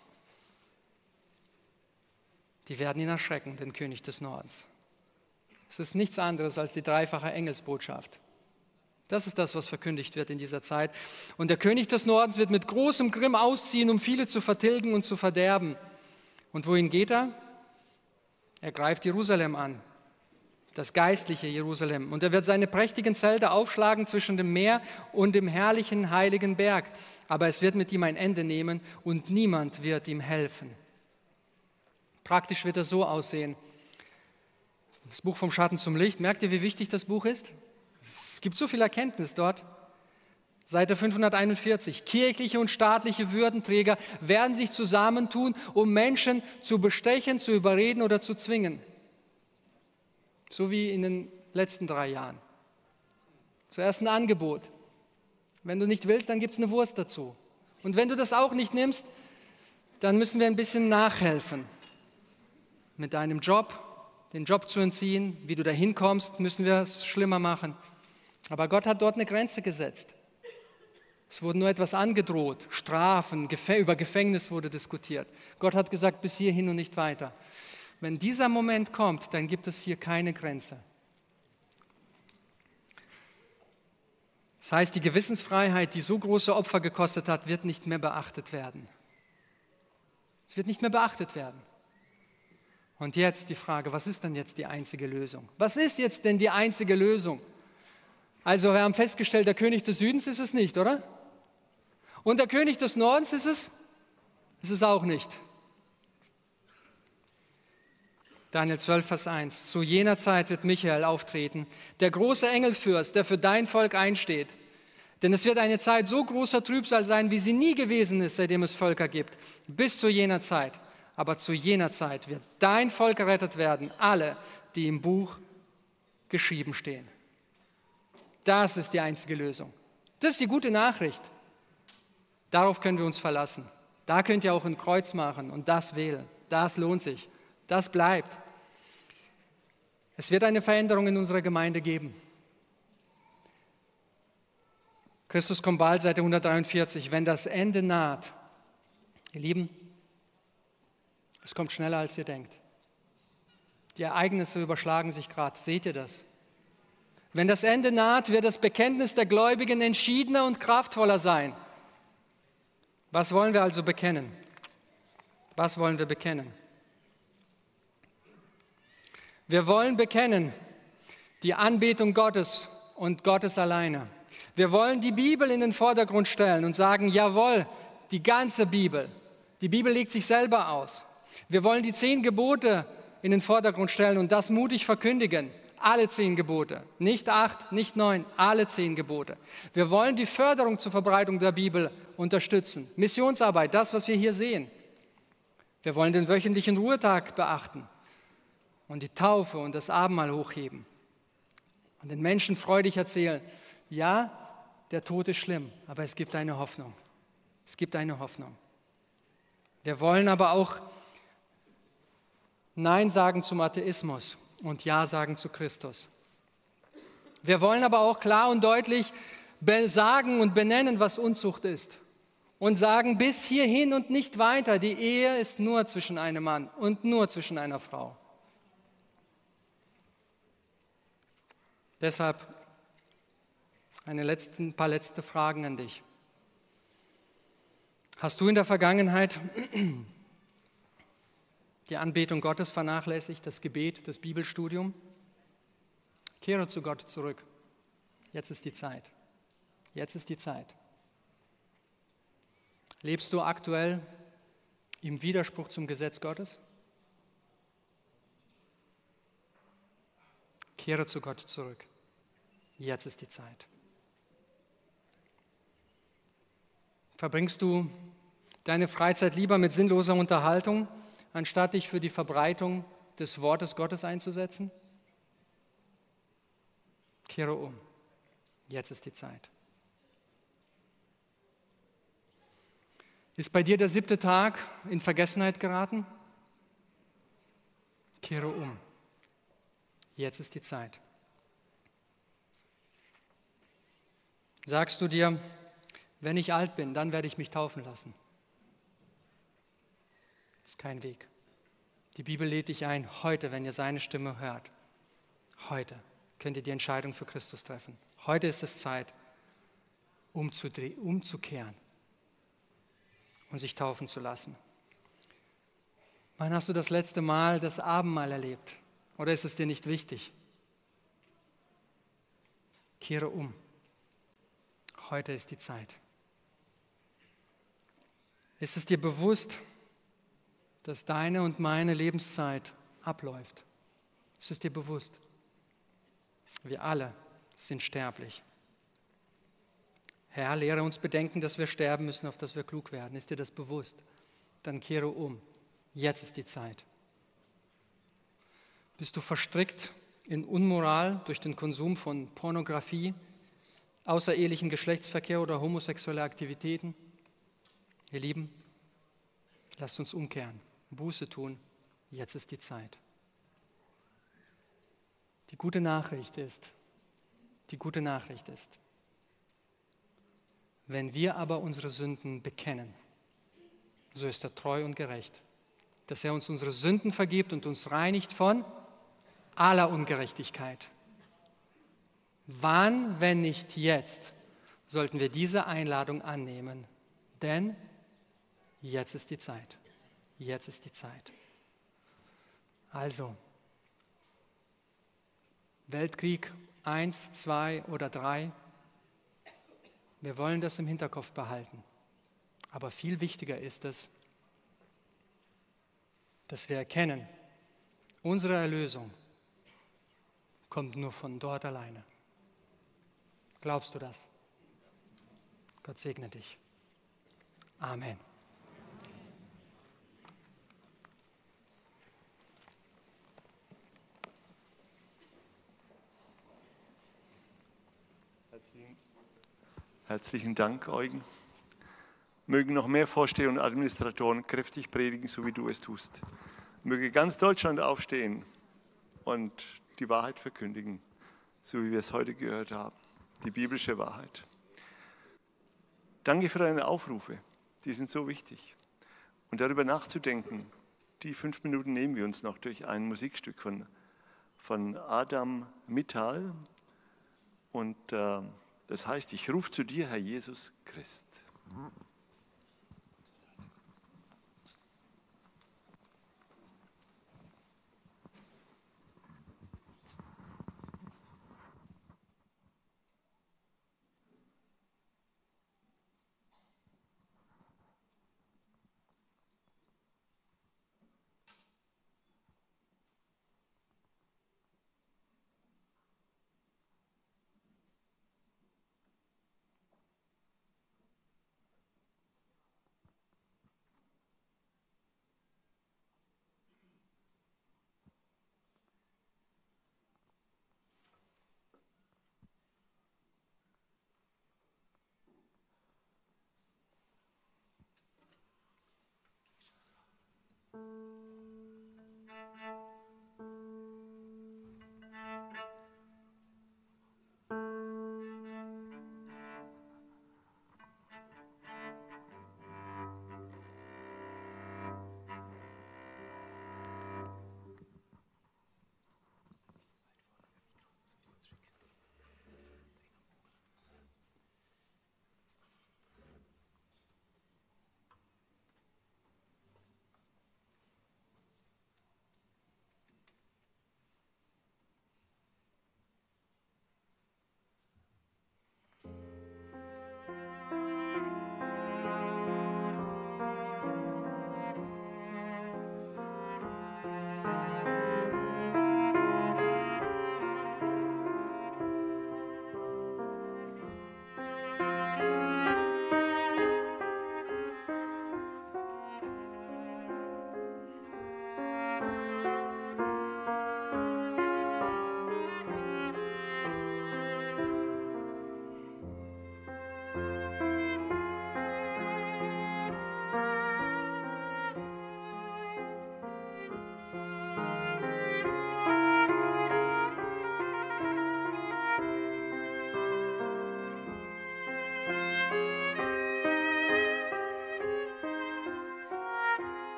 Die werden ihn erschrecken, den König des Nordens. Es ist nichts anderes als die dreifache Engelsbotschaft. Das ist das, was verkündigt wird in dieser Zeit. Und der König des Nordens wird mit großem Grimm ausziehen, um viele zu vertilgen und zu verderben. Und wohin geht er? Er greift Jerusalem an, das geistliche Jerusalem. Und er wird seine prächtigen Zelte aufschlagen zwischen dem Meer und dem herrlichen, heiligen Berg. Aber es wird mit ihm ein Ende nehmen und niemand wird ihm helfen. Praktisch wird das so aussehen. Das Buch vom Schatten zum Licht. Merkt ihr, wie wichtig das Buch ist? Es gibt so viel Erkenntnis dort. Seite 541. Kirchliche und staatliche Würdenträger werden sich zusammentun, um Menschen zu bestechen, zu überreden oder zu zwingen. So wie in den letzten 3 Jahren. Zuerst ein Angebot. Wenn du nicht willst, dann gibt es eine Wurst dazu. Und wenn du das auch nicht nimmst, dann müssen wir ein bisschen nachhelfen. Mit deinem Job, den Job zu entziehen, wie du da hinkommst, müssen wir es schlimmer machen. Aber Gott hat dort eine Grenze gesetzt. Es wurde nur etwas angedroht, Strafen, über Gefängnis wurde diskutiert. Gott hat gesagt, bis hierhin und nicht weiter. Wenn dieser Moment kommt, dann gibt es hier keine Grenze. Das heißt, die Gewissensfreiheit, die so große Opfer gekostet hat, wird nicht mehr beachtet werden. Es wird nicht mehr beachtet werden. Und jetzt die Frage, was ist denn jetzt die einzige Lösung? Was ist jetzt denn die einzige Lösung? Also wir haben festgestellt, der König des Südens ist es nicht, oder? Und der König des Nordens ist es auch nicht. Daniel 12, Vers 1. Zu jener Zeit wird Michael auftreten, der große Engelfürst, der für dein Volk einsteht. Denn es wird eine Zeit so großer Trübsal sein, wie sie nie gewesen ist, seitdem es Völker gibt, bis zu jener Zeit. Aber zu jener Zeit wird dein Volk gerettet werden, alle, die im Buch geschrieben stehen. Das ist die einzige Lösung. Das ist die gute Nachricht. Darauf können wir uns verlassen. Da könnt ihr auch ein Kreuz machen und das wählen. Das lohnt sich. Das bleibt. Es wird eine Veränderung in unserer Gemeinde geben. Christus kommt bald, Seite 143. Wenn das Ende naht, ihr Lieben, es kommt schneller, als ihr denkt. Die Ereignisse überschlagen sich gerade. Seht ihr das? Wenn das Ende naht, wird das Bekenntnis der Gläubigen entschiedener und kraftvoller sein. Was wollen wir also bekennen? Was wollen wir bekennen? Wir wollen bekennen die Anbetung Gottes und Gottes alleine. Wir wollen die Bibel in den Vordergrund stellen und sagen, jawohl, die ganze Bibel. Die Bibel legt sich selber aus. Wir wollen die 10 Gebote in den Vordergrund stellen und das mutig verkündigen. Alle 10 Gebote, nicht 8, nicht 9, alle 10 Gebote. Wir wollen die Förderung zur Verbreitung der Bibel unterstützen. Missionsarbeit, das, was wir hier sehen. Wir wollen den wöchentlichen Ruhetag beachten und die Taufe und das Abendmahl hochheben und den Menschen freudig erzählen, ja, der Tod ist schlimm, aber es gibt eine Hoffnung. Es gibt eine Hoffnung. Wir wollen aber auch Nein sagen zum Atheismus und Ja sagen zu Christus. Wir wollen aber auch klar und deutlich sagen und benennen, was Unzucht ist. Und sagen, bis hierhin und nicht weiter. Die Ehe ist nur zwischen einem Mann und nur zwischen einer Frau. Deshalb ein paar letzte Fragen an dich. Hast du in der Vergangenheit die Anbetung Gottes vernachlässigt, das Gebet, das Bibelstudium? Kehre zu Gott zurück. Jetzt ist die Zeit. Jetzt ist die Zeit. Lebst du aktuell im Widerspruch zum Gesetz Gottes? Kehre zu Gott zurück. Jetzt ist die Zeit. Verbringst du deine Freizeit lieber mit sinnloser Unterhaltung, anstatt dich für die Verbreitung des Wortes Gottes einzusetzen? Kehre um. Jetzt ist die Zeit. Ist bei dir der 7. Tag in Vergessenheit geraten? Kehre um. Jetzt ist die Zeit. Sagst du dir, wenn ich alt bin, dann werde ich mich taufen lassen? Das ist kein Weg. Die Bibel lädt dich ein, heute, wenn ihr seine Stimme hört, heute könnt ihr die Entscheidung für Christus treffen. Heute ist es Zeit, umzukehren und sich taufen zu lassen. Wann hast du das letzte Mal das Abendmahl erlebt? Oder ist es dir nicht wichtig? Kehre um. Heute ist die Zeit. Ist es dir bewusst, dass deine und meine Lebenszeit abläuft? Ist es dir bewusst? Wir alle sind sterblich. Herr, lehre uns bedenken, dass wir sterben müssen, auf dass wir klug werden. Ist dir das bewusst? Dann kehre um. Jetzt ist die Zeit. Bist du verstrickt in Unmoral durch den Konsum von Pornografie, außerehelichen Geschlechtsverkehr oder homosexuelle Aktivitäten? Ihr Lieben, lasst uns umkehren, Buße tun. Jetzt ist die Zeit. Die gute Nachricht ist, wenn wir aber unsere Sünden bekennen, so ist er treu und gerecht dass er uns unsere Sünden vergibt und uns reinigt von aller Ungerechtigkeit. Wann, wenn nicht jetzt, sollten wir diese Einladung annehmen? Denn jetzt ist die Zeit. Jetzt ist die Zeit. Also, Weltkrieg 1, 2 oder 3, wir wollen das im Hinterkopf behalten. Aber viel wichtiger ist es, dass wir erkennen, unsere Erlösung kommt nur von dort alleine. Glaubst du das? Gott segne dich. Amen. Herzlichen Dank, Eugen. Mögen noch mehr Vorsteher und Administratoren kräftig predigen, so wie du es tust. Möge ganz Deutschland aufstehen und die Wahrheit verkündigen, so wie wir es heute gehört haben, die biblische Wahrheit. Danke für deine Aufrufe, die sind so wichtig. Und darüber nachzudenken, die 5 Minuten nehmen wir uns noch durch ein Musikstück von Adam Mittal. Und das heißt, ich rufe zu dir, Herr Jesus Christ.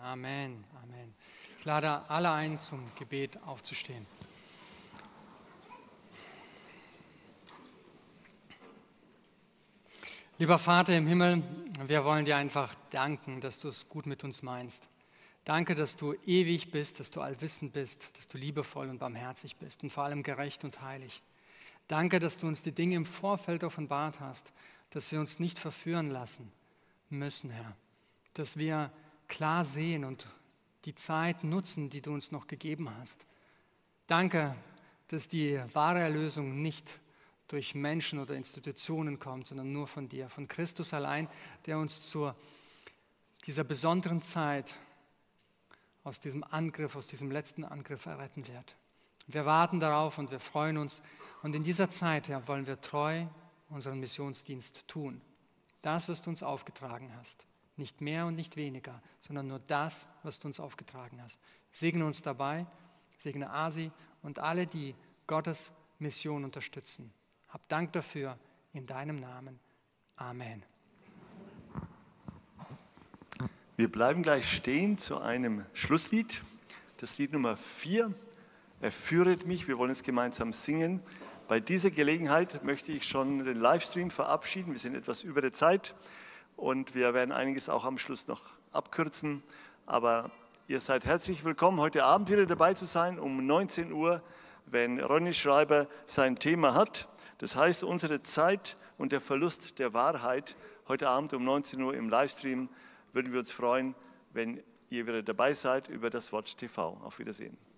Amen. Amen. Ich lade alle ein, zum Gebet aufzustehen. Lieber Vater im Himmel, wir wollen dir einfach danken, dass du es gut mit uns meinst. Danke, dass du ewig bist, dass du allwissend bist, dass du liebevoll und barmherzig bist und vor allem gerecht und heilig. Danke, dass du uns die Dinge im Vorfeld offenbart hast, dass wir uns nicht verführen lassen müssen, Herr. Dass wir klar sehen und die Zeit nutzen, die du uns noch gegeben hast. Danke, dass die wahre Erlösung nicht durch Menschen oder Institutionen kommt, sondern nur von dir, von Christus allein, der uns zu dieser besonderen Zeit aus diesem Angriff, aus diesem letzten Angriff erretten wird. Wir warten darauf und wir freuen uns. Und in dieser Zeit, ja, wollen wir treu unseren Missionsdienst tun. Das, was du uns aufgetragen hast. Nicht mehr und nicht weniger, sondern nur das, was du uns aufgetragen hast. Segne uns dabei, segne Asi und alle, die Gottes Mission unterstützen. Hab Dank dafür in deinem Namen. Amen. Wir bleiben gleich stehen zu einem Schlusslied. Das Lied Nummer 4, Er führet mich. Wir wollen es gemeinsam singen. Bei dieser Gelegenheit möchte ich schon den Livestream verabschieden. Wir sind etwas über der Zeit und wir werden einiges auch am Schluss noch abkürzen. Aber ihr seid herzlich willkommen, heute Abend wieder dabei zu sein, um 19 Uhr, wenn Ronny Schreiber sein Thema hat. Das heißt, unsere Zeit und der Verlust der Wahrheit. Heute Abend um 19 Uhr im Livestream würden wir uns freuen, wenn ihr wieder dabei seid über das Wort TV. Auf Wiedersehen.